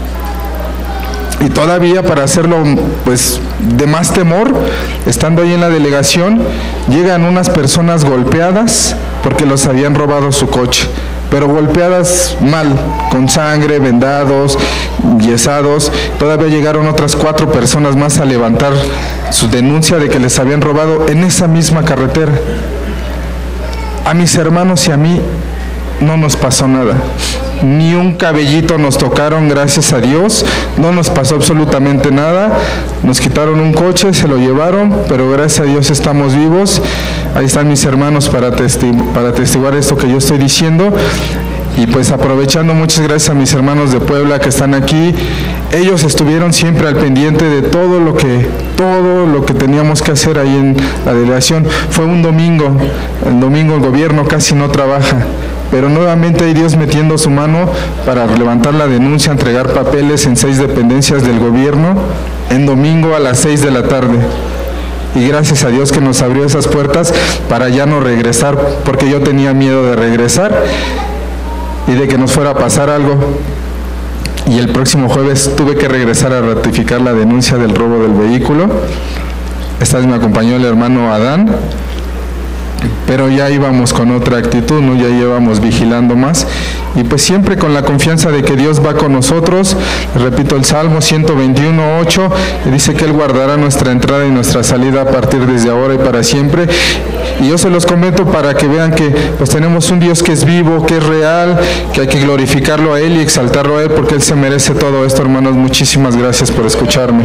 Y todavía para hacerlo pues de más temor, estando ahí en la delegación, llegan unas personas golpeadas porque los habían robado su coche, pero golpeadas mal, con sangre, vendados, yesados. Todavía llegaron otras cuatro personas más a levantar su denuncia de que les habían robado en esa misma carretera. A mis hermanos y a mí no nos pasó nada, ni un cabellito nos tocaron, gracias a Dios, no nos pasó absolutamente nada. Nos quitaron un coche, se lo llevaron, pero gracias a Dios estamos vivos. Ahí están mis hermanos para, testi para testiguar esto que yo estoy diciendo. Y pues aprovechando, muchas gracias a mis hermanos de Puebla que están aquí. Ellos estuvieron siempre al pendiente de todo lo que, todo lo que teníamos que hacer ahí en la delegación. Fue un domingo, el domingo el gobierno casi no trabaja, pero nuevamente hay Dios metiendo su mano para levantar la denuncia, entregar papeles en seis dependencias del gobierno, en domingo a las seis de la tarde. Y gracias a Dios que nos abrió esas puertas para ya no regresar, porque yo tenía miedo de regresar. y de que nos fuera a pasar algo. Y el próximo jueves tuve que regresar a ratificar la denuncia del robo del vehículo. Esta vez me acompañó el hermano Adán, pero ya íbamos con otra actitud, ¿no? Ya íbamos vigilando más, y pues siempre con la confianza de que Dios va con nosotros. Repito el Salmo ciento veintiuno, ocho, que dice que Él guardará nuestra entrada y nuestra salida a partir desde ahora y para siempre. Y yo se los comento para que vean que pues tenemos un Dios que es vivo, que es real, que hay que glorificarlo a Él y exaltarlo a Él, porque Él se merece todo esto, hermanos. Muchísimas gracias por escucharme.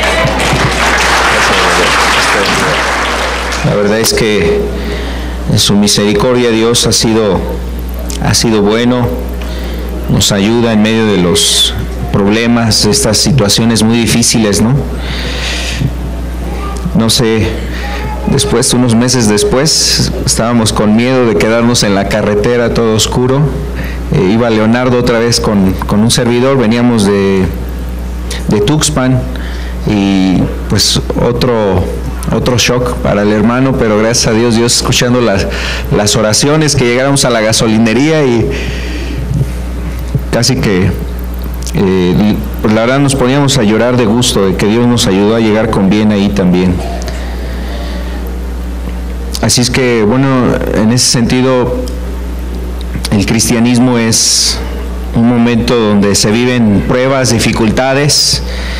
La verdad es que en su misericordia Dios ha sido, ha sido bueno, nos ayuda en medio de los problemas, de estas situaciones muy difíciles, ¿no? No sé, después, unos meses después, estábamos con miedo de quedarnos en la carretera todo oscuro. Eh, iba Leonardo otra vez con, con un servidor, veníamos de, de Tuxpan, y pues otro... otro shock para el hermano, pero gracias a Dios, Dios escuchando las, las oraciones, que llegáramos a la gasolinería y casi que eh, pues la verdad nos poníamos a llorar de gusto de que Dios nos ayudó a llegar con bien ahí también. Así es que, bueno, en ese sentido, el cristianismo es un momento donde se viven pruebas, dificultades,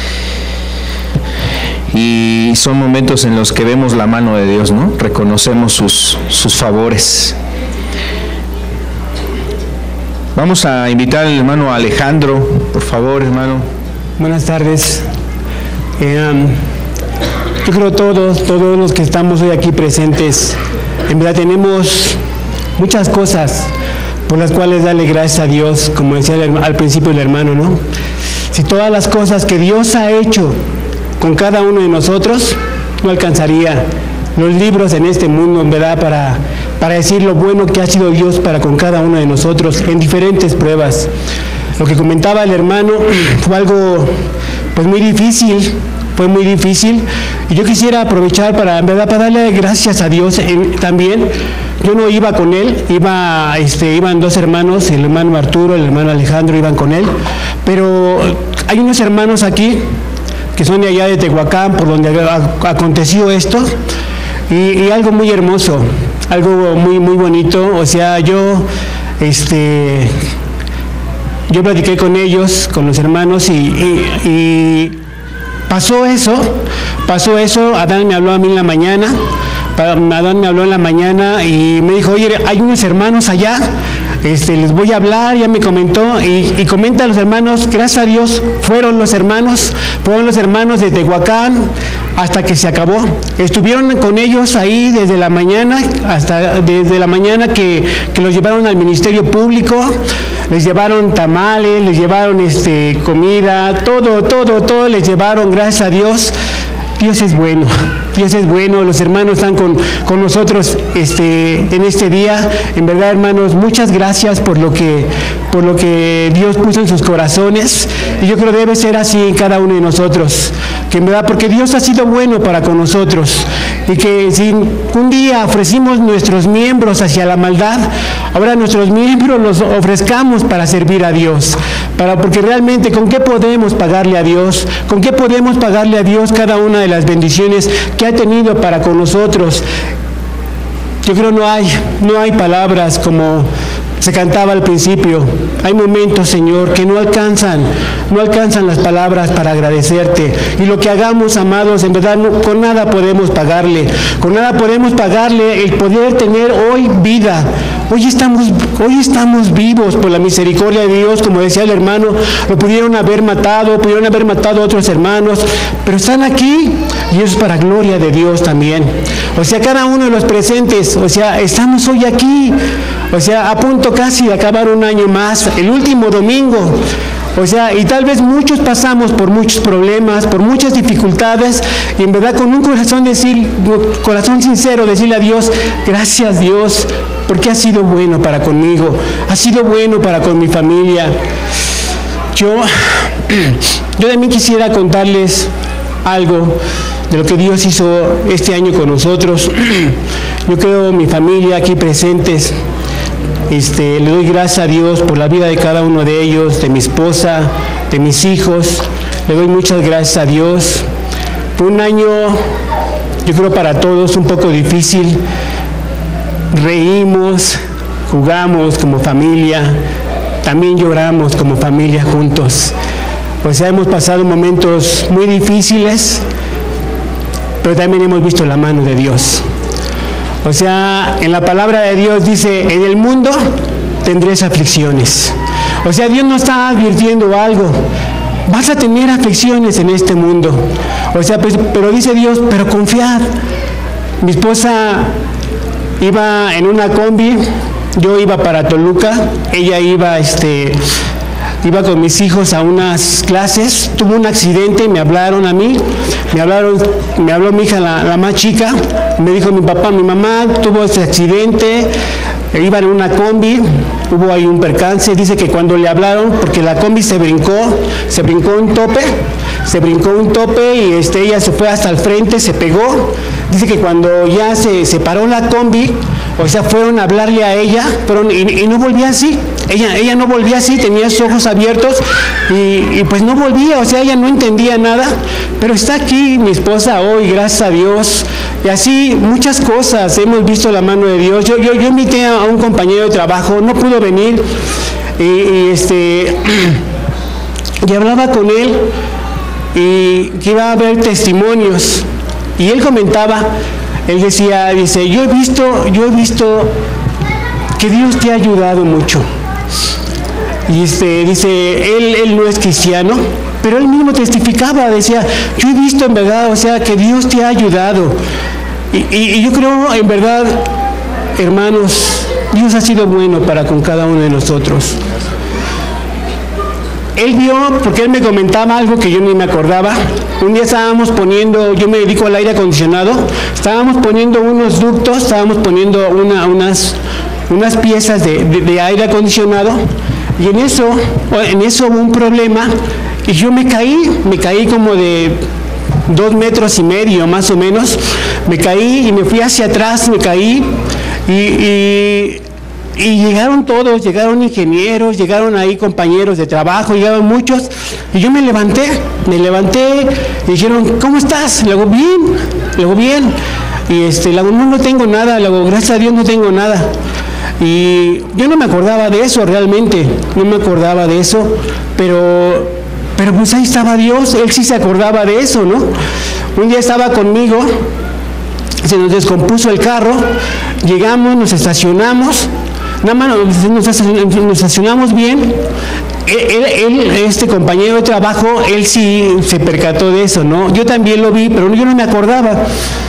y son momentos en los que vemos la mano de Dios, ¿no? Reconocemos sus, sus favores. Vamos a invitar al hermano Alejandro, por favor, hermano. Buenas tardes. Eh, um, yo creo todos, todos los que estamos hoy aquí presentes, en verdad tenemos muchas cosas por las cuales darle gracias a Dios, como decía el, al principio el hermano, ¿no? Si todas las cosas que Dios ha hecho con cada uno de nosotros, no alcanzaría los libros en este mundo, en verdad, para, para decir lo bueno que ha sido Dios para con cada uno de nosotros en diferentes pruebas. Lo que comentaba el hermano fue algo pues muy difícil, fue muy difícil, y yo quisiera aprovechar para, en verdad, para darle gracias a Dios en, también. Yo no iba con él, iba, este, iban dos hermanos, el hermano Arturo, el hermano Alejandro, iban con él, pero hay unos hermanos aquí que son de allá de Tehuacán, por donde aconteció esto, y, y algo muy hermoso, algo muy muy bonito. O sea, yo este yo platiqué con ellos, con los hermanos, y, y, y pasó eso, pasó eso. Adán me habló a mí en la mañana, Adán me habló en la mañana y me dijo, oye, hay unos hermanos allá, Este, les voy a hablar, ya me comentó, y, y comenta a los hermanos, gracias a Dios, fueron los hermanos, fueron los hermanos de Tehuacán hasta que se acabó. Estuvieron con ellos ahí desde la mañana, hasta desde la mañana que, que los llevaron al Ministerio Público, les llevaron tamales, les llevaron este, comida, todo, todo, todo les llevaron, gracias a Dios. Dios es bueno, Dios es bueno, los hermanos están con, con nosotros este, en este día. En verdad, hermanos, muchas gracias por lo que por lo que Dios puso en sus corazones, y yo creo que debe ser así en cada uno de nosotros, que en verdad, porque Dios ha sido bueno para con nosotros, y que si un día ofrecimos nuestros miembros hacia la maldad, ahora nuestros miembros los ofrezcamos para servir a Dios, para, porque realmente, ¿con qué podemos pagarle a Dios? ¿Con qué podemos pagarle a Dios cada una de las bendiciones que ha tenido para con nosotros? Yo creo no hay, no hay palabras, como se cantaba al principio. Hay momentos, Señor, que no alcanzan, no alcanzan las palabras para agradecerte. Y lo que hagamos, amados, en verdad no, con nada podemos pagarle, con nada podemos pagarle el poder tener hoy vida. Hoy estamos, hoy estamos vivos por la misericordia de Dios, como decía el hermano. Lo pudieron haber matado, pudieron haber matado a otros hermanos, pero están aquí, y eso es para gloria de Dios también. O sea, cada uno de los presentes, o sea, estamos hoy aquí, o sea, a punto casi de acabar un año más, el último domingo. O sea, y tal vez muchos pasamos por muchos problemas, por muchas dificultades, y en verdad con un corazón decir, corazón sincero, decirle a Dios, gracias Dios, porque has sido bueno para conmigo, has sido bueno para con mi familia. Yo, yo también quisiera contarles algo de lo que Dios hizo este año con nosotros. Yo creo mi familia aquí presentes, Este, le doy gracias a Dios por la vida de cada uno de ellos, de mi esposa, de mis hijos. Le doy muchas gracias a Dios. Fue un año, yo creo para todos, un poco difícil. Reímos, jugamos como familia, también lloramos como familia juntos. O sea, hemos pasado momentos muy difíciles, pero también hemos visto la mano de Dios. O sea, en la palabra de Dios dice, en el mundo tendréis aflicciones. O sea, Dios nos está advirtiendo algo. Vas a tener aflicciones en este mundo. O sea, pues, pero dice Dios, pero confiad. Mi esposa iba en una combi, yo iba para Toluca, ella iba, este, iba con mis hijos a unas clases, tuvo un accidente, me hablaron a mí, me hablaron, me habló mi hija, la, la más chica, me dijo mi papá, mi mamá tuvo ese accidente, iba en una combi, hubo ahí un percance, dice que cuando le hablaron, porque la combi se brincó, se brincó un tope, se brincó un tope y este, ella se fue hasta el frente, se pegó, dice que cuando ya se, se paró la combi, o sea, fueron a hablarle a ella, fueron, y, y no volvía así, ella, ella no volvía así, tenía sus ojos abiertos y, y pues no volvía, o sea, ella no entendía nada, pero está aquí mi esposa hoy, gracias a Dios, y así muchas cosas, hemos visto la mano de Dios. Yo, yo, yo invité a un compañero de trabajo, no pudo venir, y, y este, y hablaba con él, y que iba a haber testimonios, y él comentaba, él decía, dice, yo he visto, yo he visto que Dios te ha ayudado mucho. Y este, dice, él, él no es cristiano, pero él mismo testificaba, decía, yo he visto en verdad, o sea, que Dios te ha ayudado. Y, y, y yo creo, en verdad, hermanos, Dios ha sido bueno para con cada uno de nosotros. Él vio, porque él me comentaba algo que yo ni me acordaba. Un día estábamos poniendo, yo me dedico al aire acondicionado, estábamos poniendo unos ductos, estábamos poniendo una, unas, unas piezas de, de, de aire acondicionado, y en eso, en eso hubo un problema, y yo me caí, me caí como de dos metros y medio más o menos, me caí y me fui hacia atrás, me caí, y... y Y llegaron todos, llegaron ingenieros, llegaron ahí compañeros de trabajo, llegaron muchos, y yo me levanté, me levanté, y dijeron, ¿cómo estás? Le digo, bien, le digo, bien, y este, le digo, no, no tengo nada, le digo, gracias a Dios no tengo nada, y yo no me acordaba de eso realmente, no me acordaba de eso, pero, pero pues ahí estaba Dios, Él sí se acordaba de eso, ¿no? Un día estaba conmigo, se nos descompuso el carro, llegamos, nos estacionamos, nada más nos, nos estacionamos bien. Él, él, este compañero de trabajo, él sí se percató de eso, ¿no? Yo también lo vi, pero yo no me acordaba.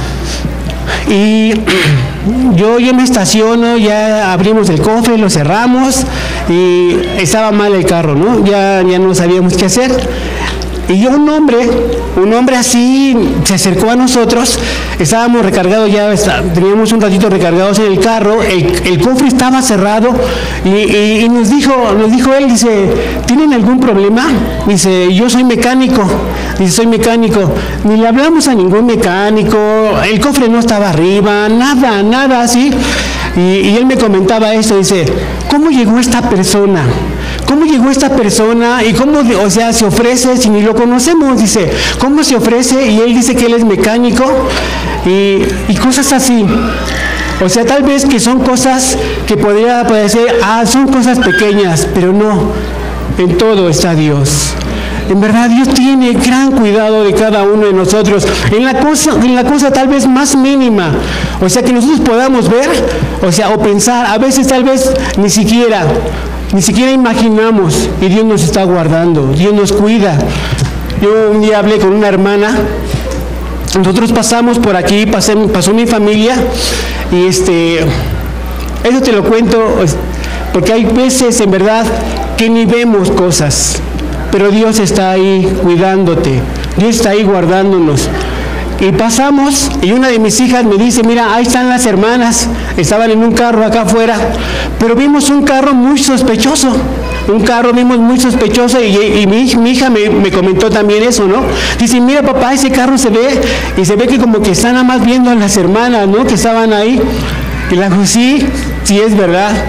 Y yo, yo me estaciono, ya abrimos el cofre, lo cerramos y estaba mal el carro, ¿no? Ya, ya no sabíamos qué hacer. Y yo, un hombre, un hombre así, se acercó a nosotros, estábamos recargados ya, está, teníamos un ratito recargados en el carro, el, el cofre estaba cerrado y, y, y nos dijo, nos dijo él, dice, ¿tienen algún problema? Dice, yo soy mecánico, dice, soy mecánico, ni le hablamos a ningún mecánico, el cofre no estaba arriba, nada, nada así. Y, y él me comentaba esto, dice, ¿cómo llegó esta persona? ¿Cómo llegó esta persona y cómo, o sea, se ofrece si ni lo conocemos? Dice, ¿cómo se ofrece? Y él dice que él es mecánico y, y cosas así. O sea, tal vez que son cosas que podría parecer, ah, son cosas pequeñas, pero no, en todo está Dios. En verdad, Dios tiene gran cuidado de cada uno de nosotros, en la cosa, en la cosa tal vez más mínima, o sea, que nosotros podamos ver, o sea, o pensar, a veces tal vez ni siquiera, ni siquiera imaginamos, y Dios nos está guardando, Dios nos cuida. Yo un día hablé con una hermana, nosotros pasamos por aquí, pasé, pasó mi familia, y este, eso te lo cuento, porque hay veces en verdad que ni vemos cosas, pero Dios está ahí cuidándote, Dios está ahí guardándonos. Y pasamos, y una de mis hijas me dice, mira, ahí están las hermanas, estaban en un carro acá afuera, pero vimos un carro muy sospechoso, un carro vimos muy sospechoso, y, y mi, mi hija me, me comentó también eso, ¿no? Dice, mira papá, ese carro se ve, y se ve que como que están nada más viendo a las hermanas, ¿no? Que estaban ahí, y la dijo, sí, sí es verdad.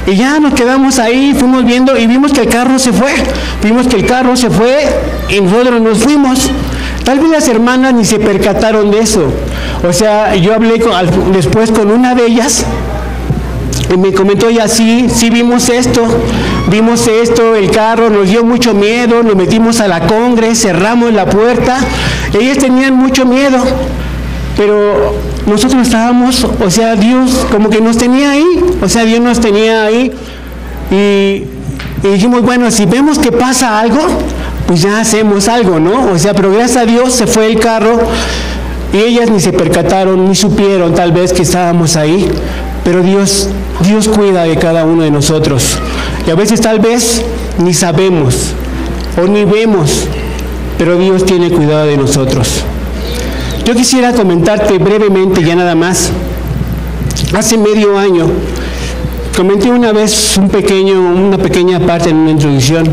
Y ya nos quedamos ahí, fuimos viendo y vimos que el carro se fue. Vimos que el carro se fue y nosotros nos fuimos. Tal vez las hermanas ni se percataron de eso. O sea, yo hablé con, después con una de ellas y me comentó ella, sí, sí vimos esto, vimos esto, el carro nos dio mucho miedo, nos metimos a la Congre, cerramos la puerta. Ellas tenían mucho miedo, pero nosotros estábamos, o sea, Dios como que nos tenía ahí, o sea, Dios nos tenía ahí y, y dijimos, bueno, si vemos que pasa algo, pues ya hacemos algo, ¿no? O sea, pero gracias a Dios se fue el carro y ellas ni se percataron, ni supieron tal vez que estábamos ahí, pero Dios, Dios cuida de cada uno de nosotros y a veces tal vez ni sabemos o ni vemos, pero Dios tiene cuidado de nosotros. Yo quisiera comentarte brevemente, ya nada más. Hace medio año, comenté una vez un pequeño, una pequeña parte en una introducción.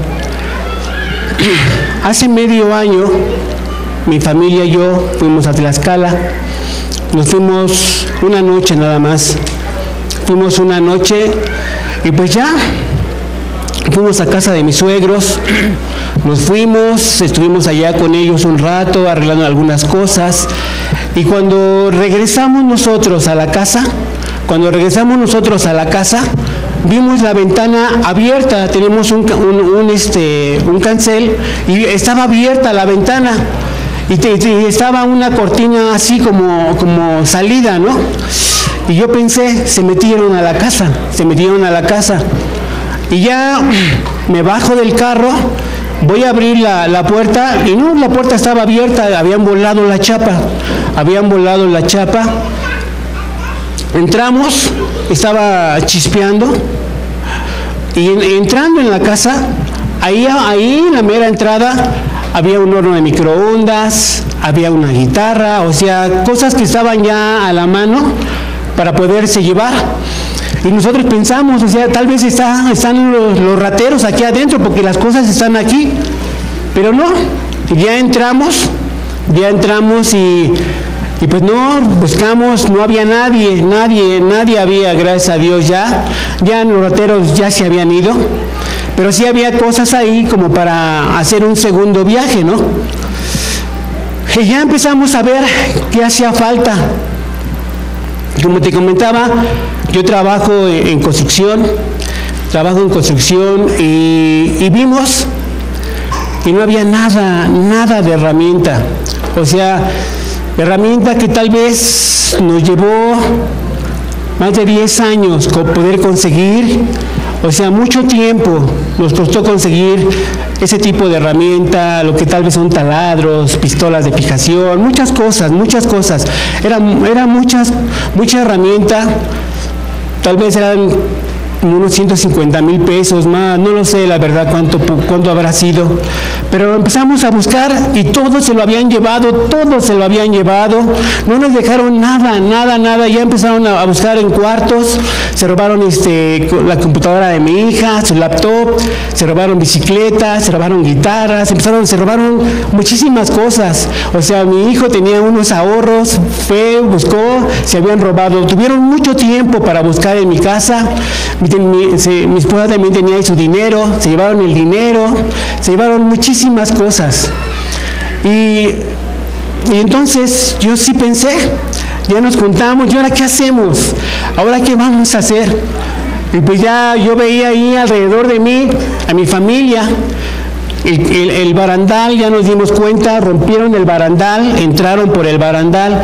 Hace medio año, mi familia y yo fuimos a Tlaxcala. Nos fuimos una noche nada más. Fuimos una noche y pues ya, fuimos a casa de mis suegros. Nos fuimos, estuvimos allá con ellos un rato, arreglando algunas cosas. Y cuando regresamos nosotros a la casa, cuando regresamos nosotros a la casa, vimos la ventana abierta. Tenemos un, un, un, este, un cancel y estaba abierta la ventana. Y, te, y estaba una cortina así como, como salida, ¿no? Y yo pensé, se metieron a la casa, se metieron a la casa. Y ya me bajo del carro, voy a abrir la, la puerta y no, la puerta estaba abierta, habían volado la chapa, habían volado la chapa. Entramos, estaba chispeando y en, entrando en la casa, ahí, ahí en la mera entrada había un horno de microondas, había una guitarra, o sea, cosas que estaban ya a la mano para poderse llevar. Y nosotros pensamos, o sea, tal vez está, están los, los rateros aquí adentro porque las cosas están aquí, pero no, ya entramos, ya entramos y, y pues no, buscamos, no había nadie, nadie, nadie había, gracias a Dios ya, ya los rateros ya se habían ido, pero sí había cosas ahí como para hacer un segundo viaje, ¿no? Y ya empezamos a ver qué hacía falta. Como te comentaba, yo trabajo en construcción, trabajo en construcción y, y vimos que no había nada, nada de herramienta. O sea, herramienta que tal vez nos llevó más de diez años poder conseguir. O sea, mucho tiempo nos costó conseguir ese tipo de herramienta, lo que tal vez son taladros, pistolas de fijación, muchas cosas, muchas cosas. Era, era muchas, mucha herramienta, tal vez eran unos ciento cincuenta mil pesos más, no lo sé la verdad cuánto, cuánto habrá sido, pero empezamos a buscar y todo se lo habían llevado, todo se lo habían llevado, no nos dejaron nada, nada, nada, ya empezaron a buscar en cuartos, se robaron este, la computadora de mi hija, su laptop, se robaron bicicletas, se robaron guitarras, empezaron, se robaron muchísimas cosas, o sea, mi hijo tenía unos ahorros, fue, buscó, se habían robado, tuvieron mucho tiempo para buscar en mi casa. Mi, mi, se, mi esposa también tenía su dinero, se llevaron el dinero, se llevaron muchísimas cosas. Y, y entonces yo sí pensé, ya nos juntamos, ¿y ahora qué hacemos? ¿Ahora qué vamos a hacer? Y pues ya yo veía ahí alrededor de mí, a mi familia, el, el, el barandal, ya nos dimos cuenta, rompieron el barandal, entraron por el barandal.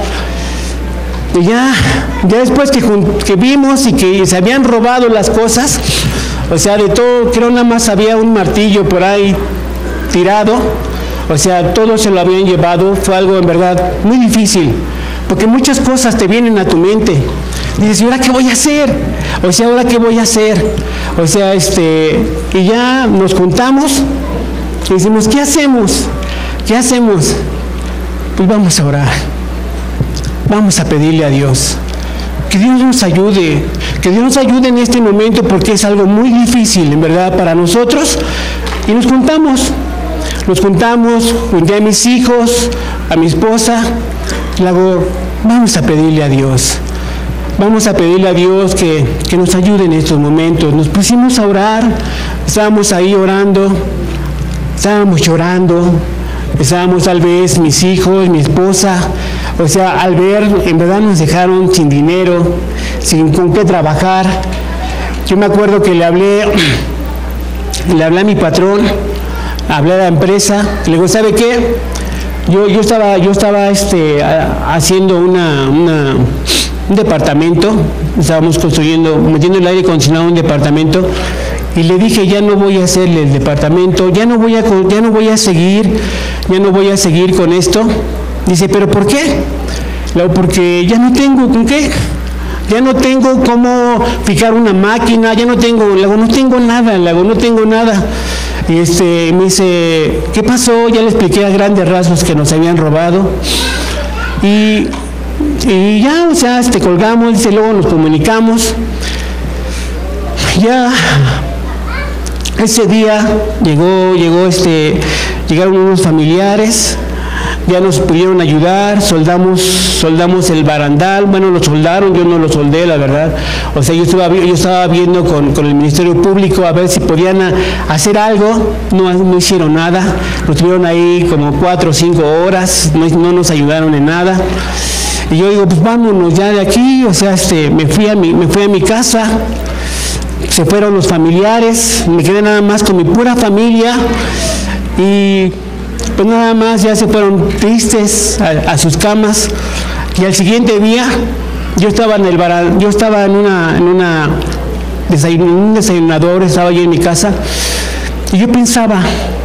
Y ya, ya después que, que vimos y que se habían robado las cosas, o sea, de todo, creo nada más había un martillo por ahí tirado, o sea, todo se lo habían llevado, fue algo en verdad muy difícil, porque muchas cosas te vienen a tu mente. Dices, ¿y ahora qué voy a hacer? O sea, ¿ahora qué voy a hacer? O sea, este, y ya nos juntamos y decimos, ¿qué hacemos? ¿Qué hacemos? Pues vamos a orar. Vamos a pedirle a Dios, que Dios nos ayude, que Dios nos ayude en este momento porque es algo muy difícil, en verdad, para nosotros. Y nos juntamos, nos juntamos, junté a mis hijos, a mi esposa, y le hago, vamos a pedirle a Dios. vamos a pedirle a Dios que, que nos ayude en estos momentos. Nos pusimos a orar, estábamos ahí orando, estábamos llorando, estábamos tal vez mis hijos, mi esposa, o sea, al ver, en verdad nos dejaron sin dinero, sin con qué trabajar. Yo me acuerdo que le hablé, le hablé a mi patrón, hablé a la empresa, le digo, ¿sabe qué? Yo, yo estaba, yo estaba este, haciendo una, una, un departamento, estábamos construyendo, metiendo el aire acondicionado en un departamento, y le dije, ya no voy a hacerle el departamento, ya no voy a, ya no voy a seguir, ya no voy a seguir con esto. Dice, ¿pero por qué? Luego, porque ya no tengo con qué, ya no tengo cómo fijar una máquina, ya no tengo, luego no tengo nada, luego no tengo nada. Y este, me dice, ¿qué pasó? Ya le expliqué a grandes rasgos que nos habían robado. Y, y ya, o sea, este, colgamos, dice, luego nos comunicamos. Ya, ese día llegó, llegó este, llegaron unos familiares, ya nos pudieron ayudar, soldamos, soldamos el barandal, bueno, lo soldaron, yo no lo soldé, la verdad. O sea, yo estaba, yo estaba viendo con, con el Ministerio Público a ver si podían a, hacer algo, no, no hicieron nada, nos tuvieron ahí como cuatro o cinco horas, no, no nos ayudaron en nada. Y yo digo, pues vámonos ya de aquí, o sea, este, me fui a mi, me fui a mi casa, se fueron los familiares, me quedé nada más con mi pura familia y pues nada más ya se fueron tristes a, a sus camas. Y al siguiente día yo estaba en el bar, yo estaba en una en una desayun, un desayunador, estaba yo en mi casa y yo pensaba,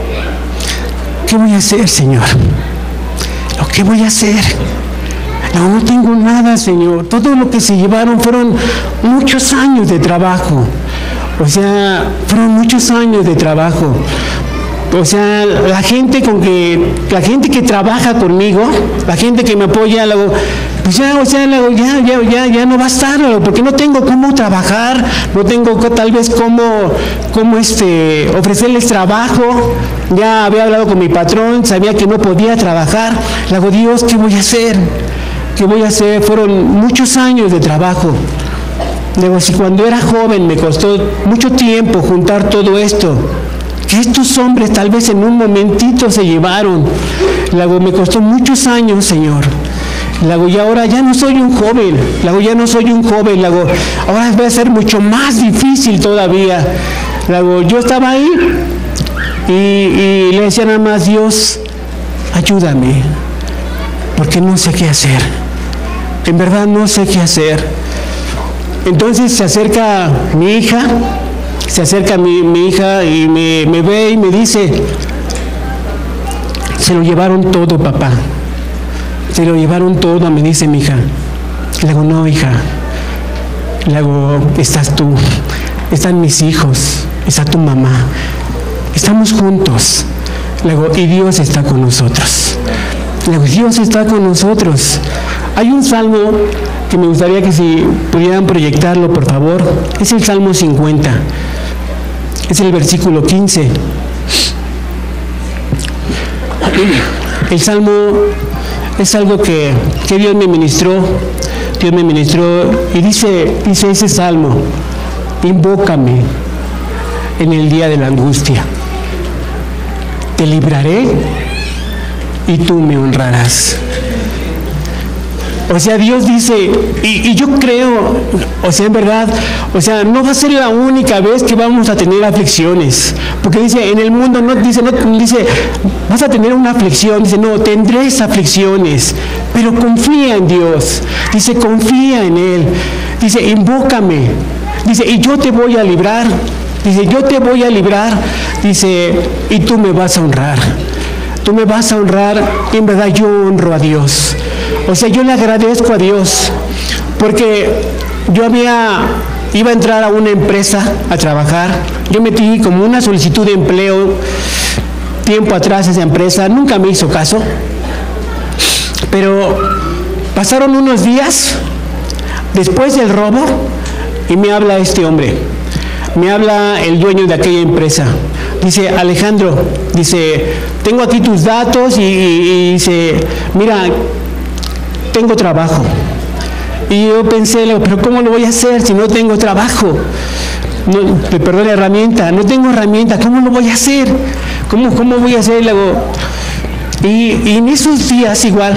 ¿qué voy a hacer, Señor? ¿Qué voy a hacer? No, no tengo nada, Señor. Todo lo que se llevaron fueron muchos años de trabajo. O sea, fueron muchos años de trabajo. O sea, la gente con que, la gente que trabaja conmigo, la gente que me apoya, luego, pues ya, o sea, luego, ya, ya, ya, ya no va a estar, luego, porque no tengo cómo trabajar, no tengo tal vez cómo, cómo este, ofrecerles trabajo. Ya había hablado con mi patrón, sabía que no podía trabajar. Luego, Dios, ¿qué voy a hacer? ¿Qué voy a hacer? Fueron muchos años de trabajo. Luego, si cuando era joven me costó mucho tiempo juntar todo esto, que estos hombres tal vez en un momentito se llevaron. Luego me costó muchos años, Señor. Luego y ahora ya no soy un joven. Luego ya no soy un joven. Luego ahora va a ser mucho más difícil todavía. Luego yo estaba ahí y, y le decía nada más, Dios, ayúdame, porque no sé qué hacer. En verdad no sé qué hacer. Entonces se acerca mi hija. Se acerca mi, mi hija y me, me ve y me dice, se lo llevaron todo, papá. Se lo llevaron todo, me dice mi hija. Le digo, no, hija. Le digo, estás tú, están mis hijos, está tu mamá. Estamos juntos. Le digo, y Dios está con nosotros. Le digo, Dios está con nosotros. Hay un salmo que me gustaría que si pudieran proyectarlo, por favor. Es el Salmo cincuenta. Es el versículo quince. El Salmo es algo que, que Dios me ministró. Dios me ministró y dice, dice ese Salmo, invócame en el día de la angustia. Te libraré y tú me honrarás. O sea, Dios dice, y, y yo creo, o sea, en verdad, o sea, no va a ser la única vez que vamos a tener aflicciones, porque dice, en el mundo no dice, no dice, vas a tener una aflicción, dice, no, tendréis aflicciones, pero confía en Dios, dice, confía en Él, dice, invócame, dice, y yo te voy a librar, dice, yo te voy a librar, dice, y tú me vas a honrar, tú me vas a honrar, y en verdad yo honro a Dios. O sea, yo le agradezco a Dios porque yo había, iba a entrar a una empresa a trabajar. Yo metí como una solicitud de empleo tiempo atrás a esa empresa, nunca me hizo caso. Pero pasaron unos días después del robo y me habla este hombre. Me habla el dueño de aquella empresa. Dice, Alejandro, dice, tengo aquí tus datos y, y, y dice, mira, tengo trabajo Y yo pensé, pero ¿cómo lo voy a hacer si no tengo trabajo? No, perdón, la herramienta, no tengo herramienta, ¿cómo lo voy a hacer? ¿Cómo, cómo voy a hacer? Y, y en esos días igual,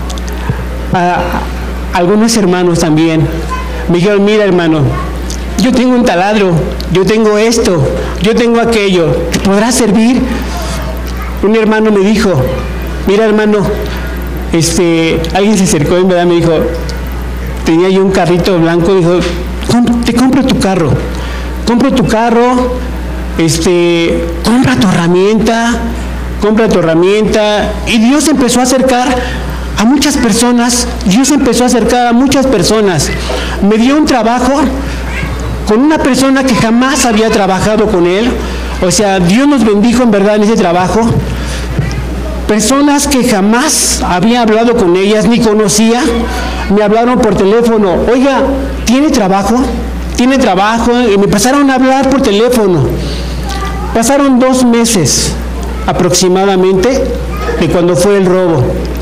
a, a algunos hermanos también me dijeron, mira hermano, yo tengo un taladro, yo tengo esto, yo tengo aquello, ¿te podrá servir? Un hermano me dijo, mira hermano, este, alguien se acercó y en verdad me dijo, tenía yo un carrito blanco, dijo, te compro tu carro, compro tu carro, este, compra tu herramienta, compra tu herramienta, y Dios empezó a acercar a muchas personas, Dios empezó a acercar a muchas personas, me dio un trabajo con una persona que jamás había trabajado con él, o sea, Dios nos bendijo en verdad en ese trabajo, personas que jamás había hablado con ellas, ni conocía, me hablaron por teléfono, oiga, ¿tiene trabajo? ¿Tiene trabajo? Y me pasaron a hablar por teléfono. Pasaron dos meses aproximadamente de cuando fue el robo.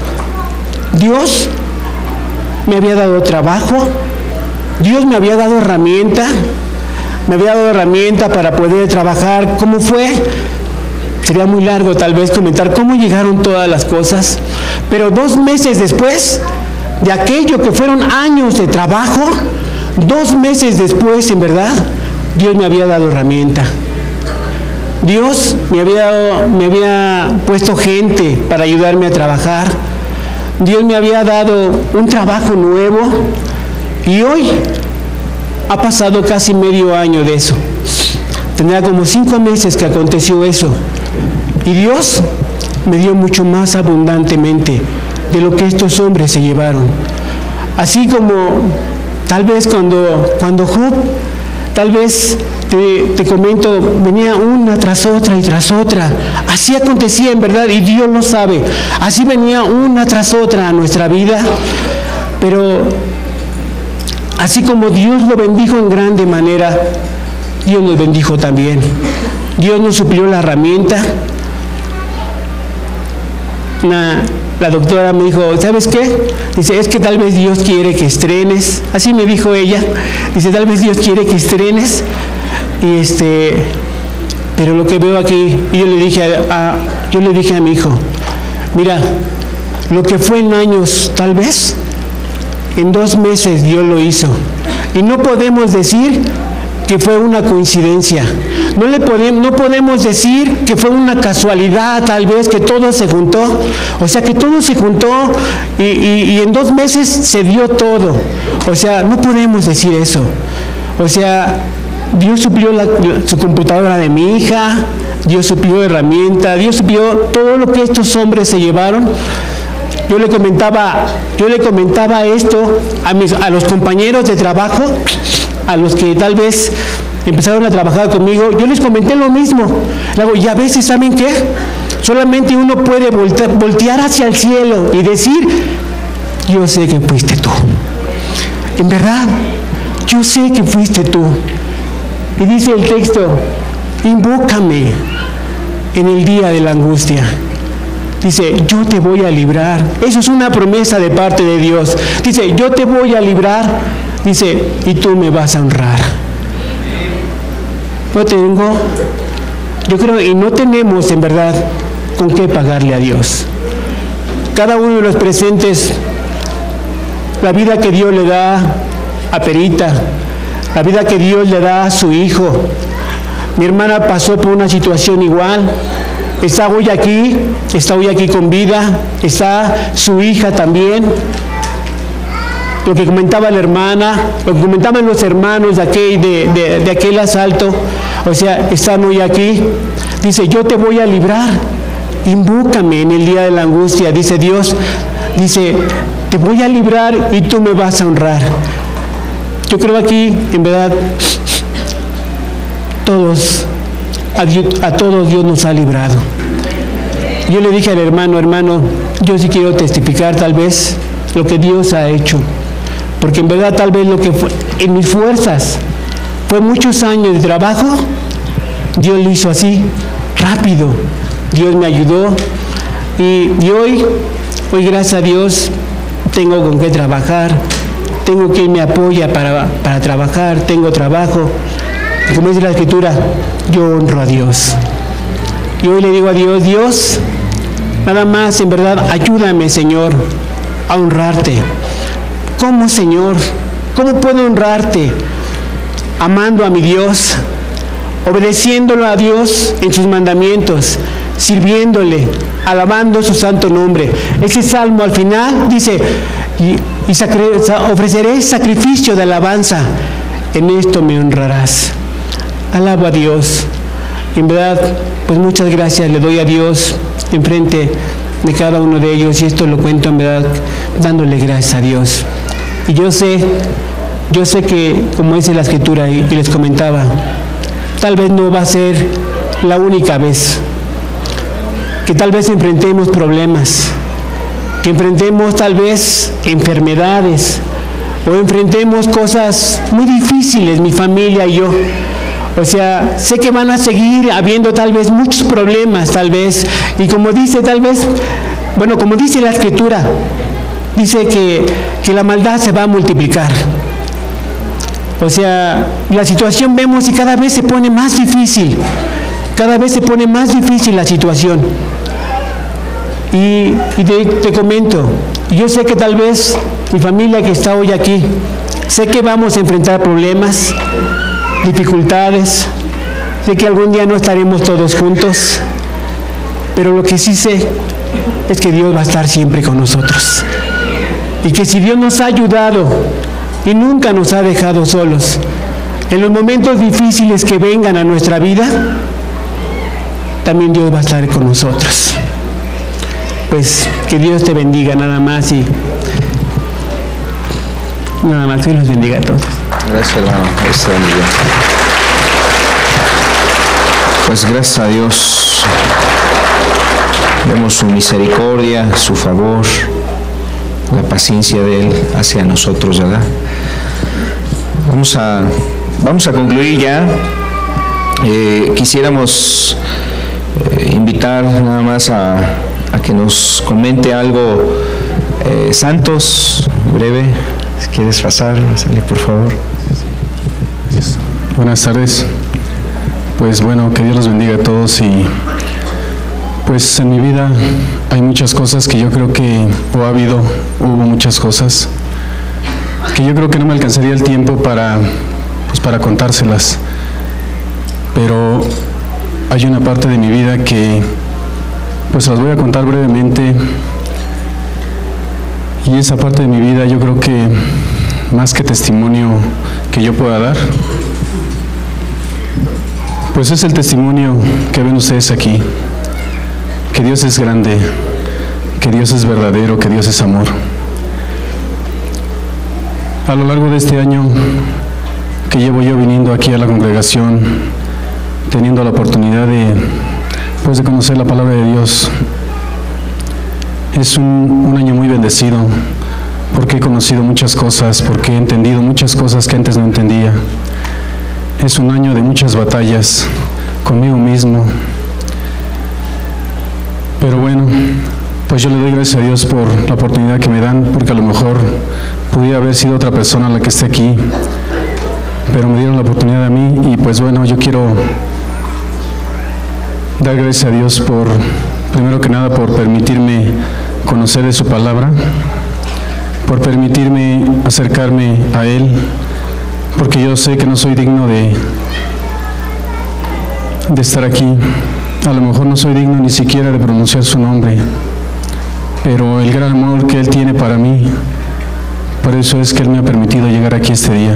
Dios me había dado trabajo, Dios me había dado herramienta, me había dado herramienta para poder trabajar. ¿Cómo fue? Sería muy largo tal vez comentar cómo llegaron todas las cosas, pero dos meses después de aquello que fueron años de trabajo, dos meses después, en verdad, Dios me había dado herramienta. Dios me había, dado, me había puesto gente para ayudarme a trabajar. Dios me había dado un trabajo nuevo y hoy ha pasado casi medio año de eso. Tendrá como cinco meses que aconteció eso. Y Dios me dio mucho más abundantemente de lo que estos hombres se llevaron. Así como tal vez cuando, cuando Job, tal vez te, te comento, venía una tras otra y tras otra. Así acontecía en verdad y Dios lo sabe. Así venía una tras otra a nuestra vida. Pero así como Dios lo bendijo en grande manera, Dios nos bendijo también. Dios nos suplió la herramienta. Una, la doctora me dijo, ¿sabes qué? Dice, es que tal vez Dios quiere que estrenes. Así me dijo ella. Dice, tal vez Dios quiere que estrenes. Y este, pero lo que veo aquí, y yo le dije a, a, yo le dije a mi hijo, mira, lo que fue en años, tal vez, en dos meses Dios lo hizo. Y no podemos decir que fue una coincidencia. No, le podemos, no podemos decir que fue una casualidad, tal vez, que todo se juntó. O sea, que todo se juntó y, y, y en dos meses se dio todo. O sea, no podemos decir eso. O sea, Dios suplió la, su computadora de mi hija, Dios suplió herramienta, Dios suplió todo lo que estos hombres se llevaron. Yo le comentaba, yo le comentaba esto a, mis, a los compañeros de trabajo, a los que tal vez empezaron a trabajar conmigo, yo les comenté lo mismo. Y a veces, ¿saben qué? Solamente uno puede voltear, voltear hacia el cielo y decir, yo sé que fuiste tú. En verdad, yo sé que fuiste tú. Y dice el texto, invócame en el día de la angustia. Dice, yo te voy a librar. Eso es una promesa de parte de Dios. Dice, yo te voy a librar. Dice, y tú me vas a honrar. No tengo, yo creo, y no tenemos en verdad con qué pagarle a Dios. Cada uno de los presentes, la vida que Dios le da a Perita, la vida que Dios le da a su hijo. Mi hermana pasó por una situación igual. Está hoy aquí, está hoy aquí con vida, está su hija también. Lo que comentaba la hermana, lo que comentaban los hermanos de aquel, de, de, de aquel asalto, o sea, están hoy aquí. Dice, yo te voy a librar, invócame en el día de la angustia, dice Dios. Dice, te voy a librar y tú me vas a honrar. Yo creo aquí, en verdad, todos, a, Dios, a todos Dios nos ha librado. Yo le dije al hermano, hermano, yo sí quiero testificar tal vez lo que Dios ha hecho. Porque en verdad tal vez lo que fue, en mis fuerzas, fue muchos años de trabajo, Dios lo hizo así, rápido. Dios me ayudó y, y hoy, hoy gracias a Dios, tengo con qué trabajar, tengo quien me apoya para, para trabajar, tengo trabajo. Y como dice la Escritura, yo honro a Dios. Y hoy le digo a Dios, Dios, nada más, en verdad, ayúdame, Señor, a honrarte. ¿Cómo, Señor? ¿Cómo puedo honrarte? Amando a mi Dios, obedeciéndolo a Dios en sus mandamientos, sirviéndole, alabando su santo nombre. Ese salmo al final dice, y, y sacre, ofreceré sacrificio de alabanza, en esto me honrarás. Alabo a Dios. En verdad, pues muchas gracias le doy a Dios en frente de cada uno de ellos, y esto lo cuento en verdad dándole gracias a Dios. Y yo sé, yo sé que, como dice la Escritura y, y les comentaba, tal vez no va a ser la única vez que tal vez enfrentemos problemas, que enfrentemos tal vez enfermedades, o enfrentemos cosas muy difíciles, mi familia y yo. O sea, sé que van a seguir habiendo tal vez muchos problemas, tal vez, y como dice tal vez, bueno, como dice la Escritura, dice que, que la maldad se va a multiplicar. O sea, la situación vemos y cada vez se pone más difícil, cada vez se pone más difícil la situación. Y, y te, te comento, yo sé que tal vez mi familia que está hoy aquí, sé que vamos a enfrentar problemas, dificultades, sé que algún día no estaremos todos juntos, pero lo que sí sé es que Dios va a estar siempre con nosotros. Y que si Dios nos ha ayudado y nunca nos ha dejado solos, en los momentos difíciles que vengan a nuestra vida, también Dios va a estar con nosotros. Pues que Dios te bendiga nada más y nada más, que los bendiga a todos. Gracias, hermano. Gracias, amigo. Pues gracias a Dios vemos su misericordia, su favor, la paciencia de Él hacia nosotros, ¿verdad? Vamos a, vamos a concluir ya. Eh, quisiéramos eh, invitar nada más a, a que nos comente algo eh, Santos, breve. Si quieres pasar, sale por favor. Buenas tardes. Pues bueno, que Dios los bendiga a todos. Y pues en mi vida hay muchas cosas que yo creo que, o ha habido, hubo muchas cosas que yo creo que no me alcanzaría el tiempo para, pues para contárselas. Pero hay una parte de mi vida que pues las voy a contar brevemente. Y esa parte de mi vida yo creo que más que testimonio que yo pueda dar, pues es el testimonio que ven ustedes aquí, que Dios es grande, que Dios es verdadero, que Dios es amor. A lo largo de este año que llevo yo viniendo aquí a la congregación, teniendo la oportunidad de, pues de conocer la palabra de Dios, es un, un año muy bendecido, porque he conocido muchas cosas, porque he entendido muchas cosas que antes no entendía. Es un año de muchas batallas conmigo mismo. Pero bueno, pues yo le doy gracias a Dios por la oportunidad que me dan, porque a lo mejor pudiera haber sido otra persona la que esté aquí, pero me dieron la oportunidad a mí. Y pues bueno, yo quiero dar gracias a Dios por, primero que nada, por permitirme conocer de su palabra, por permitirme acercarme a Él, porque yo sé que no soy digno de, de estar aquí. A lo mejor no soy digno ni siquiera de pronunciar su nombre, pero el gran amor que Él tiene para mí, por eso es que Él me ha permitido llegar aquí este día.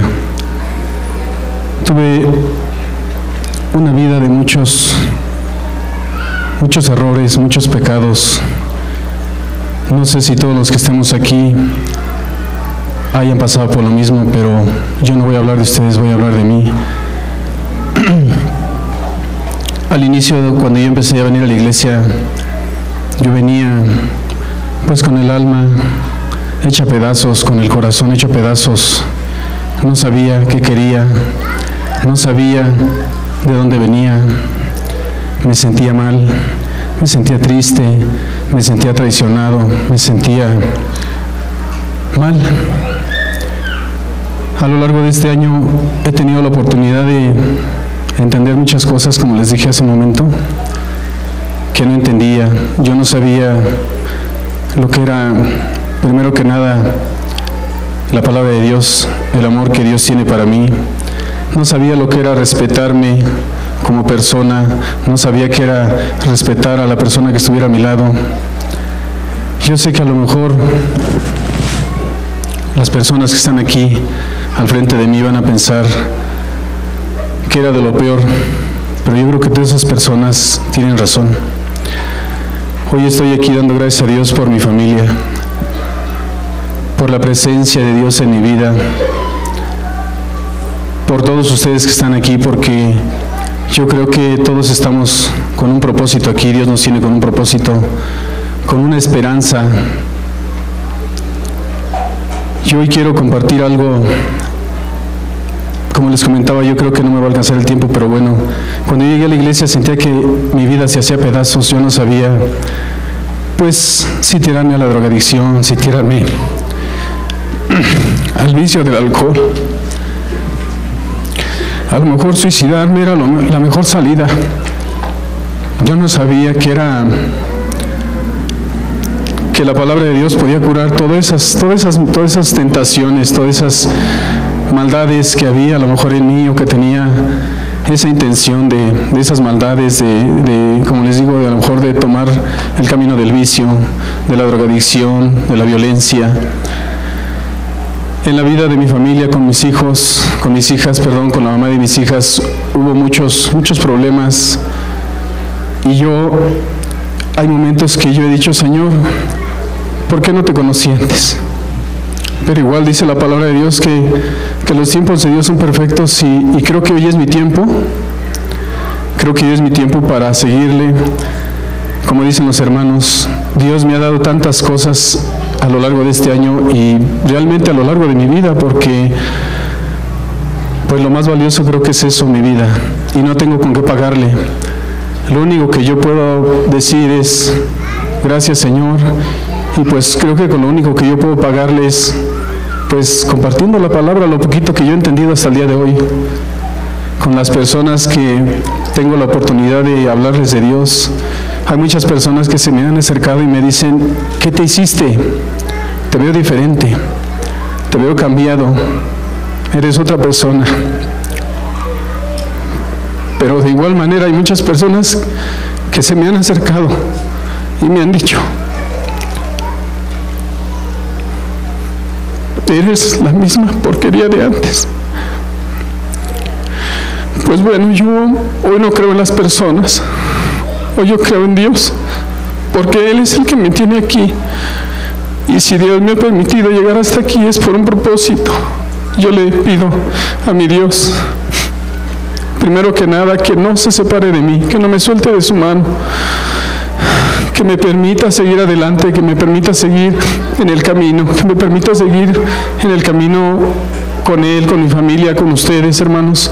Tuve una vida de muchos, muchos errores, muchos pecados. No sé si todos los que estemos aquí hayan pasado por lo mismo, pero yo no voy a hablar de ustedes, voy a hablar de mí. Al inicio, cuando yo empecé a venir a la iglesia, yo venía pues con el alma hecha pedazos, con el corazón hecho pedazos. No sabía qué quería, no sabía de dónde venía. Me sentía mal, me sentía triste, me sentía traicionado, me sentía mal. A lo largo de este año he tenido la oportunidad de entender muchas cosas, como les dije hace un momento, que no entendía. Yo no sabía lo que era, primero que nada, la palabra de Dios, el amor que Dios tiene para mí. No sabía lo que era respetarme como persona, no sabía que era respetar a la persona que estuviera a mi lado. Yo sé que a lo mejor las personas que están aquí al frente de mí van a pensar que era de lo peor, pero yo creo que todas esas personas tienen razón. Hoy estoy aquí dando gracias a Dios por mi familia, por la presencia de Dios en mi vida, por todos ustedes que están aquí, porque yo creo que todos estamos con un propósito aquí. Dios nos tiene con un propósito, con una esperanza. Yo hoy quiero compartir algo. Como les comentaba, yo creo que no me va a alcanzar el tiempo, pero bueno, cuando llegué a la iglesia sentía que mi vida se hacía pedazos. Yo no sabía, pues, si tirarme a la drogadicción, si tirarme al vicio del alcohol. A lo mejor suicidarme era lo, la mejor salida. Yo no sabía que era que la palabra de Dios podía curar todas esas, todas esas, todas esas tentaciones, todas esas maldades que había a lo mejor en mí, o que tenía esa intención de, de esas maldades, de, de, como les digo, de a lo mejor de tomar el camino del vicio, de la drogadicción, de la violencia. En la vida de mi familia, con mis hijos, con mis hijas, perdón, con la mamá de mis hijas, hubo muchos, muchos problemas. Y yo, hay momentos que yo he dicho, Señor, ¿por qué no te conocí antes? Pero igual dice la palabra de Dios que, que los tiempos de Dios son perfectos, y, y creo que hoy es mi tiempo. Creo que hoy es mi tiempo para seguirle. Como dicen los hermanos, Dios me ha dado tantas cosas a lo largo de este año y realmente a lo largo de mi vida, porque pues lo más valioso creo que es eso, mi vida, y no tengo con qué pagarle. Lo único que yo puedo decir es gracias, Señor, y pues creo que con lo único que yo puedo pagarle es pues compartiendo la palabra, lo poquito que yo he entendido hasta el día de hoy, con las personas que tengo la oportunidad de hablarles de Dios. Hay muchas personas que se me han acercado y me dicen, ¿qué te hiciste? Te veo diferente, te veo cambiado, eres otra persona. Pero de igual manera hay muchas personas que se me han acercado y me han dicho, eres la misma porquería de antes. Pues bueno, yo hoy no creo en las personas, hoy yo creo en Dios, porque Él es el que me tiene aquí. Y si Dios me ha permitido llegar hasta aquí es por un propósito. Yo le pido a mi Dios, primero que nada, que no se separe de mí, que no me suelte de su mano, que me permita seguir adelante, que me permita seguir en el camino, que me permita seguir en el camino con Él, con mi familia, con ustedes, hermanos.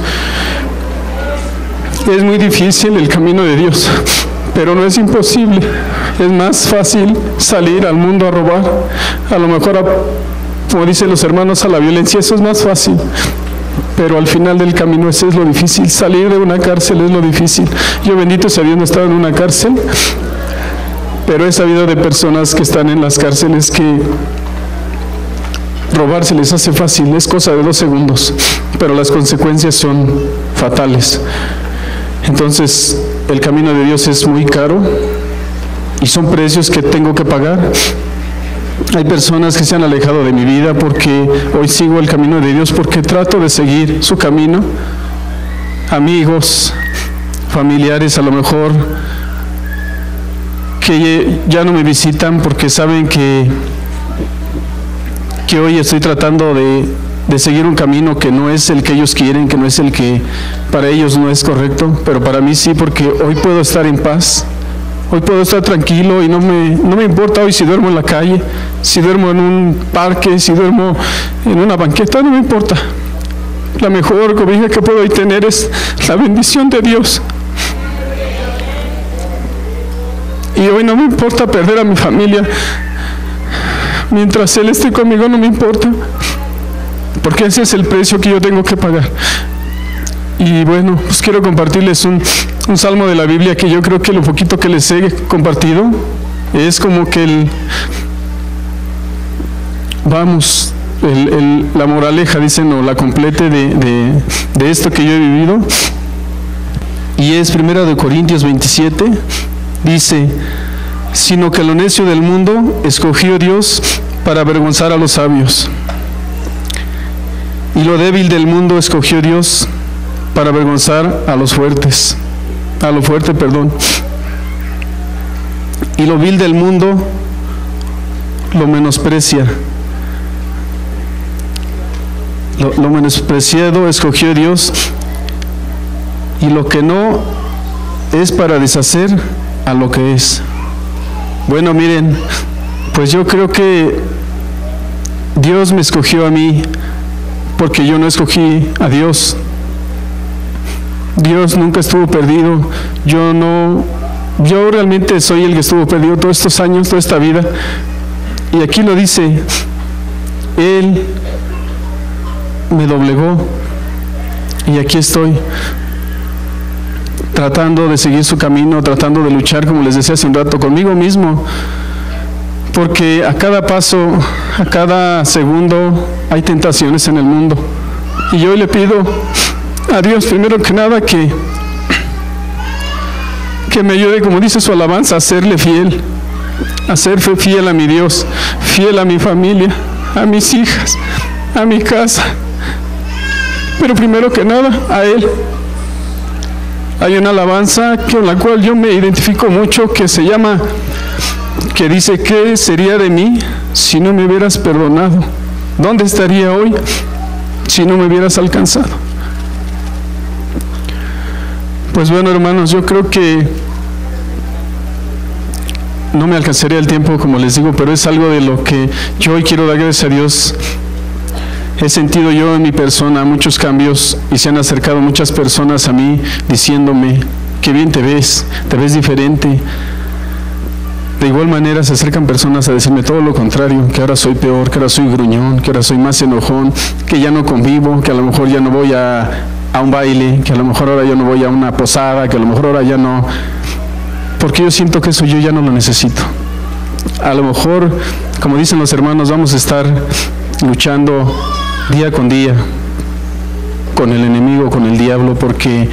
Es muy difícil el camino de Dios, pero no es imposible. Es más fácil salir al mundo a robar, a lo mejor, a, como dicen los hermanos, a la violencia. Eso es más fácil, pero al final del camino eso es lo difícil. Salir de una cárcel es lo difícil. Yo, bendito sea Dios, no he estado en una cárcel, pero he sabido de personas que están en las cárceles que robar se les hace fácil, es cosa de dos segundos, pero las consecuencias son fatales. Entonces, el camino de Dios es muy caro y son precios que tengo que pagar. Hay personas que se han alejado de mi vida porque hoy sigo el camino de Dios, porque trato de seguir su camino. Amigos, familiares a lo mejor, que ya no me visitan porque saben que, que hoy estoy tratando de, de seguir un camino que no es el que ellos quieren, que no es el que para ellos no es correcto, pero para mí sí, porque hoy puedo estar en paz, hoy puedo estar tranquilo y no me, no me importa hoy si duermo en la calle, si duermo en un parque, si duermo en una banqueta, no me importa. La mejor cobija que puedo hoy tener es la bendición de Dios. Y hoy no me importa perder a mi familia. Mientras Él esté conmigo no me importa. porque ese es el precio que yo tengo que pagar. Y bueno, pues quiero compartirles un, un salmo de la Biblia que yo creo que lo poquito que les he compartido es como que el, vamos, el, el, la moraleja, dicen, o la complete de, de, de esto que yo he vivido. Y es primera de Corintios veintisiete, dice: sino que lo necio del mundo escogió Dios para avergonzar a los sabios, y lo débil del mundo escogió Dios para avergonzar a los fuertes, a lo fuerte, perdón. Y lo vil del mundo lo menosprecia. Lo, lo menospreciado escogió Dios, y lo que no es para deshacer a lo que es. Bueno, miren, pues yo creo que Dios me escogió a mí porque yo no escogí a Dios. Dios nunca estuvo perdido. Yo no, yo realmente soy el que estuvo perdido todos estos años, toda esta vida. Y aquí lo dice, Él me doblegó y aquí estoy, tratando de seguir su camino, tratando de luchar, como les decía hace un rato, conmigo mismo, porque a cada paso, a cada segundo hay tentaciones en el mundo. Y yo hoy le pido a Dios, primero que nada, que que me ayude, como dice su alabanza, a serle fiel, a ser fiel a mi Dios, fiel a mi familia, a mis hijas, a mi casa, pero primero que nada a Él. Hay una alabanza con la cual yo me identifico mucho, que se llama, que dice: ¿qué sería de mí si no me hubieras perdonado? ¿Dónde estaría hoy si no me hubieras alcanzado? Pues bueno, hermanos, yo creo que no me alcanzaría el tiempo, como les digo, pero es algo de lo que yo hoy quiero dar gracias a Dios. He sentido yo en mi persona muchos cambios, y se han acercado muchas personas a mí diciéndome: qué bien te ves, te ves diferente. De igual manera se acercan personas a decirme todo lo contrario, que ahora soy peor, que ahora soy gruñón, que ahora soy más enojón, que ya no convivo, que a lo mejor ya no voy a, a un baile, que a lo mejor ahora ya no voy a una posada, que a lo mejor ahora ya no, porque yo siento que eso yo ya no lo necesito. A lo mejor, como dicen los hermanos, vamos a estar luchando día con día con el enemigo, con el diablo, porque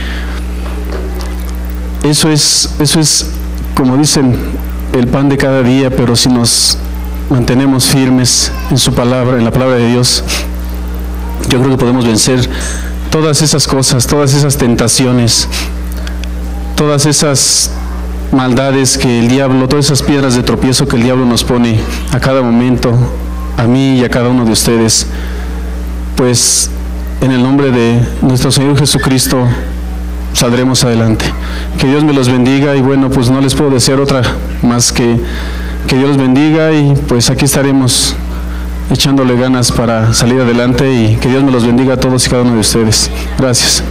eso es, eso es, como dicen, el pan de cada día. Pero si nos mantenemos firmes en su palabra, en la palabra de Dios, yo creo que podemos vencer todas esas cosas, todas esas tentaciones, todas esas maldades que el diablo, todas esas piedras de tropiezo que el diablo nos pone a cada momento, a mí y a cada uno de ustedes. Pues en el nombre de nuestro Señor Jesucristo saldremos adelante. Que Dios me los bendiga, y bueno, pues no les puedo desear otra más que que Dios los bendiga, y pues aquí estaremos echándole ganas para salir adelante, y que Dios me los bendiga a todos y cada uno de ustedes. Gracias.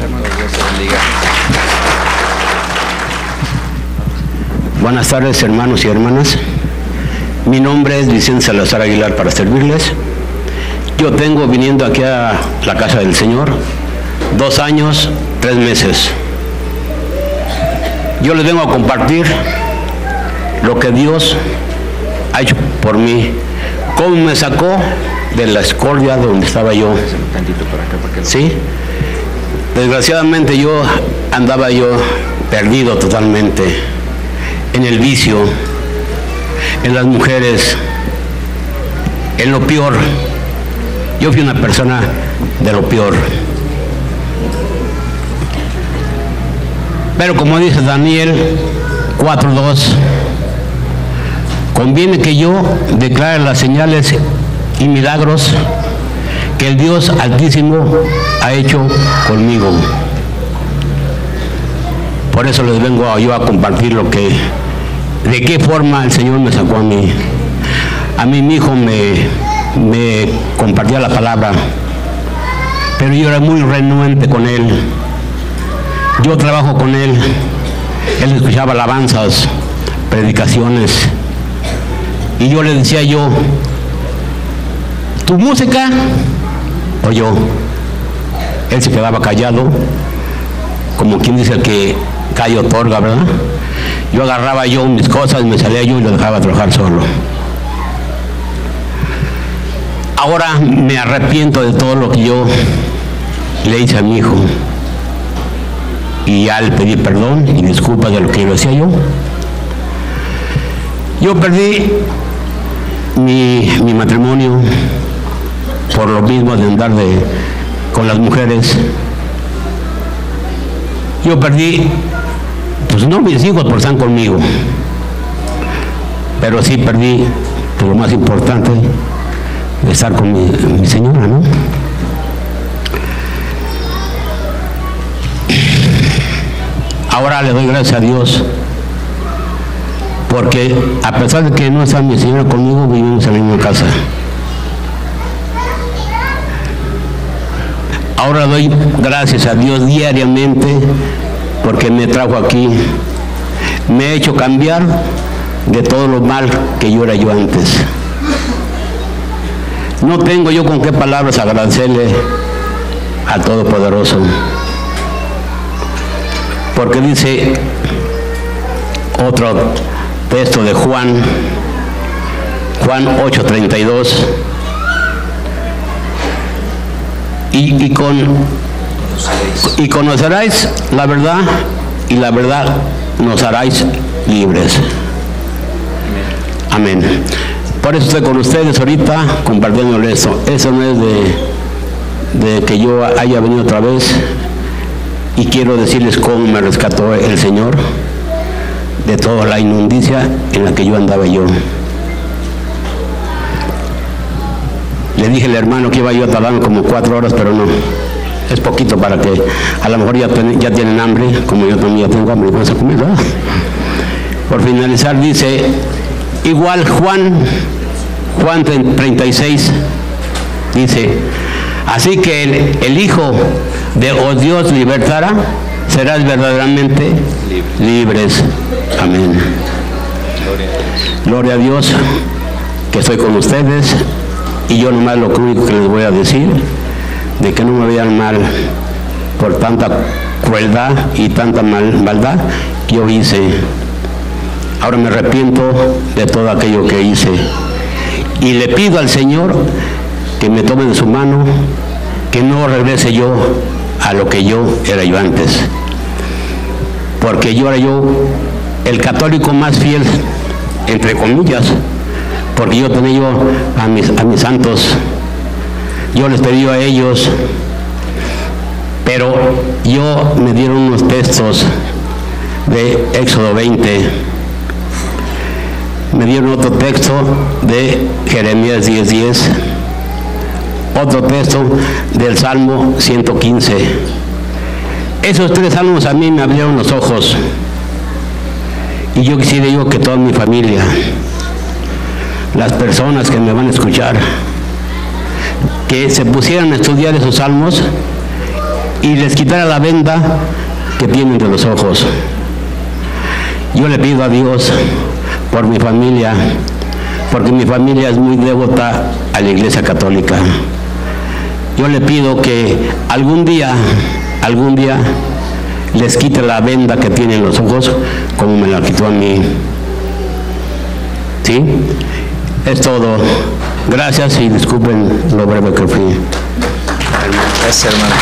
Buenas tardes, hermanos y hermanas. Mi nombre es Vicente Salazar Aguilar, para servirles. Yo tengo viniendo aquí a la casa del Señor dos años, tres meses. Yo les vengo a compartir lo que Dios ha hecho por mí, cómo me sacó de la escoria donde estaba yo. ¿Sí? Desgraciadamente yo andaba yo perdido totalmente en el vicio, en las mujeres, en lo peor. Yo fui una persona de lo peor. Pero como dice Daniel cuatro dos, conviene que yo declare las señales y milagros que el Dios Altísimo ha hecho conmigo. Por eso les vengo yo a compartir lo que, de qué forma el Señor me sacó a mí. A mí mi hijo me, me compartía la palabra, pero yo era muy renuente con él. Yo trabajo con él, él escuchaba alabanzas, predicaciones, y yo le decía yo: tu música oyó. Él se quedaba callado, como quien dice el que calla otorga, ¿verdad? Yo agarraba yo mis cosas, me salía yo y lo dejaba trabajar solo. Ahora me arrepiento de todo lo que yo le hice a mi hijo. Y ya le pedí perdón y disculpas de lo que yo hacía yo. Yo perdí mi, mi matrimonio por lo mismo de andar de, con las mujeres. Yo perdí, pues no mis hijos porque están conmigo, pero sí perdí pues, lo más importante, de estar con mi, mi señora, ¿no? Ahora le doy gracias a Dios, porque a pesar de que no está mi señora conmigo, vivimos en la misma casa. Ahora doy gracias a Dios diariamente, porque me trajo aquí, me ha hecho cambiar de todo lo mal que yo era yo antes. No tengo yo con qué palabras agradecerle al Todopoderoso, porque dice otro texto de Juan, Juan ocho treinta y dos, y, y, con, y conoceráis la verdad, y la verdad nos haráis libres. Amén. Por eso estoy con ustedes ahorita compartiéndole eso. Eso no es de, de que yo haya venido otra vez, y quiero decirles cómo me rescató el Señor de toda la inmundicia en la que yo andaba yo. Le dije al hermano que iba yo tardando como cuatro horas, pero no, es poquito para que a lo mejor ya, ten, ya tienen hambre, como yo también ya tengo hambre, y vamos a comer, ¿verdad? Por finalizar dice, igual Juan, Juan treinta y seis, dice, así que el, el Hijo de oh Dios libertará, serás verdaderamente libres. Amén. Gloria a Dios, que estoy con ustedes, y yo nomás lo único que les voy a decir, de que no me vean mal por tanta crueldad y tanta mal, maldad que yo hice. Ahora me arrepiento de todo aquello que hice, y le pido al Señor que me tome de su mano, que no regrese yo a lo que yo era yo antes, porque yo era yo el católico más fiel, entre comillas, porque yo tenía yo a mis, a mis santos, yo les pedí a ellos, pero yo me dieron unos textos de Éxodo veinte, me dieron otro texto de Jeremías diez diez, otro texto del Salmo ciento quince. Esos tres salmos a mí me abrieron los ojos, y yo quisiera yo que toda mi familia, las personas que me van a escuchar, que se pusieran a estudiar esos salmos y les quitara la venda que tienen de los ojos. Yo le pido a Dios por mi familia, porque mi familia es muy devota a la Iglesia Católica. Yo le pido que algún día, algún día les quite la venda que tienen los ojos, como me la quitó a mí. ¿Sí? Es todo. Gracias y disculpen lo breve que fui. Gracias, hermano.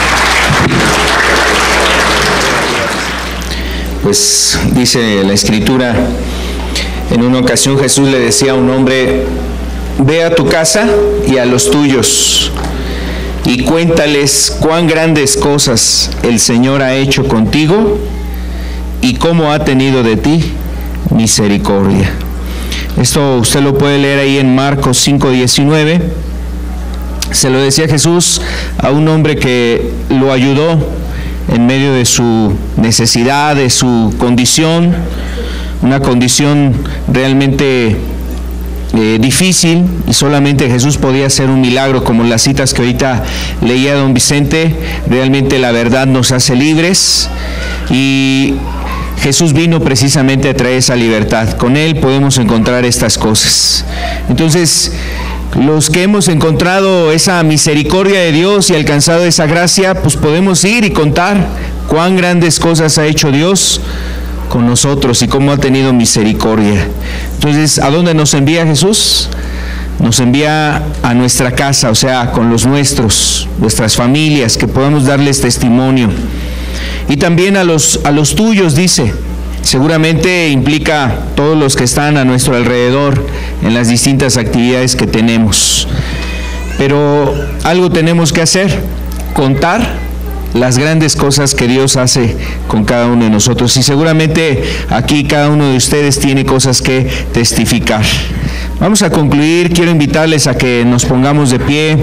Pues dice la Escritura, en una ocasión Jesús le decía a un hombre, ve a tu casa y a los tuyos y cuéntales cuán grandes cosas el Señor ha hecho contigo y cómo ha tenido de ti misericordia. Esto usted lo puede leer ahí en Marcos cinco diecinueve. Se lo decía Jesús a un hombre que lo ayudó en medio de su necesidad, de su condición, una condición realmente eh, difícil, y solamente Jesús podía hacer un milagro, como las citas que ahorita leía don Vicente. Realmente la verdad nos hace libres, y Jesús vino precisamente a traer esa libertad. Con Él podemos encontrar estas cosas. Entonces, los que hemos encontrado esa misericordia de Dios y alcanzado esa gracia, pues podemos ir y contar cuán grandes cosas ha hecho Dios con nosotros y cómo ha tenido misericordia. Entonces, ¿a dónde nos envía Jesús? Nos envía a nuestra casa, o sea, con los nuestros, nuestras familias, que podamos darles testimonio. Y también a los, a los tuyos, dice. Seguramente implica todos los que están a nuestro alrededor en las distintas actividades que tenemos. Pero algo tenemos que hacer, contar las grandes cosas que Dios hace con cada uno de nosotros. Y seguramente aquí cada uno de ustedes tiene cosas que testificar. Vamos a concluir. Quiero invitarles a que nos pongamos de pie.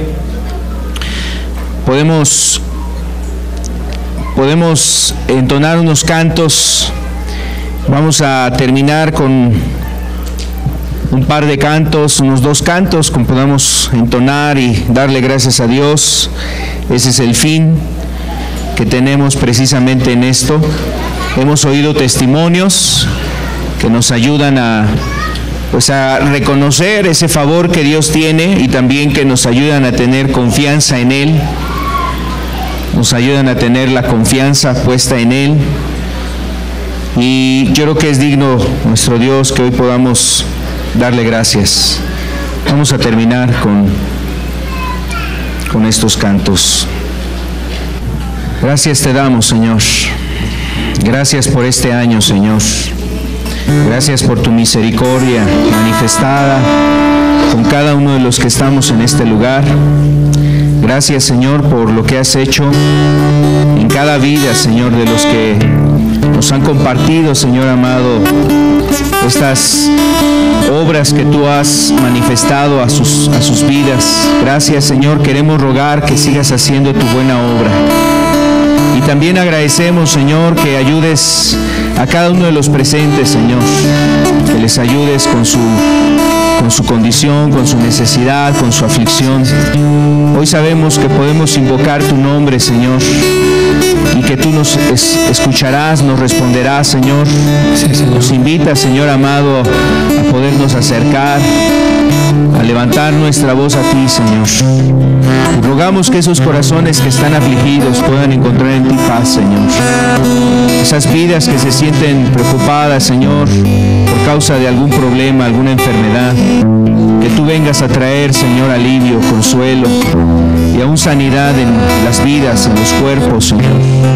Podemos, podemos entonar unos cantos. Vamos a terminar con un par de cantos, unos dos cantos, como podamos entonar y darle gracias a Dios. Ese es el fin que tenemos precisamente en esto. Hemos oído testimonios que nos ayudan a, pues a reconocer ese favor que Dios tiene y también que nos ayudan a tener confianza en Él. Nos ayudan a tener la confianza puesta en Él. Y yo creo que es digno nuestro Dios que hoy podamos darle gracias. Vamos a terminar con, con estos cantos. Gracias te damos, Señor. Gracias por este año, Señor. Gracias por tu misericordia manifestada con cada uno de los que estamos en este lugar. Gracias, Señor, por lo que has hecho en cada vida, Señor, de los que nos han compartido, Señor amado, estas obras que tú has manifestado a sus, a sus vidas. Gracias, Señor, queremos rogar que sigas haciendo tu buena obra. Y también agradecemos, Señor, que ayudes a cada uno de los presentes, Señor, que les ayudes con su, con su condición, con su necesidad, con su aflicción. Hoy sabemos que podemos invocar tu nombre, Señor, y que tú nos es, escucharás, nos responderás, Señor. Sí, Señor. Nos invitas, Señor amado, a podernos acercar, a levantar nuestra voz a ti, Señor. Y rogamos que esos corazones que están afligidos puedan encontrar en ti paz, Señor. Esas vidas que se sienten preocupadas, Señor, por causa de algún problema, alguna enfermedad, que tú vengas a traer, Señor, alivio, consuelo y aún sanidad en las vidas, en los cuerpos, Señor.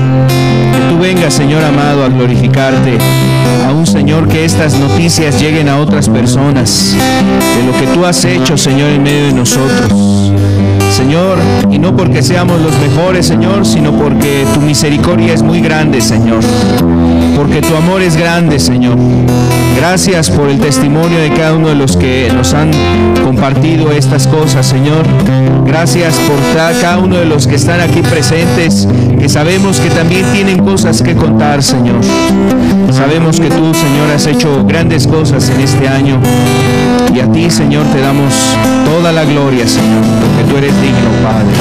Que tú vengas, Señor amado, a glorificarte. Aún, Señor, que estas noticias lleguen a otras personas de lo que tú has hecho, Señor, en medio de nosotros. Señor, y no porque seamos los mejores, Señor, sino porque tu misericordia es muy grande, Señor. Porque tu amor es grande, Señor. Gracias por el testimonio de cada uno de los que nos han compartido estas cosas, Señor. Gracias por cada uno de los que están aquí presentes, que sabemos que también tienen cosas que contar, Señor. Sabemos que tú, Señor, has hecho grandes cosas en este año. Y a ti, Señor, te damos toda la gloria, Señor, porque tú eres digno, Padre.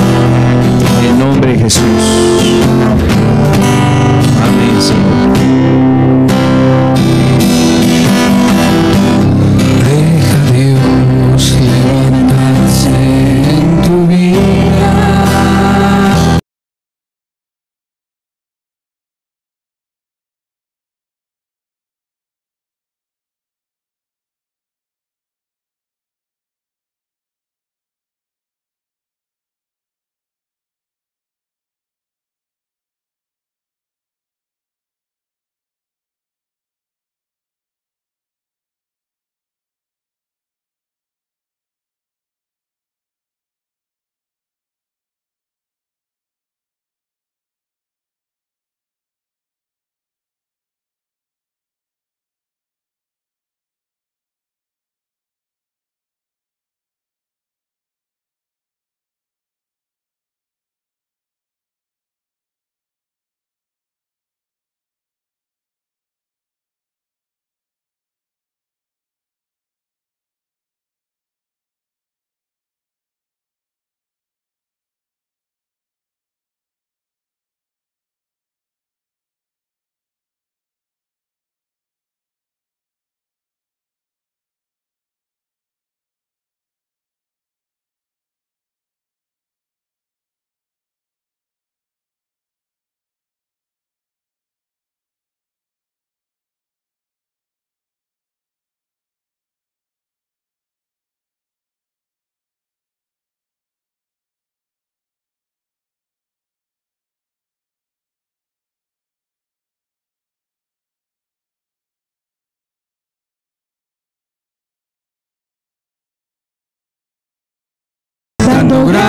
En el nombre de Jesús. Amén, Señor.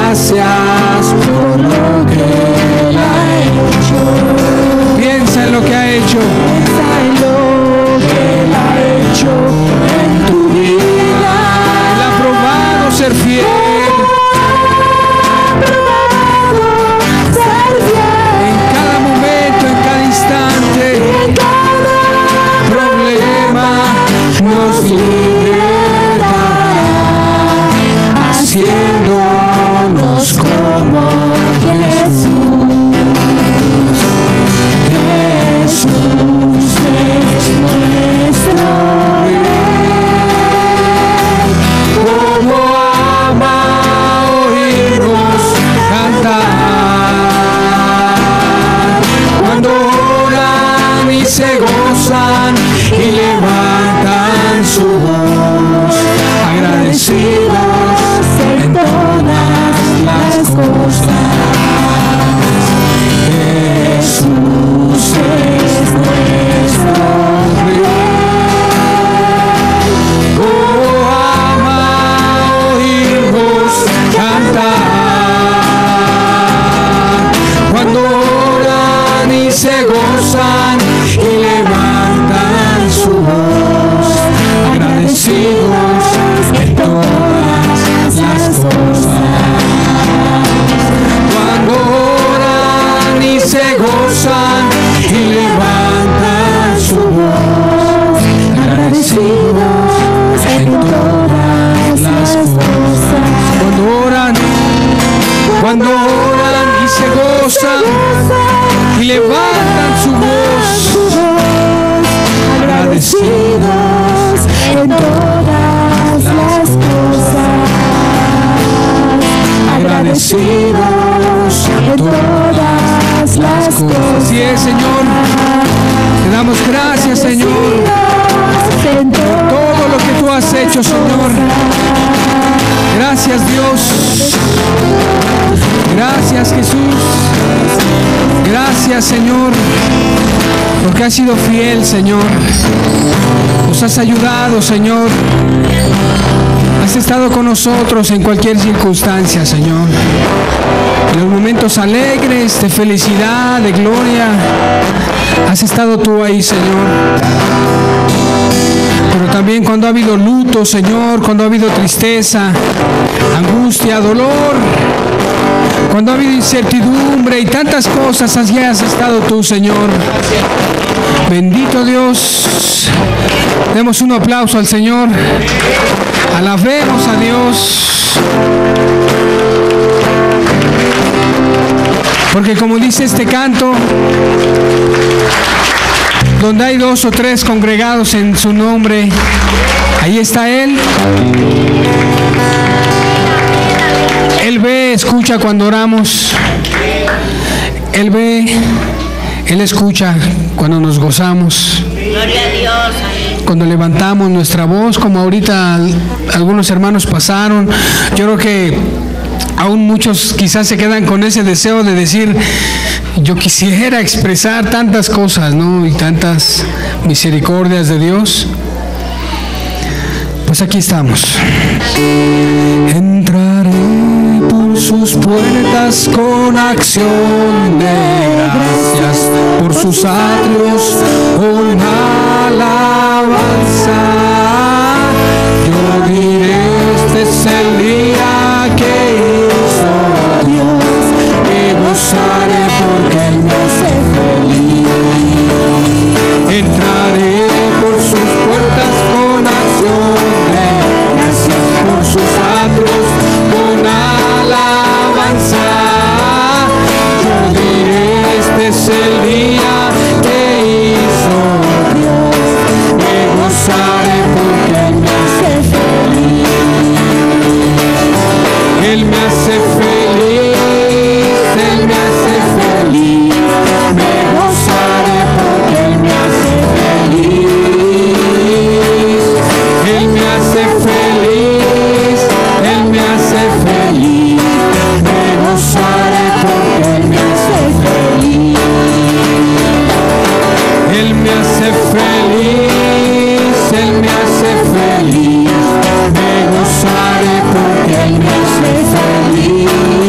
gracias por lo que Él ha hecho. Piensa en lo que ha hecho. Piensa en lo que Él ha hecho en tu vida. Él ha probado ser fiel. En cada momento, en cada instante, en cada problema nos libertará, haciéndonos como Jesús. Jesús es nuestro Rey. Como ama oírnos cantar, cuando oran y se gozan y levantan su voz, agradecidos en todas las cosas. Jesús es nuestro Rey. Oh, ama oírnos cantar, cuando oran y se gozan y levantan su voz, agradecidos en todas las cosas. Cuando oran y se gozan y levantan su voz, agradecidos en todas las cosas. Cuando oran, cuando oran y se gozan y levantan su voz, agradecidos en todas las cosas. Agradecidos en todas las cosas. Así es, Señor. Te damos gracias, Señor, por todo lo que tú has hecho, Señor. Gracias, Dios. Gracias, Jesús. Gracias, Señor, porque has sido fiel, Señor. Nos has ayudado, Señor. Has estado con nosotros en cualquier circunstancia, Señor. En los momentos alegres, de felicidad, de gloria, has estado tú ahí, Señor. Pero también cuando ha habido luto, Señor, cuando ha habido tristeza, angustia, dolor, cuando ha habido incertidumbre y tantas cosas, así has estado tú, Señor. Bendito Dios. Demos un aplauso al Señor. Alabemos a Dios. Porque como dice este canto, donde hay dos o tres congregados en su nombre, ahí está Él. Él ve, escucha cuando oramos. Él ve, Él escucha cuando nos gozamos. Gloria a Dios. Cuando levantamos nuestra voz, como ahorita algunos hermanos pasaron. Yo creo que aún muchos quizás se quedan con ese deseo de decir, yo quisiera expresar tantas cosas, ¿no? Y tantas misericordias de Dios. Pues aquí estamos. Entraré por sus puertas con acción de gracias, por sus atrios con alabanza. Yo diré, este es el día que hizo Dios, y gozaré porque Él me hace feliz. Entraré por sus puertas con acción de gracias, por sus atrios con alabanza. Yo diré, este es el día que hizo Dios, me gozaré porque Él me hace feliz. Él me hace feliz, Él me hace feliz, me gozaré porque Él me hace feliz. Él me hace feliz, Él me hace feliz, me gozaré porque Él me hace feliz. Él me hace feliz, Él me hace feliz, me gozaré porque Él me hace feliz.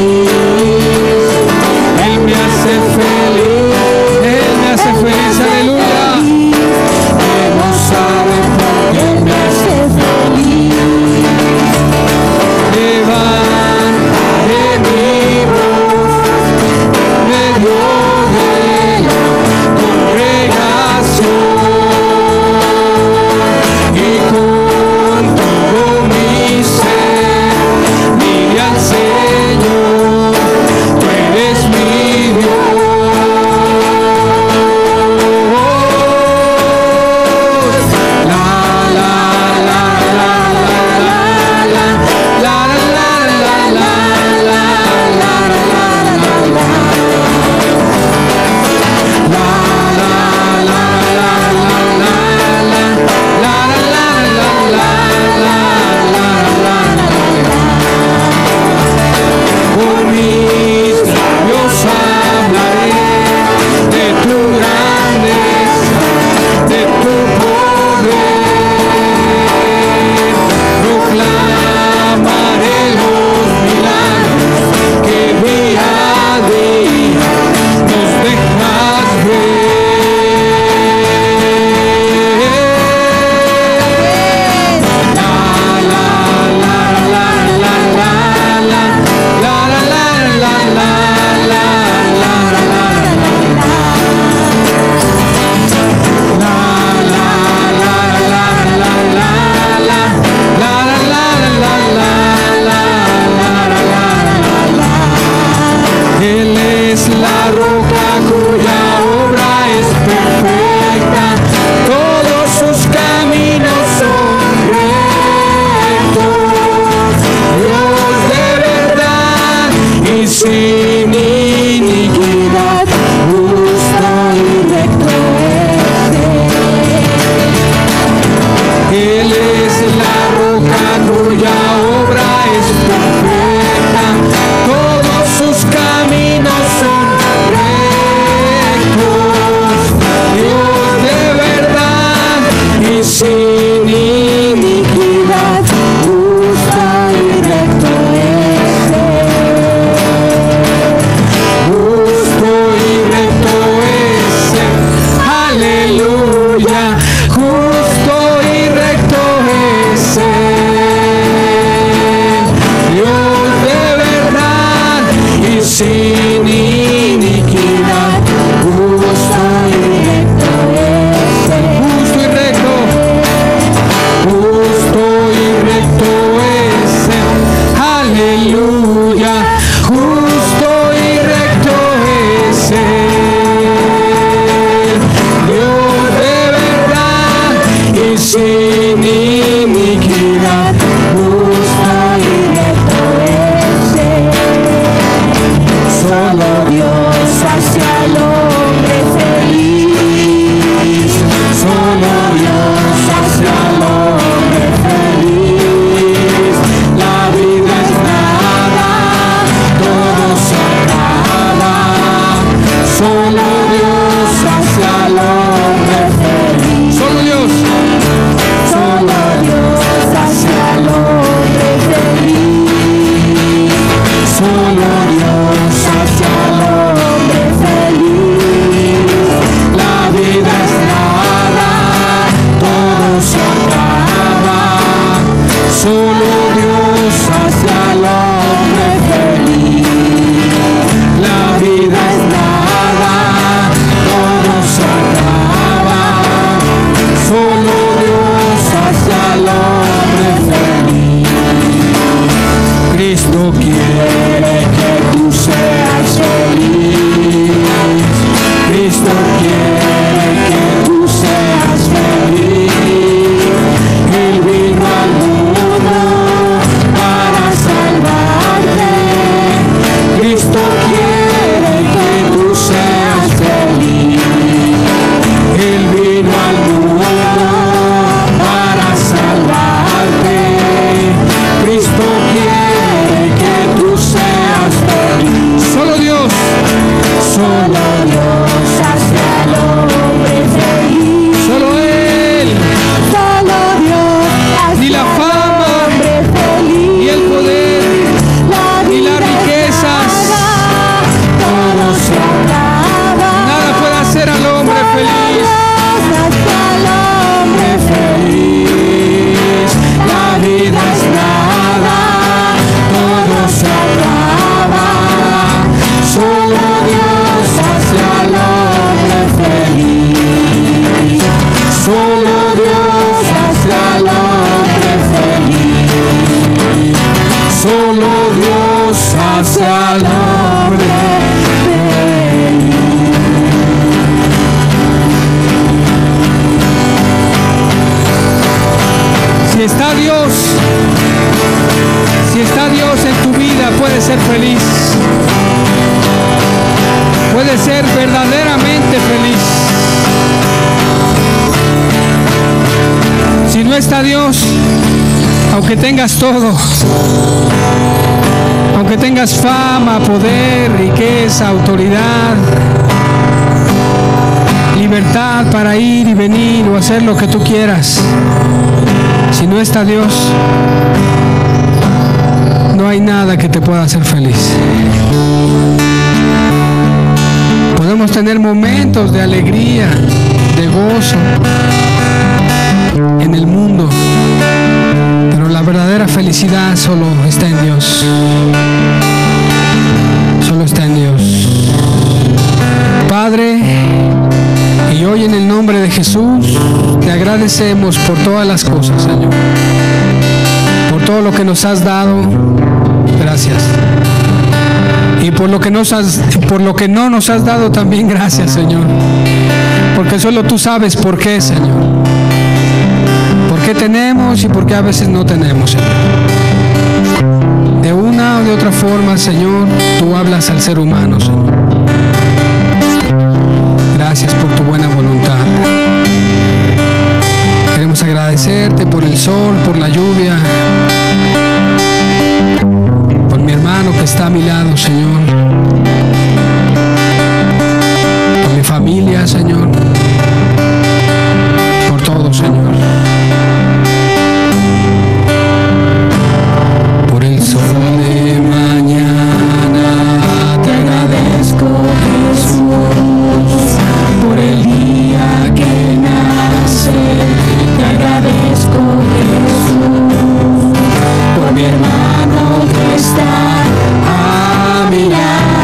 y sin iniquidad, justo y recto es Él. Justo y recto, justo y recto es Él. Aleluya, justo y recto es Él. Dios de verdad y sin iniquidad, justo y recto es Él. Solo Dios hace al hombre feliz. Solo Dios hace al hombre feliz. La vida es nada, todo se acaba. Solo Dios hace al hombre feliz. Solo Dios. Solo Dios hace al hombre feliz. Solo Dios hace al hombre feliz. La vida es nada, todo se acaba. Solo Dios hace al hombre feliz. La vida es nada, todo se acaba. Solo Dios hace al hombre feliz. Cristo quiere que tú seas feliz. Cristo quiere que tú seas feliz. Él vino al mundo para salvarte. Cristo quiere que tú seas feliz. Él vino al mundo para salvarte. Cristo quiere que tú seas feliz. Solo Dios, solo Dios hace al hombre feliz. Solo Él, solo Dios hace ni la fama, al hombre feliz. Ni el poder, la ni las riquezas, todo se acaba. Nada puede hacer al hombre feliz. Al hombre feliz. La vida es nada, todo se acaba. Solo Dios hace al hombre feliz. Solo Dios hace al hombre feliz. Solo Dios hace al hombre feliz. Si está Dios, si está Dios en tu vida, puedes ser feliz. Puedes ser verdaderamente feliz. Si no está Dios, aunque tengas todo, aunque tengas fama, poder, riqueza, autoridad, libertad para ir y venir o hacer lo que tú quieras, si no está Dios, no hay nada que te pueda hacer feliz. Podemos tener momentos de alegría, de gozo en el mundo, pero la verdadera felicidad solo está en Dios. Solo está en Dios. Padre, y hoy en el nombre de Jesús te agradecemos por todas las cosas, Señor, por todo lo que nos has dado. Gracias. Y por lo que nos has, por lo que no nos has dado también, gracias, Señor, porque solo tú sabes por qué, Señor, por qué tenemos y por qué a veces no tenemos, Señor. De una o de otra forma, Señor, tú hablas al ser humano, Señor. Gracias por tu buena voluntad. Queremos agradecerte por el sol, por la lluvia, por mi hermano que está a mi lado, Señor, por mi familia, Señor, por todo, Señor. Por el sol de mañana te agradezco, Jesús, por el día que nace, te agradezco, Jesús, por mi hermano que está a mi lado.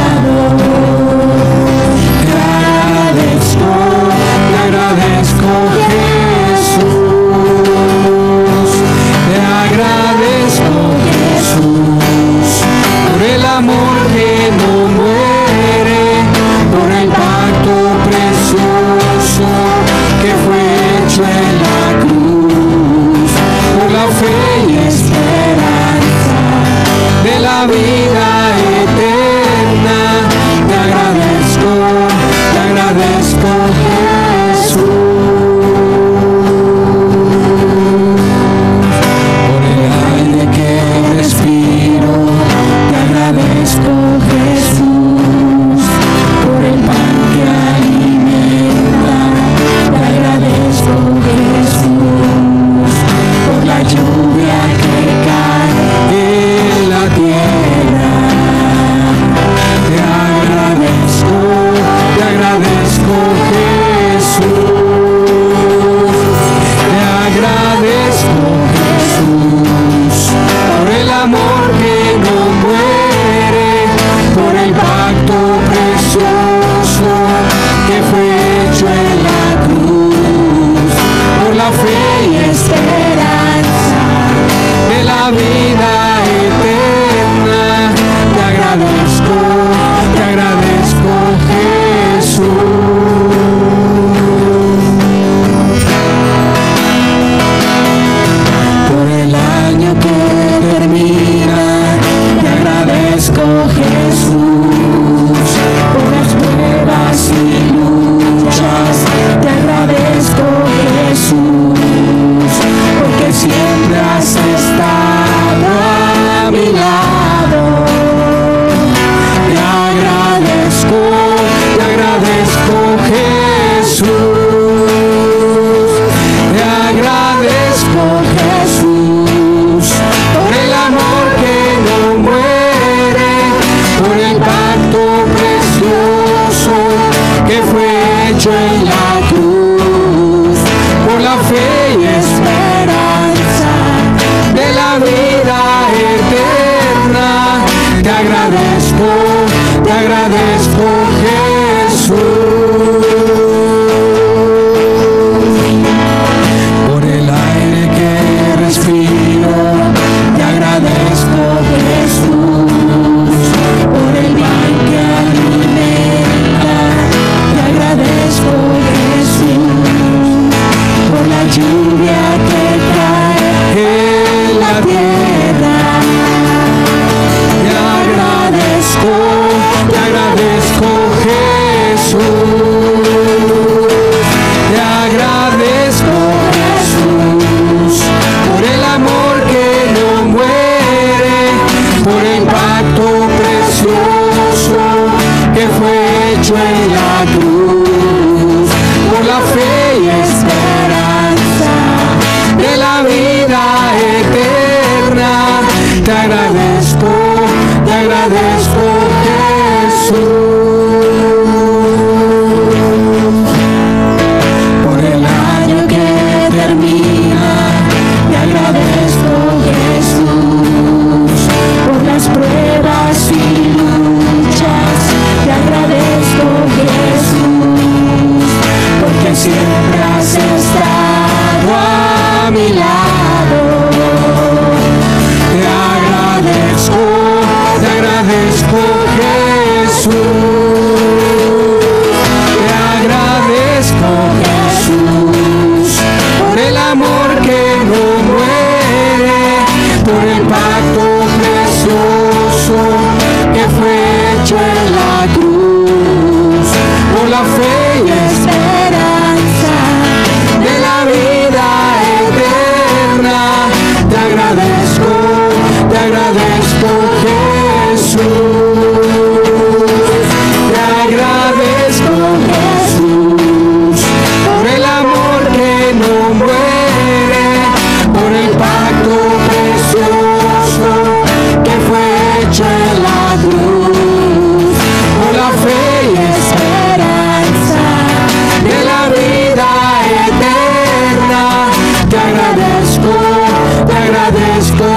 pacto precioso que fue hecho en la cruz, por la fe y esperanza de la vida eterna. Te agradezco, te agradezco, Jesús. Por el año que termina, te agradezco, Jesús. Por las pruebas y luchas, te agradezco, Jesús. Porque siempre has estado a mi lado. Te agradezco, te agradezco, Jesús. Te agradezco, Jesús, por el amor que no muere, por el pacto precioso que fue hecho en la cruz, por la fe y esperanza de la vida eterna. Te agradezco, te agradezco, Jesús. Por el aire que respiro, te agradezco, Jesús. Por el pan que alimenta, te agradezco, Jesús. Por la lluvia que cae en la tierra, te agradezco, te agradezco, Jesús. Te agradezco, Jesús, por el amor que no muere, por el pacto precioso que fue hecho en la cruz, por la fe y esperanza de la vida eterna. Te agradezco, te agradezco, Jesús. Por el año que termina, te agradezco, Jesús. Por las pruebas y luchas, te agradezco, Jesús. Porque siempre has estado a mi lado. Te agradezco, te agradezco, Jesús. Te agradezco, Jesús, por el amor que no muere, por el pacto precioso que fue hecho en la cruz, por la fe y esperanza de la vida eterna. Te agradezco, te agradezco, Jesús. Te agradezco, Jesús, por el amor que no muere, por el pacto precioso que fue hecho en la cruz, por la fe y esperanza de la vida eterna. Te agradezco, te agradezco,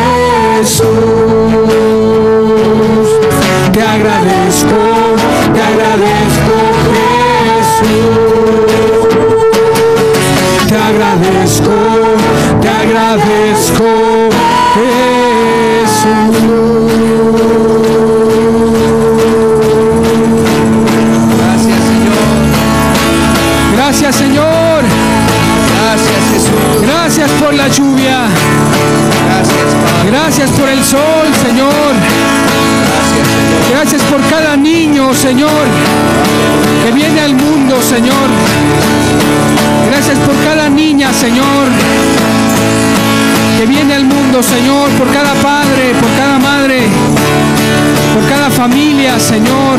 Jesús. Te agradezco, te agradezco, Jesús. Te agradezco, te agradezco, Jesús. Gracias, Señor. Gracias, Señor. Gracias, Jesús. Gracias por la lluvia. Gracias, Padre. Gracias por el sol, Señor. Gracias, Señor. Gracias por cada niño, Señor, que viene al mundo, Señor. Gracias por cada niña, Señor, que viene al mundo, Señor, por cada padre, por cada madre, por cada familia, Señor.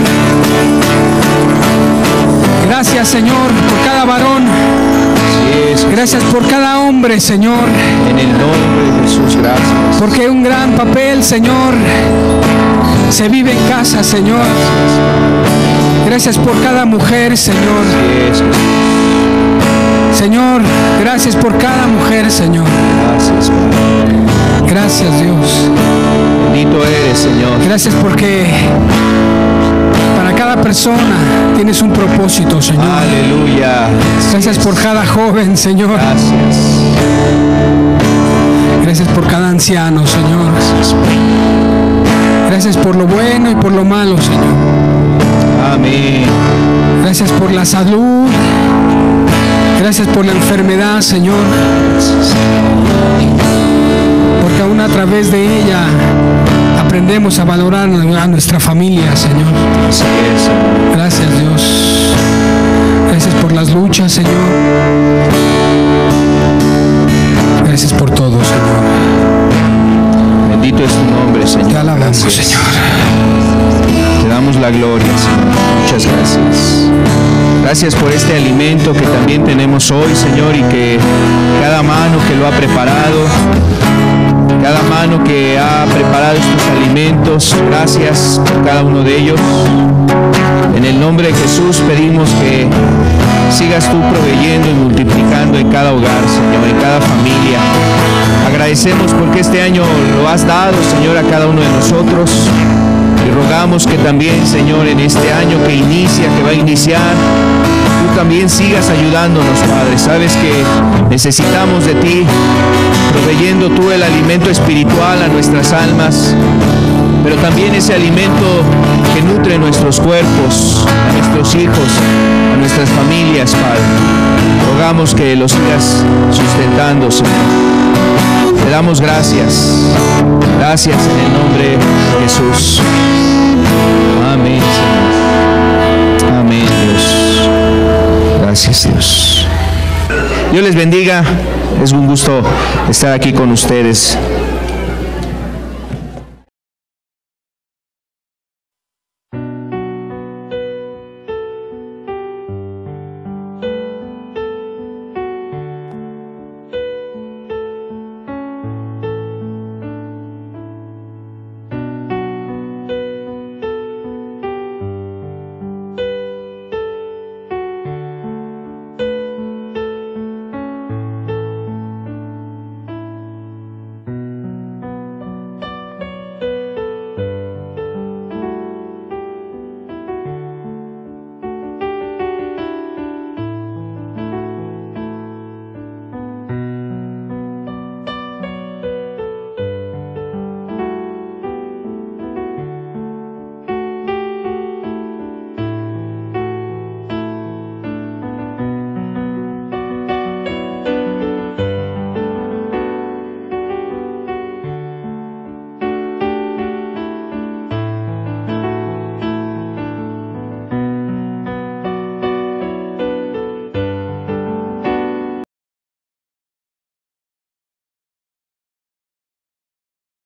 Gracias, Señor, por cada varón. Gracias por cada hombre, Señor. En el nombre de Jesús, gracias. Porque un gran papel, Señor, se vive en casa, Señor. Gracias por cada mujer, Señor. Señor, gracias por cada mujer, Señor. Gracias, Padre. Gracias, Dios. Bendito eres, Señor. Gracias porque persona tienes un propósito, Señor. Aleluya. Gracias por cada joven, Señor. Gracias. Gracias por cada anciano, Señor. Gracias por lo bueno y por lo malo, Señor. Amén. Gracias por la salud. Gracias por la enfermedad, Señor. Porque aún a través de ella aprendemos a valorar a nuestra familia, Señor. Gracias, Dios. Gracias por las luchas, Señor. Gracias por todo, Señor. Bendito es tu nombre, Señor. Te alabamos, Gracias. Señor. Te damos la gloria, Señor. Muchas gracias. Gracias por este alimento que también tenemos hoy, Señor, y que cada mano que lo ha preparado, cada mano que ha preparado estos alimentos, gracias por cada uno de ellos. En el nombre de Jesús pedimos que sigas tú proveyendo y multiplicando en cada hogar, Señor, en cada familia. Agradecemos porque este año lo has dado, Señor, a cada uno de nosotros. Y rogamos que también, Señor, en este año que inicia, que va a iniciar, tú también sigas ayudándonos, Padre. Sabes que necesitamos de ti, proveyendo tú el alimento espiritual a nuestras almas, pero también ese alimento que nutre nuestros cuerpos, a nuestros hijos, a nuestras familias, Padre. Rogamos que los sigas sustentando, Señor. Te damos gracias. Gracias en el nombre de Jesús. Amén, Señor. Amén, Dios. Gracias, Dios. Dios les bendiga. Es un gusto estar aquí con ustedes.